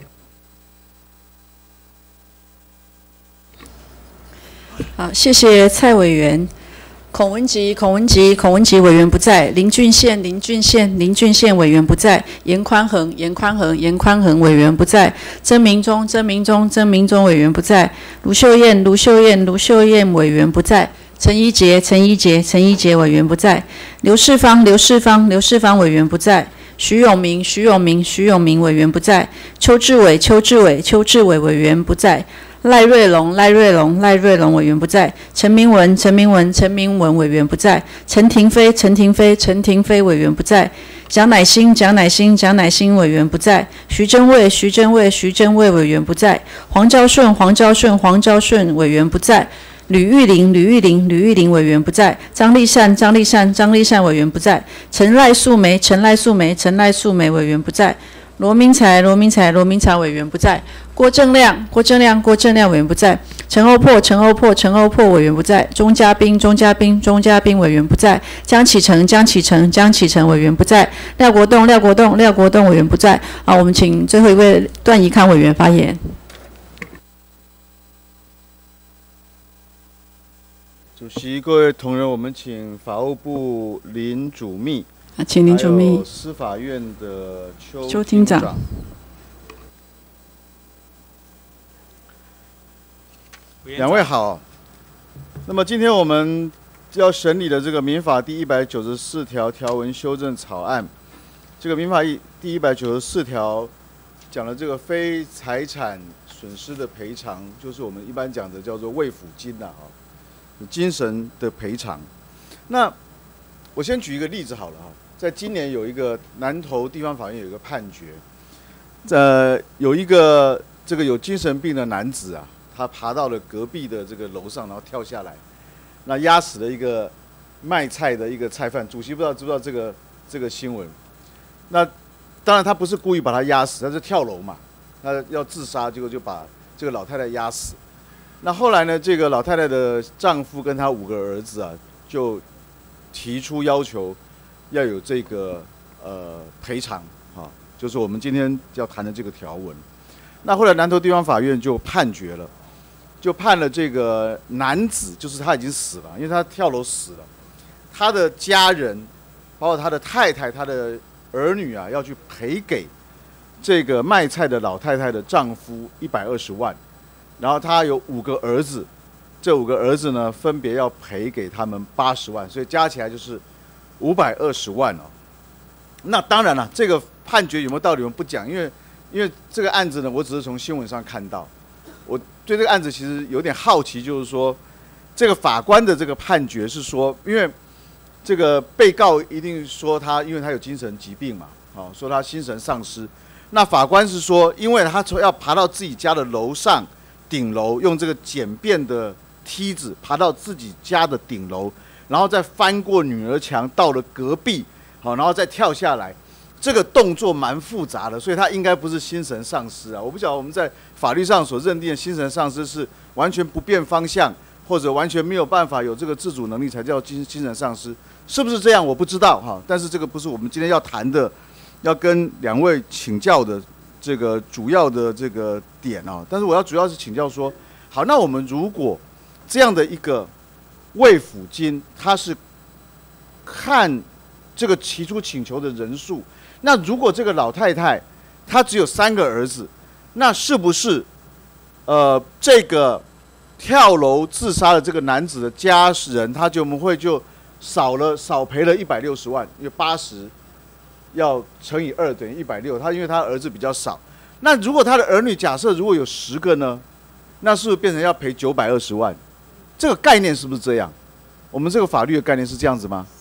好，谢谢蔡委员。孔文吉，孔文吉，孔文吉委员不在。林俊宪，林俊宪，林俊宪委员不在。严宽恒，严宽恒，严宽恒委员不在。曾明忠，曾明忠，曾明忠委员不在。卢秀燕，卢秀燕，卢秀燕委员不在。陈一杰，陈一杰，陈一杰委员不在；刘世芳，刘世芳，刘世芳委员不在；徐永明，徐永明，徐永明委员不在；邱志伟，邱志伟，邱志伟委员不在；赖瑞龙，赖瑞龙，赖瑞龙委员不在；陈明文，陈明文，陈明文委员不在；陈廷飞，陈廷飞，陈廷飞委员不在；蒋乃馨，蒋乃馨，蒋乃馨委员不在；徐祯卫，徐祯卫，徐祯卫委员不在；黄昭顺，黄昭顺，黄昭顺委员不在。吕玉玲，吕玉玲，吕玉玲委员不在；张丽善，张丽善，张丽善委员不在；陈赖素梅，陈赖素梅，陈赖素梅委员不在；罗明才，罗明才，罗明才委员不在；郭正亮，郭正亮，郭正亮委员不在；陈欧珀，陈欧珀，陈欧珀委员不在；钟嘉宾，钟嘉宾，钟嘉宾委员不在；江启程，江启程，江启程委员不在；廖国栋，廖国栋，廖国栋委员不在。好，我们请最后一位段宜康委员发言。 主席、各位同仁，我们请法务部林主秘， 啊，请林主秘， 司法院的邱邱厅长。 两位好。那么今天我们要审理的这个民法第一百九十四条条文修正草案，这个民法第一百九十四条讲了这个非财产损失的赔偿，就是我们一般讲的叫做慰抚金呐，哈。精神的赔偿。那我先举一个例子好了哈，在今年有一个南投地方法院有一个判决，呃，有一个这个有精神病的男子啊，他爬到了隔壁的这个楼上，然后跳下来，那压死了一个卖菜的一个菜贩，主席不知道知不知道这个这个新闻？那当然他不是故意把他压死，他是跳楼嘛，他要自杀，结果就把这个老太太压死。那后来呢，这个老太太的丈夫跟他五个儿子啊，就提出要求，要有这个呃赔偿啊，就是我们今天要谈的这个条文。那后来南投地方法院就判决了，就判了这个男子，就是他已经死了，因为他跳楼死了，他的家人，包括他的太太、他的儿女啊，要去赔给这个卖菜的老太太的丈夫一百二十万，然后他有五个儿子，这五个儿子呢分别要赔给他们八十万，所以加起来就是五百二十万哦。那当然了，这个判决有没有道理我们不讲，因为。因为这个案子呢，我只是从新闻上看到，我对这个案子其实有点好奇，就是说，这个法官的这个判决是说，因为这个被告一定说他，因为他有精神疾病嘛，哦，说他精神丧失，那法官是说，因为他从要爬到自己家的楼上顶楼，用这个简便的梯子爬到自己家的顶楼，然后再翻过女儿墙到了隔壁，好，然后再跳下来。这个动作蛮复杂的，所以他应该不是心神丧失啊！我不晓得我们在法律上所认定的心神丧失是完全不变方向，或者完全没有办法有这个自主能力才叫精精神丧失，是不是这样？我不知道哈。但是这个不是我们今天要谈的，要跟两位请教的这个主要的这个点啊。但是我要主要是请教说，好，那我们如果这样的一个卫福金，它是看这个提出请求的人数。那如果这个老太太她只有三个儿子，那是不是呃这个跳楼自杀的这个男子的家人，他就我们会就少了少赔了一百六十万，因为八十要乘以二等于一百六，他因为他儿子比较少，那如果他的儿女假设如果有十个呢，那是不是变成要赔九百二十万？这个概念是不是这样？我们这个法律的概念是这样子吗？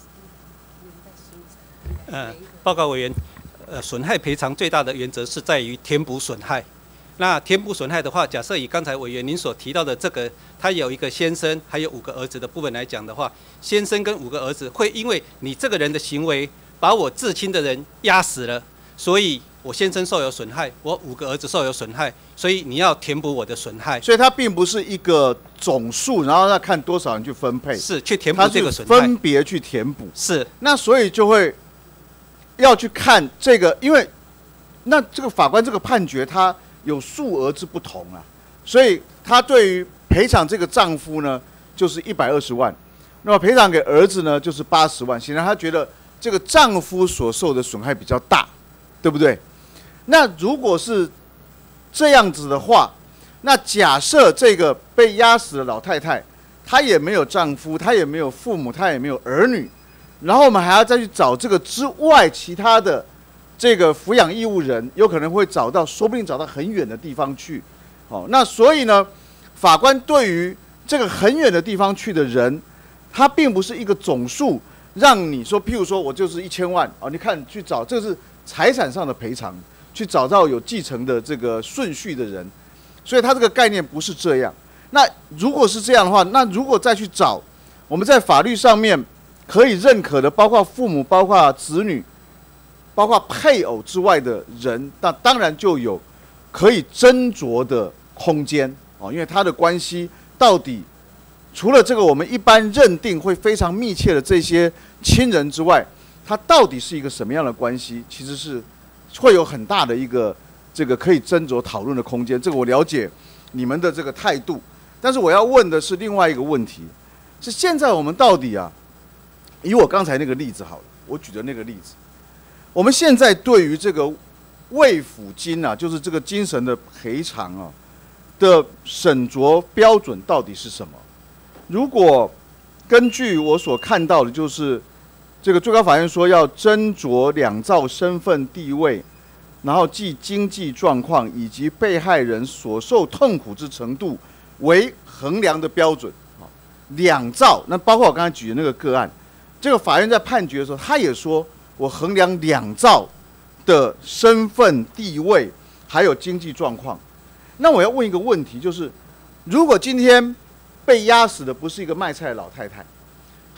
呃，报告委员，呃，损害赔偿最大的原则是在于填补损害。那填补损害的话，假设以刚才委员您所提到的这个，他有一个先生，还有五个儿子的部分来讲的话，先生跟五个儿子会因为你这个人的行为把我至亲的人压死了，所以我先生受有损害，我五个儿子受有损害，所以你要填补我的损害。 所以它并不是一个总数，然后要看多少人去分配， 是去填补这个损害， 分别去填补。 是， 那所以就会。要去看这个，因为那这个法官这个判决，他有数额之不同啊，所以他对于赔偿这个丈夫呢，就是一百二十万，那么赔偿给儿子呢，就是八十万。显然他觉得这个丈夫所受的损害比较大，对不对？那如果是这样子的话，那假设这个被压死的老太太，她也没有丈夫，她也没有父母，她也没有儿女。然后我们还要再去找这个之外其他的这个抚养义务人，有可能会找到，说不定找到很远的地方去。哦，那所以呢，法官对于这个很远的地方去的人，他并不是一个总数，让你说，譬如说我就是一千万哦，你看去找，这是财产上的赔偿，去找到有继承的这个顺序的人，所以他这个概念不是这样。那如果是这样的话，那如果再去找，我们在法律上面。可以认可的，包括父母、包括子女、包括配偶之外的人，那当然就有可以斟酌的空间哦，因为他的关系到底除了这个我们一般认定会非常密切的这些亲人之外，他到底是一个什么样的关系，其实是会有很大的一个这个可以斟酌讨论的空间。这个我了解你们的这个态度，但是我要问的是另外一个问题，是现在我们到底啊？以我刚才那个例子好了，我举的那个例子，我们现在对于这个卫福金啊，就是这个精神的赔偿啊的审酌标准到底是什么？如果根据我所看到的，就是这个最高法院说要斟酌两造身份地位，然后即经济状况以及被害人所受痛苦之程度为衡量的标准啊，两造，那包括我刚才举的那个个案。这个法院在判决的时候，他也说我衡量两造的身份地位还有经济状况。那我要问一个问题，就是如果今天被压死的不是一个卖菜的老太太，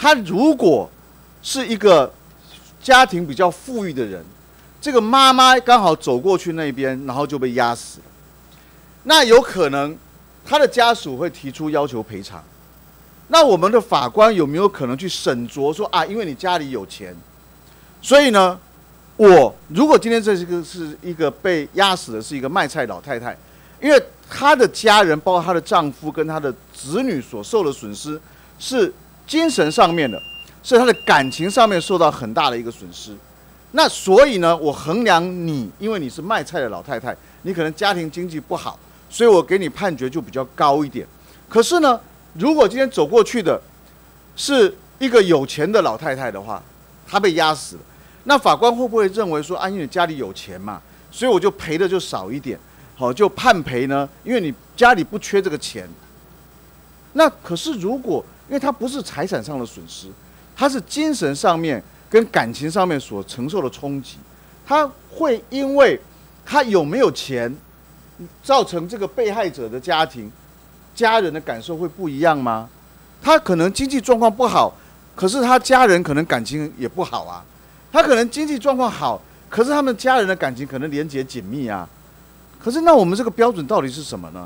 他如果是一个家庭比较富裕的人，这个妈妈刚好走过去那边，然后就被压死了，那有可能他的家属会提出要求赔偿。那我们的法官有没有可能去审酌说啊，因为你家里有钱，所以呢，我如果今天这是一个是一个被压死的是一个卖菜老太太，因为她的家人，包括她的丈夫跟她的子女所受的损失是精神上面的，是她的感情上面受到很大的一个损失。那所以呢，我衡量你，因为你是卖菜的老太太，你可能家庭经济不好，所以我给你判决就比较高一点。可是呢，如果今天走过去的是一个有钱的老太太的话，她被压死了，那法官会不会认为说，啊，因为你家里有钱嘛，所以我就赔的就少一点，好，就判赔呢？因为你家里不缺这个钱。那可是如果，因为它不是财产上的损失，它是精神上面跟感情上面所承受的冲击，他会因为他有没有钱，造成这个被害者的家庭家人的感受会不一样吗？他可能经济状况不好，可是他家人可能感情也不好啊。他可能经济状况好，可是他们家人的感情可能连结紧密啊。可是那我们这个标准到底是什么呢？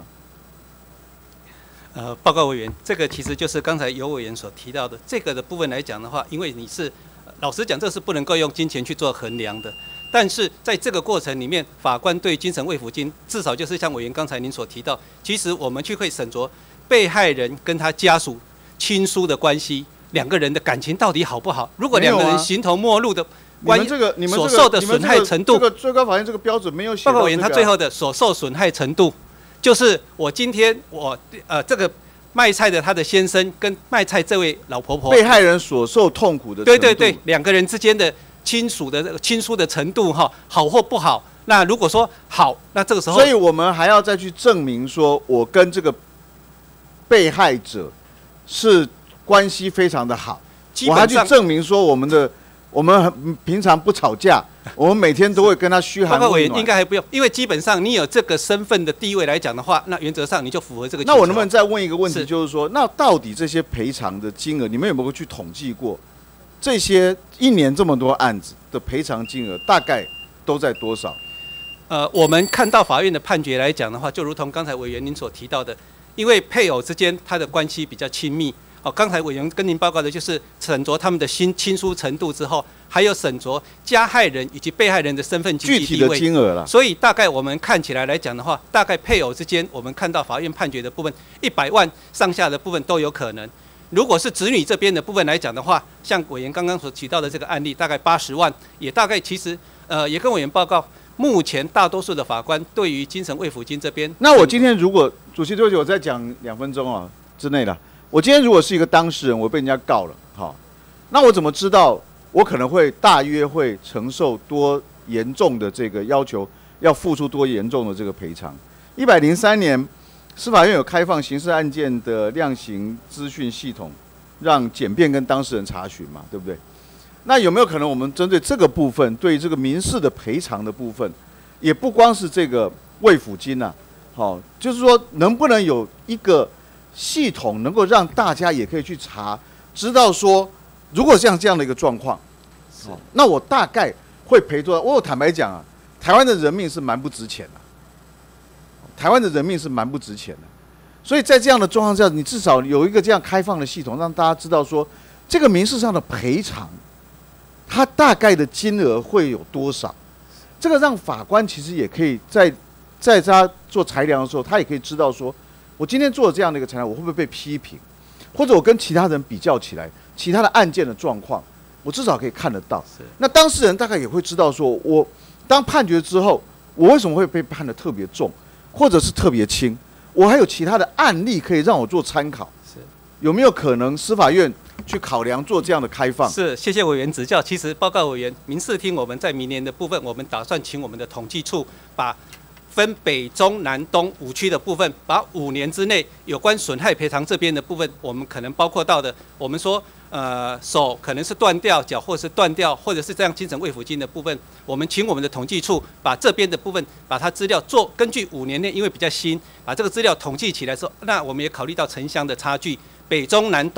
呃，报告委员，这个其实就是刚才尤委员所提到的这个的部分来讲的话，因为你是老实讲，这是不能够用金钱去做衡量的。但是在这个过程里面，法官对精神慰抚金，至少就是像委员刚才您所提到，其实我们去会审酌被害人跟他家属亲疏的关系，两个人的感情到底好不好？如果两个人形同陌路的关系，所受的损害程度， 这个最高法院这个标准没有写到这个。 报告委员，他最后的所受损害程度，就是我今天我呃这个。卖菜的他的先生跟卖菜这位老婆婆， 被害人所受痛苦的程度， 对对对，两个人之间的亲属的亲疏的程度哈，好或不好。那如果说好，那这个时候， 所以我们还要再去证明说，我跟这个被害者是关系非常的好，我还去证明说我们的我们很平常不吵架，我们每天都会跟他嘘寒问暖。 报告委员应该还不用，因为基本上你有这个身份的地位来讲的话，那原则上你就符合这个。 那我能不能再问一个问题，就是说，那到底这些赔偿的金额，你们有没有去统计过？这些一年这么多案子的赔偿金额大概都在多少？ 呃，我们看到法院的判决来讲的话，就如同刚才委员您所提到的，因为配偶之间他的关系比较亲密。哦，刚才委员跟您报告的就是审酌他们的亲亲疏程度之后，还有审酌加害人以及被害人的身份经济地位， 具体的金额了。 所以大概我们看起来来讲的话，大概配偶之间，我们看到法院判决的部分，一百万上下的部分都有可能。如果是子女这边的部分来讲的话，像委员刚刚所提到的这个案例，大概八十万，也大概其实呃也跟委员报告，目前大多数的法官对于精神慰抚金这边， 那我今天如果主席对不起，我再讲两分钟啊之内的。我今天如果是一个当事人，我被人家告了，好，那我怎么知道我可能会大约会承受多严重的这个要求，要付出多严重的这个赔偿？一百零三年，司法院有开放刑事案件的量刑资讯系统，让检辩跟当事人查询嘛，对不对？那有没有可能我们针对这个部分，对于这个民事的赔偿的部分，也不光是这个慰抚金呐、啊，好，就是说能不能有一个系统能够让大家也可以去查，知道说，如果像这样的一个状况，哦，那我大概会赔多少？我坦白讲啊，台湾的人命是蛮不值钱的，台湾的人命是蛮不值钱的，所以在这样的状况下，你至少有一个这样开放的系统，让大家知道说，这个民事上的赔偿，它大概的金额会有多少？这个让法官其实也可以在在他做裁量的时候，他也可以知道说，我今天做了这样的一个裁量，我会不会被批评？或者我跟其他人比较起来，其他的案件的状况，我至少可以看得到。那当事人大概也会知道说，我当判决之后，我为什么会被判得特别重，或者是特别轻？我还有其他的案例可以让我做参考。 是有没有可能司法院去考量做这样的开放？ 是，谢谢委员指教。其实报告委员，民事厅我们在明年的部分，我们打算请我们的统计处把分北中南东五区的部分，把五年之内有关损害赔偿这边的部分，我们可能包括到的，我们说呃手可能是断掉，脚或是断掉，或者是这样精神慰抚金的部分，我们请我们的统计处把这边的部分，把它资料做根据五年内，因为比较新，把这个资料统计起来之后，那我们也考虑到城乡的差距，北中南东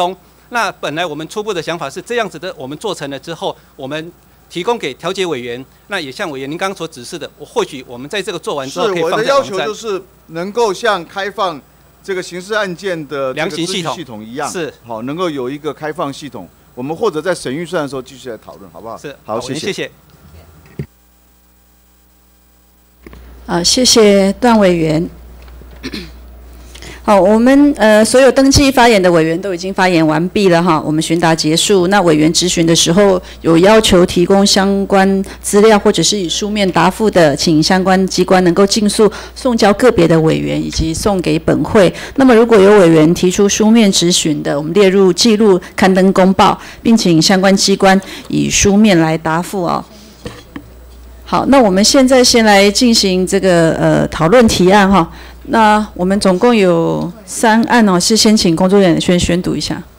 那本来我们初步的想法是这样子的，我们做成了之后，我们提供给调解委员。那也像委员您刚刚所指示的，我或许我们在这个做完之后可以放在网站。 是我的要求就是能够像开放这个刑事案件的量刑系统系统一样， 是好，能够有一个开放系统。我们或者在审预算的时候继续来讨论，好不好？ 是， 好，谢谢。 谢谢。 啊，谢谢段委员。好，我们呃所有登记发言的委员都已经发言完毕了哈，我们询答结束。那委员质询的时候有要求提供相关资料或者是以书面答复的，请相关机关能够尽速送交个别的委员以及送给本会。那么如果有委员提出书面质询的，我们列入记录刊登公报，并请相关机关以书面来答复哦。好，那我们现在先来进行这个呃讨论提案哈。那我们总共有三案哦，是先请工作人员先宣读一下。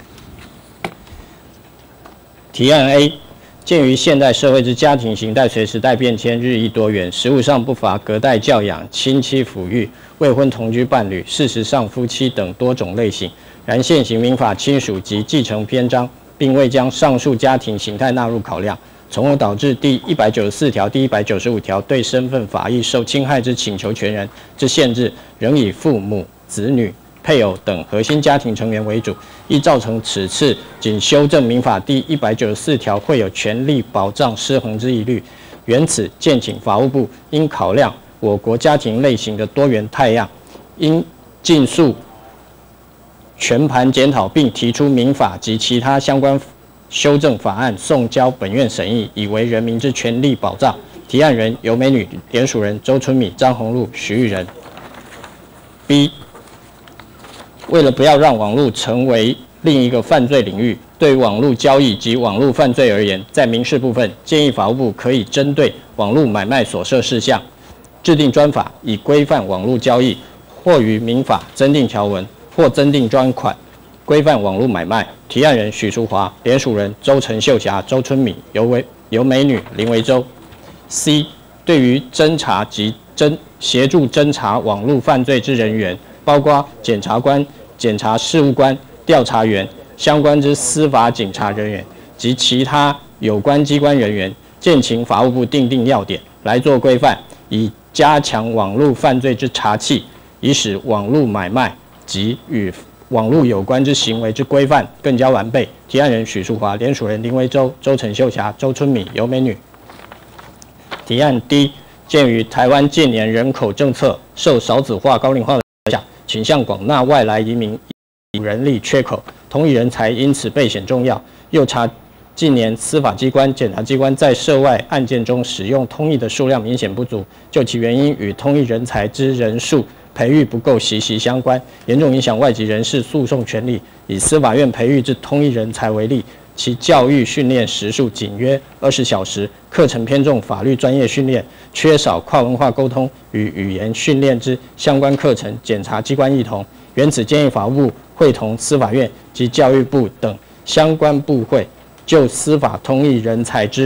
提案 A， 鉴于现代社会之家庭形态随时代变迁，日益多元，实务上不乏隔代教养、亲戚抚育、未婚同居伴侣、事实上夫妻等多种类型，然现行民法亲属及继承篇章并未将上述家庭形态纳入考量，从而导致第一百九十四条、第一百九十五条对身份法益受侵害之请求权人之限制，仍以父母、子女、配偶等核心家庭成员为主，亦造成此次仅修正民法第一百九十四条会有权利保障失衡之疑虑。原此，建请法务部应考量我国家庭类型的多元态样，应尽速全盘检讨，并提出民法及其他相关修正法案送交本院审议，以为人民之权利保障。提案人尤美女，联署人周春米、张宏禄、徐玉仁。B， 为了不要让网络成为另一个犯罪领域，对网络交易及网络犯罪而言，在民事部分，建议法务部可以针对网络买卖所涉事项，制定专法，以规范网络交易，或于民法增订条文，或增订专款，规范网络买卖。提案人许淑华，联署人周陈秀霞、周春米、尤为尤美女、林维洲。C， 对于侦查及侦协助侦查网络犯罪之人员，包括检察官、检察事务官、调查员、相关之司法警察人员及其他有关机关人员，建请法务部订定要点来做规范，以加强网络犯罪之查缉，以使网络买卖及与网络有关之行为之规范更加完备。提案人许淑华，联署人林维洲、周陈秀霞、周春米、尤美女。提案 D， 鉴于台湾近年人口政策受少子化、高龄化的影响，倾向广纳外来移民，人力缺口，同意人才因此倍显重要。又查近年司法机关、检察机关在涉外案件中使用通译的数量明显不足，就其原因与通译人才之人数培育不够息息相关，严重影响外籍人士诉讼权利。以司法院培育之通译人才为例，其教育训练时数仅约二十小时，课程偏重法律专业训练，缺少跨文化沟通与语言训练之相关课程，检察机关异同。原此建议法务部会同司法院及教育部等相关部会，就司法通译人才之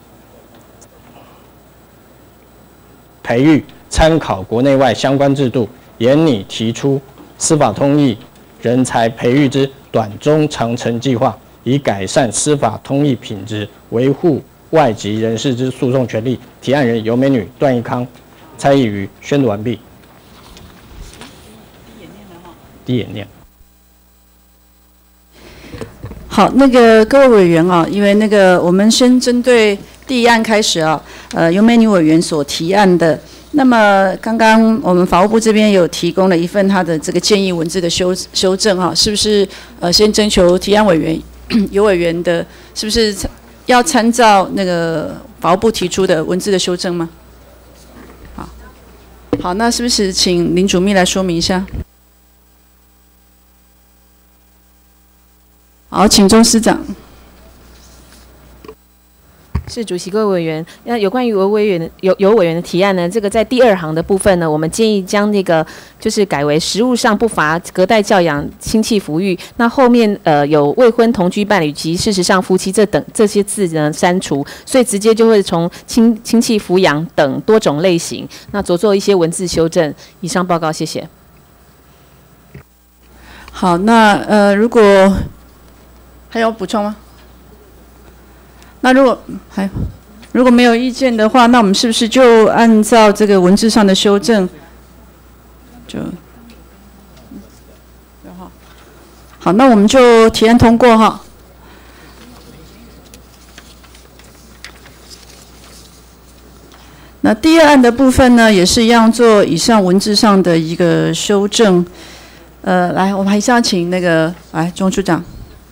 培育参考国内外相关制度，研拟提出司法通译人才培育之短中长程计划，以改善司法通译品质，维护外籍人士之诉讼权利。提案人尤美女、段义康、蔡义瑜。宣读完毕。第一演练。 好，那个各位委员啊，因为那个我们先针对第一案开始啊，呃，尤美女委员所提案的。那么刚刚我们法务部这边有提供了一份他的这个建议文字的修修正哈、啊，是不是呃先征求提案委员有委员的，是不是要参照那个法务部提出的文字的修正吗？好，好，那是不是请林主秘来说明一下？好，请钟司长。 是主席，各位委员，那有关于有委员的有有委员的提案呢，这个在第二行的部分呢，我们建议将那个就是改为实务上不乏隔代教养、亲戚抚育，那后面呃有未婚同居伴侣及事实上夫妻这等这些字呢删除，所以直接就会从亲亲戚抚养等多种类型，那着做一些文字修正。以上报告，谢谢。 好，那呃如果还有补充吗？那如果还如果没有意见的话，那我们是不是就按照这个文字上的修正，就好，那我们就提案通过哈。那第二案的部分呢，也是一样做以上文字上的一个修正。呃，来，我们还是要请那个来钟处长。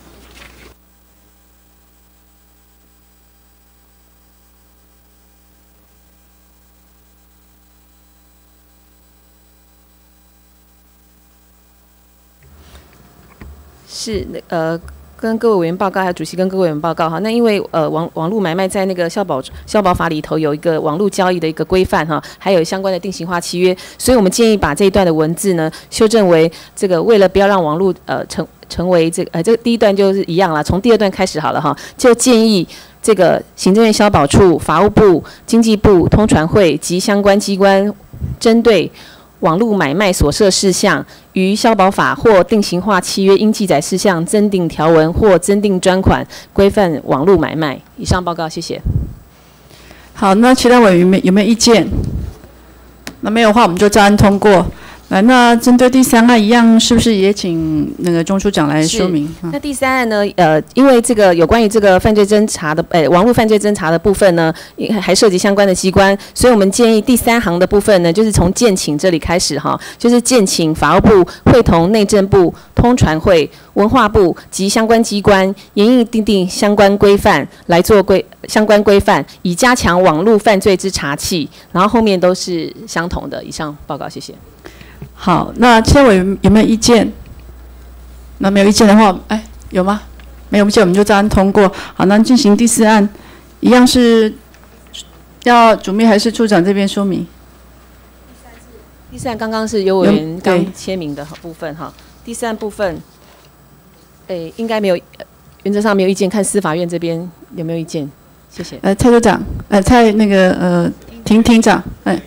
是呃。跟各位委员报告，还有主席跟各位委员报告哈。那因为呃网网络买卖在那个消保消保法里头有一个网络交易的一个规范哈，还有相关的定型化契约，所以我们建议把这一段的文字呢修正为这个，为了不要让网络呃成成为这个呃这个第一段就是一样啦，从第二段开始好了哈，就建议这个行政院消保处、法务部、经济部、通传会及相关机关针对网络买卖所涉事项，于消保法或定型化契约应记载事项增订条文或增订专款，规范网络买卖。以上报告，谢谢。 好，那其他委员有没有意见？那没有的话，我们就照案通过。来，那针对第三案一样，是不是也请那个钟处长来说明？ 那第三案呢？呃，因为这个有关于这个犯罪侦查的，呃，网络犯罪侦查的部分呢，还涉及相关的机关，所以我们建议第三行的部分呢，就是从建请这里开始哈，就是建请法务部会同内政部、通传会、文化部及相关机关，严印订定相关规范来做规相关规范，以加强网络犯罪之查缉。然后后面都是相同的。以上报告，谢谢。 好，那其他委员有没有意见？那没有意见的话，哎，有吗？没有意见，我们就照案通过。好，那进行第四案，一样是要主秘还是处长这边说明？ 第四案刚刚是有委员刚签名的部分哈。第四案部分，诶，应该没有，原则上没有意见，看司法院这边有没有意见？谢谢。 呃，蔡处长，呃，蔡那个呃庭庭长，哎。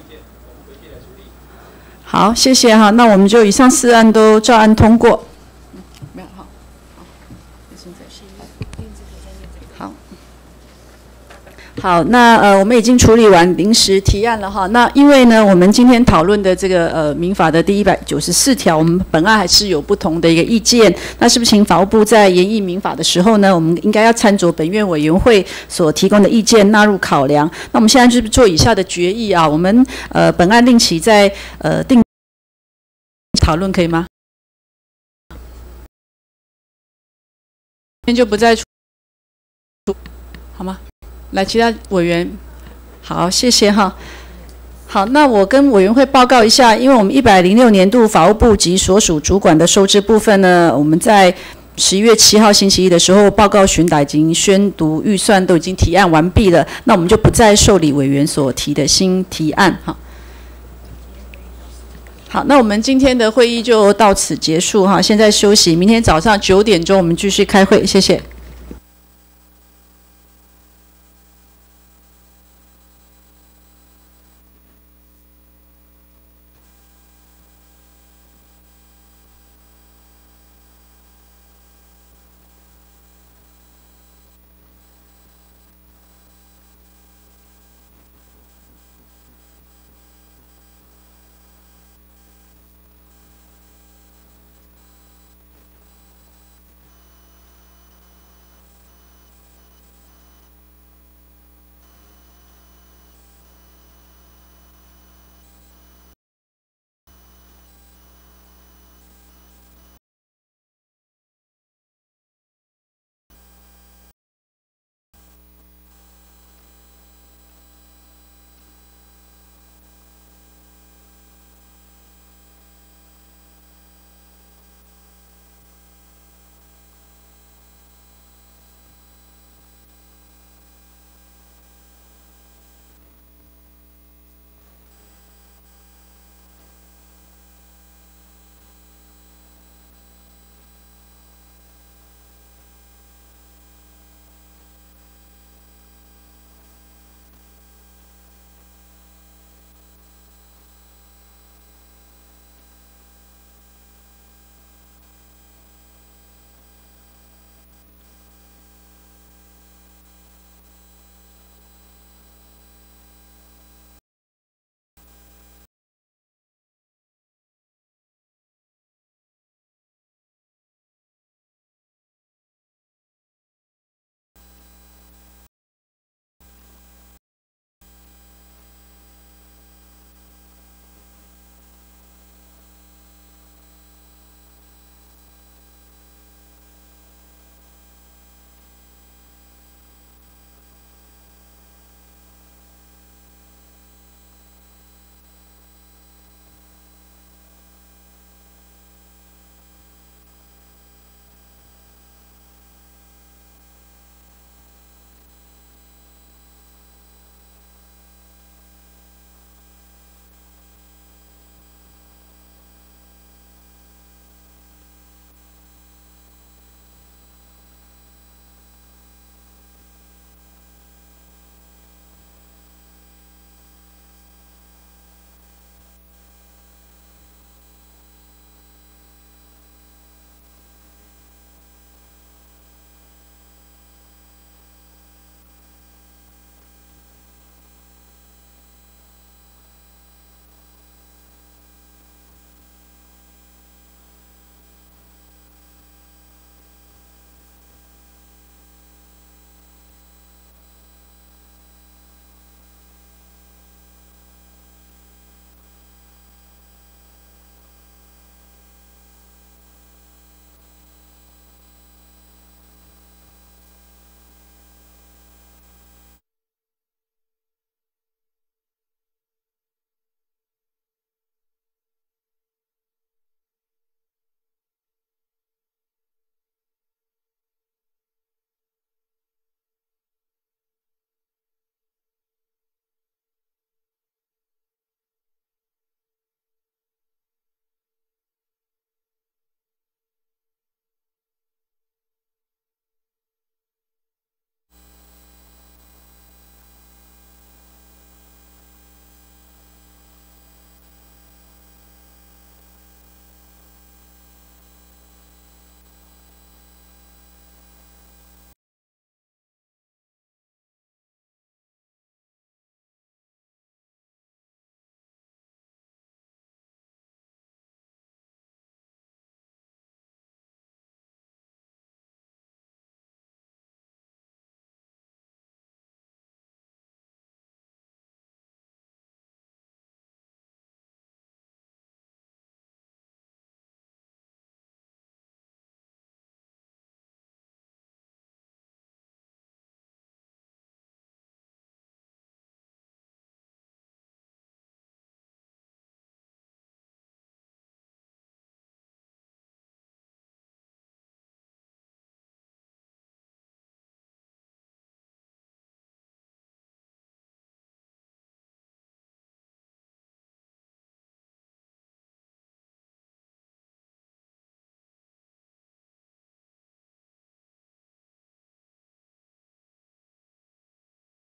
好，谢谢哈。那我们就以上四案都照案通过。没有哈。好。好，那呃，我们已经处理完临时提案了哈。那因为呢，我们今天讨论的这个呃民法的第一百九十四条，我们本案还是有不同的一个意见。那是不是请法务部在研议民法的时候呢，我们应该要参酌本院委员会所提供的意见纳入考量？那我们现在就是做以下的决议啊，我们呃本案另起在呃定讨论可以吗？今天就不再出，好吗？来，其他委员，好，谢谢哈。好，那我跟委员会报告一下，因为我们一百零六年度法务部及所属主管的收支部分呢，我们在十一月七号星期一的时候，报告询答已经宣读预算都已经提案完毕了，那我们就不再受理委员所提的新提案哈。好，那我们今天的会议就到此结束哈，现在休息，明天早上九点钟我们继续开会，谢谢。